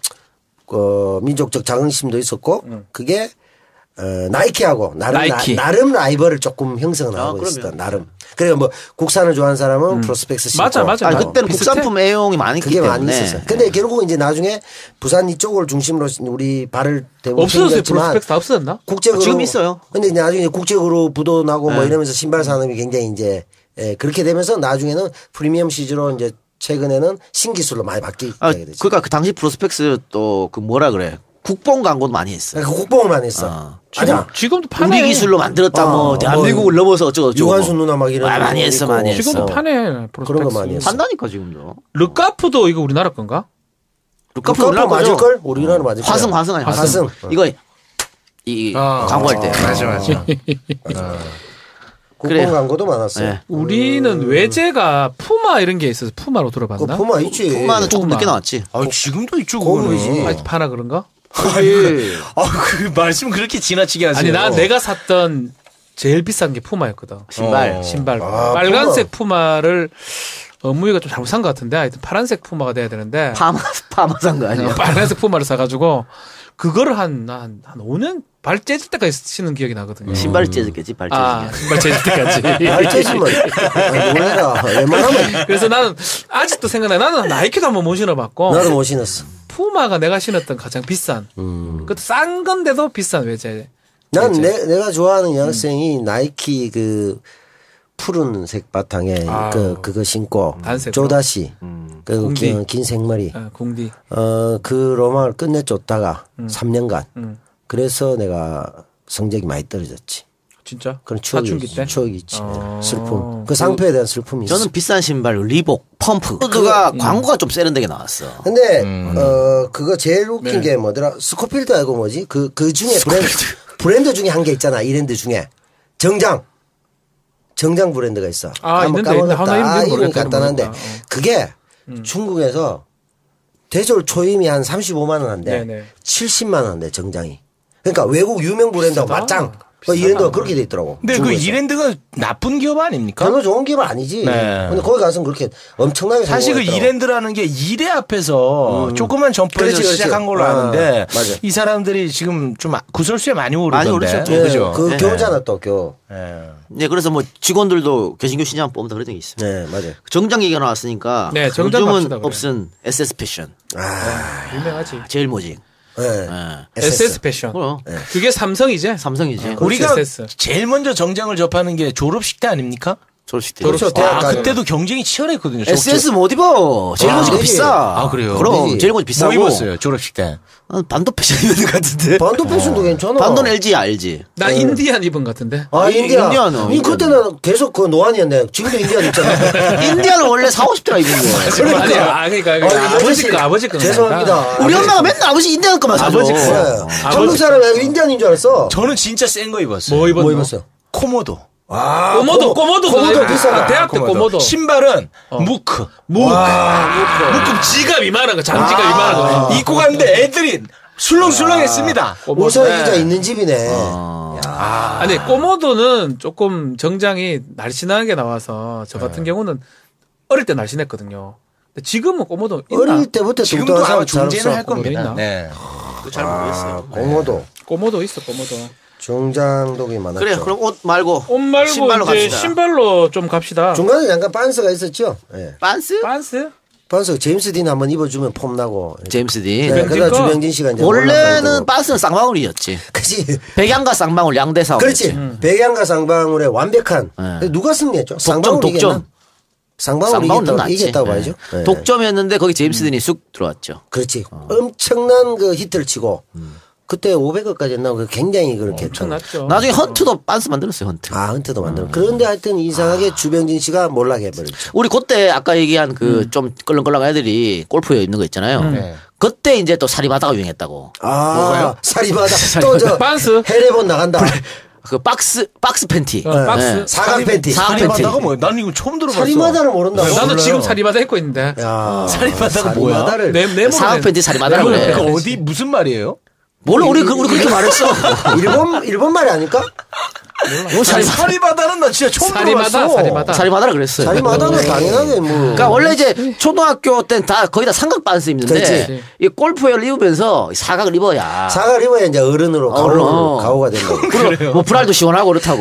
민족적 자긍심도 있었고 그게 나이키하고 나름 라이벌을 조금 형성을 하고 있었다. 나름. 그래서 뭐 국산을 좋아하는 사람은 프로스펙스 신고. 맞아. 아니, 그때는 비슷해. 국산품 애용이 많이 있기 그게 때문에. 많이 있었어요. 근데 결국 이제 나중에 부산 이쪽을 중심으로 우리 발을 대부분 없어졌어요. 생겼지만 프로스펙스 다 없어졌나? 국제그룹 지금 있어요. 근데 나중에 국제그룹 부도 나고 뭐 이러면서 신발 산업이 굉장히 이제 그렇게 되면서 나중에는 프리미엄 시즈로 이제 최근에는 신기술로 많이 바뀌게 되죠. 그러니까 그 당시 프로스펙스 또 그 뭐라 그래 국뽕 광고도 많이 했어. 그러니까 국뽕을 많이 했어. 아니야. 지금도 파네. 우리 기술로 만들었다 뭐 대한민국을 넘어서 어쩌고 저쩌고. 유한수 누나 막 이런. 많이 했어, 있고. 많이 했어. 지금도 파네. 그런 거 많이 했어. 판다니까 지금도. 르카프도 이거 우리나라 건가? 루카프 루카프 맞을 걸? 우리나라 맞을 걸. 화승 아니 화승. 이거 이 광고할 때. 맞아. 국뽕 그래요. 광고도 많았어요. 네. 우리는 외제가 푸마 이런 게 있어서 푸마로 그 들어봤나? 푸마 있지. 푸마는 조금 푸마. 늦게 나왔지. 지금도 있죠, 고급이지. 그거는. 아직 파나 그런가? 그 말씀 그렇게 지나치게 하세요. 아니 난 내가 샀던 제일 비싼 게 푸마였거든. 신발. 신발. 아, 빨간색 푸마를 어무이가 좀 잘못 산 것 같은데 하여튼 파란색 푸마가 돼야 되는데 파마 산 거 아니야? 빨간색 푸마를 사가지고 그거를 한 5년 발 째질 때까지 신은 기억이 나거든요. 신발이 째졌겠지, 발 째지게. 신발 째질 때까지. 발재심은 놀래라. 웬만하면 그래서 나는 아직도 생각나. 나는 나이키도 한번 못 신어봤고 나도 못 신었어. 푸마가 내가 신었던 가장 비싼. 그것도 싼 건데도 비싼 외제. 난 내가 좋아하는 여학생이 나이키 그 푸른색 바탕에 그거 신고 단색으로? 쪼다시 그 공디. 긴 생머리 공디. 그 로망을 끝내줬다가 3년간 그래서 내가 성적이 많이 떨어졌지. 진짜? 그런 추억이 사춘기 때? 추억이 있지. 슬픔. 그 상표에 대한 슬픔이 있어. 저는 비싼 신발 리복, 펌프. 그가 광고가 좀 세련되게 나왔어. 근데 그거 제일 웃긴 게 뭐더라? 스코필드 알고 뭐지? 그 중에 브랜드 중에 한 개 있잖아. 이랜드 중에 정장 브랜드가 있어. 있는데 하나 이름 이름이 모르겠다. 간단한데 그게 중국에서 대졸 초임이 한 35만 원 한대. 네네. 70만 원 한대 정장이. 그러니까 외국 유명 브랜드하고 맞짱. 이랜드가 그렇게 돼 있더라고. 근데 그 중국에서. 이랜드가 나쁜 기업 아닙니까? 별로 좋은 기업은 아니지. 네. 근데 거기 가서는 그렇게 엄청나게 사실 그 성공했더라고. 이랜드라는 게 일회 앞에서 조그만 점포에서 그렇지. 시작한 걸로 아는데 맞아. 이 사람들이 지금 좀 구설수에 많이 오르던데. 많이 오르죠. 예, 그죠? 그 네. 교잖아 또 교. 예. 네, 그래서 뭐 직원들도 개신교 신장 뽑는다 그런 적이 있어요. 네, 맞아요. 정장 얘기가 나왔으니까. 네, 정장 갑시다, 요즘은 그래. 없은 SS 패션. 유명하지. 제일 모직. 네. SS 패션. 그럼. 그게 삼성이지? 삼성이지. 우리가 SS. 제일 먼저 정장을 접하는 게 졸업식 때 아닙니까? 졸업식 때. 그렇죠. 대학 가면. 그때도 경쟁이 치열했거든요. SS 못 입어. 제일 모직이 그지. 비싸. 아, 그래요? 그럼 그지. 제일 모직 비싸고. 뭐 입었어요? 졸업식 때. 난 반도 패션 입는 것 같은데. 반도 패션도 괜찮아. 반도는 LG 알지? 나 인디안 입은 것 같은데. 아, 인디안. 인디안은. 그때는 계속 그 노안이었는데 지금도 인디안 있잖아. 인디안은 원래 40, 50대가 입은 거야. 그러니까 아버지 거. 죄송합니다. 우리 엄마가 맨날 아버지 인디안 것만 사줘. 아버지 거. 네. 한국 사람이 인디안인 줄 알았어. 저는 진짜 센 거 입었어요. 뭐 입었노? 뭐 입었어? 코모도. 아, 꼬모도 비싸다. 대학 때 꼬모도. 신발은 무크. 묶음 지갑 이만한 거, 장지갑 이만한 거. 입고 갔는데 애들이 술렁술렁했습니다. 오서 기자 있는 집이네. 아니 꼬모도는 조금 정장이 날씬하게 나와서 저 같은 경우는 어릴 때 날씬했거든요. 근데 지금은 꼬모도 있나? 어릴 때부터 지금도 뚱뚱한 아마 사람 존재는 할 없어. 겁니다. 있나? 네. 잘 모르겠어요. 공모도. 꼬모도 있어 꼬모도. 정장독이 많았죠. 그래, 그럼 옷 말고. 옷 말고 신발로 이제 갑시다. 신발로 좀 갑시다. 중간에 약간 빤스가 있었죠. 예. 반스? 반스? 빤스 제임스 딘 한번 입어주면 폼 나고. 제임스 네, 딘. 그러다 그러니까 주병진 씨가 이제 원래는 반스는 쌍방울이었지. 그치. 백양과 쌍방울 양대 사업. 그렇지. 백양과 쌍방울의 완벽한. 네. 누가 승리했죠? 독점, 쌍방울이 이겼나? 독점. 쌍방울이 쌍방울 더 이겼다고, 낫지. 이겼다고 봐야죠. 네. 독점이었는데 거기 제임스 딘이 쑥 들어왔죠. 그렇지. 엄청난 그 히트를 치고 그때 500억까지 했나 그 굉장히 그렇게 했던. 엄청났죠. 나중에 헌트도 반스 만들었어요, 헌트. 아, 헌트도 만들어. 그런데 하여튼 이상하게 주병진 씨가 몰락해 버렸죠. 우리 그때 아까 얘기한 그 좀 껄렁껄렁한 애들이 골프에 입는 거 있잖아요. 네. 그때 이제 또 사리바다가 유행했다고. 아, 사리바다. 또 저 반스? 해레본 나간다. 그 박스 팬티. 박스. 네. 사각 팬티. 사각 팬티. 사리바다가 뭐야? 나는 이거 처음 들어봤어. 사리바다를 모른다고. 나도 지금 사리바다 입고 있는데. 야, 사리바다가 뭐야? 사리바다를 내 사각 팬티 사리바다라고 그래. 그 어디 무슨 말이에요? 몰라, 우리 그렇게 말했어. 일본 말이 아닐까? 뭐 사리바다는 나 진짜 처음 들어봤어. 사리바다라 그랬어요. 사리바다는 당연하게 뭐. 그러니까 원래 이제 초등학교 때는 다 거의 다 삼각 반스 입는데 그렇지. 이 골프웨어를 입으면서 사각을 입어야 사각 입어야 이제 어른으로 가오가 된다고. 그리고 뭐 불알도 시원하고 그렇다고.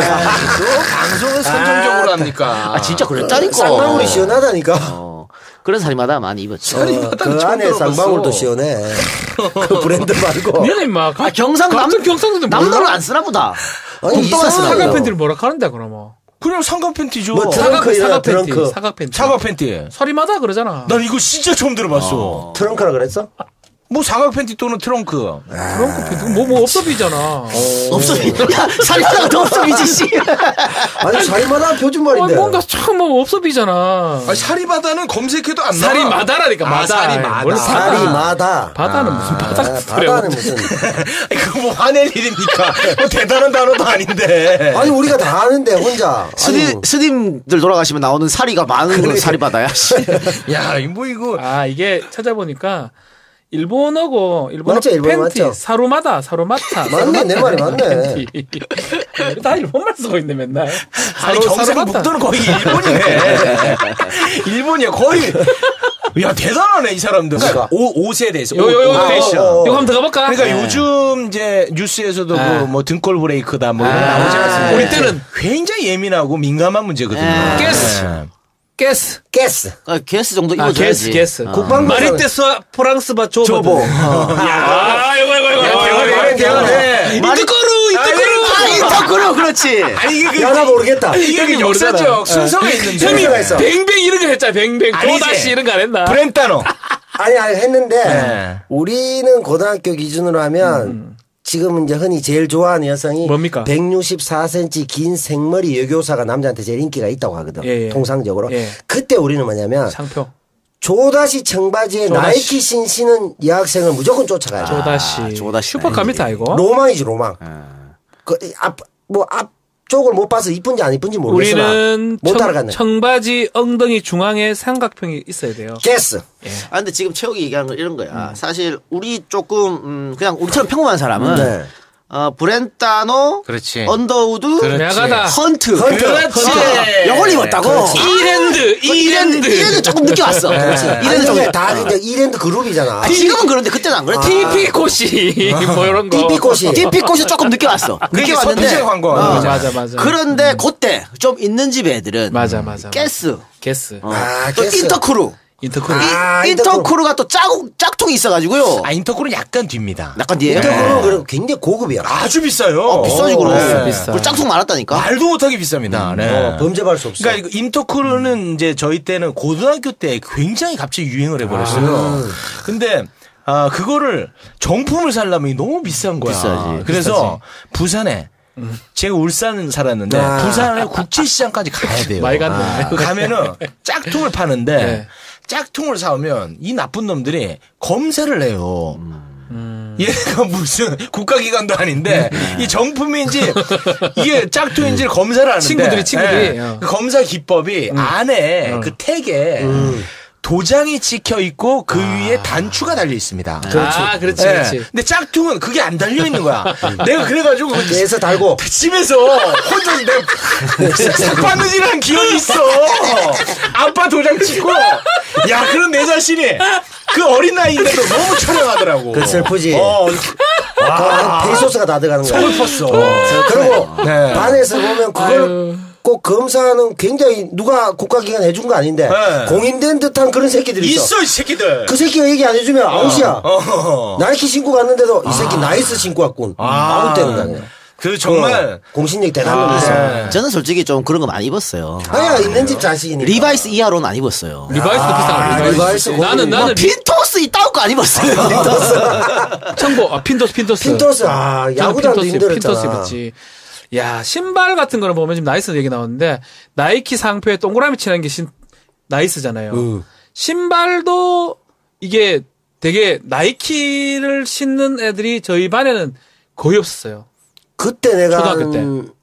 방송을 선정적으로 합니까? 아 진짜 그랬다니까. 쌍방울이 시원하다니까. 그래서 사리마다 많이 입었죠. 그 안에 쌍방울도 시원해. 그 브랜드 말고. 니는 임마. 아 경상 같은 경상도인데 남도는 안 쓰나 보다. 아니, 동동안 쓰나 이상하게 보다. 사각 팬티를 뭐라 하는데 그러면. 그냥 삼각 팬티죠. 뭐 트렁크야, 사각 팬티. 트렁크. 사각 팬티. 사각 팬티. 서리마다 그러잖아. 난 이거 진짜 처음 들어봤어. 트렁크라 그랬어? 뭐 사각 팬티 또는 트렁크. 트렁크 팬티. 뭐 없어비잖아. 없어. 야, 살이다가 더 없어비지, 씨. 아니, 자리마다 표준 말인데. 뭔가 참 뭐 없어비잖아. 아니, 사리바다는 검색해도 안 나와. 사리마다라니까, 마다. 사리마다. 원래 사리마다. 바다는 무슨 바다 같은 소리야. 바다는 무슨. 그거 뭐 화낼 일입니까? 뭐 대단한 단어도 아닌데. 아니, 우리가 다 아는데, 혼자. 아니, 스님들 돌아가시면 나오는 사리가 많은 건 사리바다야, 씨. 야, 뭐 이거. 아, 이게 찾아보니까 일본어 맞죠, 일본어 팬티, 맞죠? 사루마타. 맞네, 내 말이 맞네. 팬티. 다 일본말 쓰고 있네, 맨날. 아니, 경상 북도는 거의 일본이네. 일본이야, 거의. 야, 대단하네, 이 사람들. 그러니까. 옷에 대해서. 요, 패션. 이거 한번 더 가볼까? 그러니까 요즘 이제 뉴스에서도 아. 그 뭐 등골 브레이크다 뭐 이런 거 나오지 않습니까? 우리 때는 굉장히 예민하고 민감한 문제거든요. 가스. 네. 게스. 가스. 게스 정도 아, 입어줘야지. 게스. 국방부 마리테스 프랑스바 조보. 조보. 야, 이거. 대단해. 이뚜꾸루. 인터크루, 그렇지. 아니, 이게 야, 나 모르겠다. 이게 그 역사적 순서가 있는데. 형이 있어. 뱅뱅 이런 거 했잖아, 뱅뱅. 아니지. 또다시 이런 거 안 했나? 브렌타노. 아니, 했는데, 네. 우리는 고등학교 기준으로 하면, 지금 이제 흔히 제일 좋아하는 여성이 뭡니까? 164cm 긴 생머리 여교사가 남자한테 제일 인기가 있다고 하거든. 예, 예. 통상적으로. 예. 그때 우리는 뭐냐면 상표. 조다시 청바지에 조다시. 나이키 신시는 여학생을 무조건 쫓아가야 돼. 조다시. 조다시. 슈퍼카미타 이거. 로망이지 로망. 그 앞쪽을 못 봐서 이쁜지 안 이쁜지 모르겠으나 우리는 못 따라갔네. 청바지 엉덩이 중앙에 삼각형이 있어야 돼요. 게스. 아, 근데 지금 최욱이 얘기하는 건 이런 거야. 사실, 우리 조금, 그냥 우리처럼 평범한 사람은, 네. 브렌타노, 그렇지. 언더우드, 야가다. 헌트. 그렇지. 영원히 입었다고. 이랜드 조금 늦게 왔어. 이랜드 조금. 다 이제 이랜드 그룹이잖아. 지금은 그런데 그때는 안 그랬지. TP코시 뭐 이런 거. TP코시. TP코시 조금 늦게 왔어. 늦게 왔는데. 서비스 광고. 맞아. 그런데 그때 좀 있는 집 애들은 맞아. 게스, 게스. 또 게스. 인터크루. 인터크루. 인터크루가 또 짝퉁이 있어가지고요. 아, 인터콜은 약간 뒤입니다. 약간 뒤에. 인터그룹은 그리고 굉장히 고급이야. 아주 비싸요. 비싸지 그럼. 네. 비싸. 그리고 짝퉁 많았다니까. 말도 못하게 비쌉니다. 네. 범죄할 수 없어. 그러니까 이거 인터쿨은 이제 저희 때는 고등학교 때 굉장히 갑자기 유행을 해버렸어요. 근데 그거를 정품을 살려면 너무 비싼 거야. 비싸지. 그래서 부산에 제가 울산 살았는데 부산에 국제시장까지 가야 돼요. 많이 갔네. 가면은 짝퉁을 파는데 네. 짝퉁을 사오면 이 나쁜 놈들이 검사를 해요. 얘가 무슨 국가기관도 아닌데 이 정품인지 이게 짝퉁인지를 검사를 하는데 친구들이. 그 검사 기법이 안에 그 택에 도장이 찍혀 있고 그 위에 단추가 달려 있습니다. 그렇지. 근데 짝퉁은 그게 안 달려 있는 거야. 내가 그래가지고 내에서 달고. 집에서 혼자 내가 삭바느질한 기억이 있어. 아빠 도장 찍고 야 그런 내 자신이 그 어린 나이인데도 너무 촬영하더라고. 그 슬프지. 페이소스가 다 들어가는 거야. 슬펐어. 그리고 네. 반에서 보면 그걸 꼭 검사는 굉장히 누가 국가기관 해준 거 아닌데 네. 공인된 듯한 그런 새끼들이 있어. 있어 이 새끼들. 그 새끼가 얘기 안 해주면 아웃이야. 나이키 신고 갔는데도 이 새끼 나이스 신고 왔군. 아웃되는 거 아니야. 그 정말 공신력 대단한 놈 있어. 저는 솔직히 좀 그런 거 많이 입었어요. 아야 있는 집 자식이니까. 리바이스 이하로는 안 입었어요. 리바이스도 비싼 거. 리바이스 나는 핀토스 이따올 거 안 입었어요. 청보. 핀토스. 핀토스 야구단도 핀토스 힘들었잖아. 입었지. 야, 신발 같은 거는 보면 지금 나이스 얘기 나오는데 나이키 상표에 동그라미 치는 게 나이스잖아요. 신발도 이게 되게 나이키를 신는 애들이 저희 반에는 거의 없었어요. 그때 내가 초등학교 때.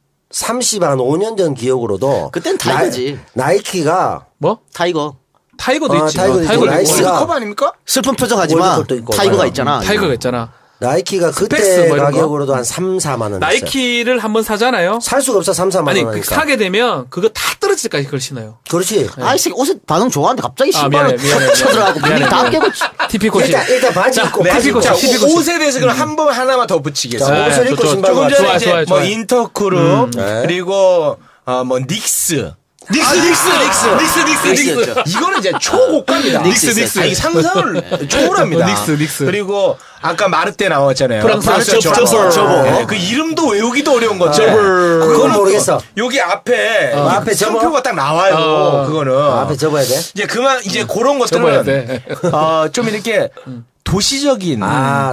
5년 전 기억으로도 그땐 타이거지. 나이키가 뭐? 타이거. 타이거도 있지. 타이거도 있지. 타이거도 나이스가- 있고. 월드컵 아닙니까? 슬픈 표정 하지 마. 월드컵도 있고. 타이거가 있잖아. 타이거가 있잖아. 나이키가 그때 스펙스 뭐 이런 거? 가격으로도 한 3, 4만 원 했어요. 나이키를 한번 사잖아요. 살 수가 없어 3, 4만 아니, 원 그 하니까. 사게 되면 그거 다 떨어질 때까지 그걸 신어요. 그렇지. 아, 이 새끼 옷에 반응 좋아하는데 갑자기 아, 신발을 미안해. 쳐들어가고 미안해. 다 깨고. TP코시. 일단 바지 입고 네, 바지 입고. 자, TP코시. 옷에 대해서 그럼 한 번 하나만 더 자, 붙이겠습니다. 옷을 네, 입고 좋죠. 신발 조금 봐. 전에 좋아요, 이제 좋아요, 뭐 좋아요. 인터크루 네. 그리고 뭐 닉스 닉스였죠. 이거는 이제 초고가입니다. 닉스. 이 상상을 초월합니다. 닉스. 그리고 아까 마르테 나왔잖아요. 프랑스 마르테 저버. 네, 그 이름도 외우기도 어려운 건데. 그건 모르겠어. 여기 앞에 앞에 상표가 딱 나와요. 그거는. 앞에 접어야 돼. 이제 그런 접어야 것들은 돼. 좀 이렇게 도시적인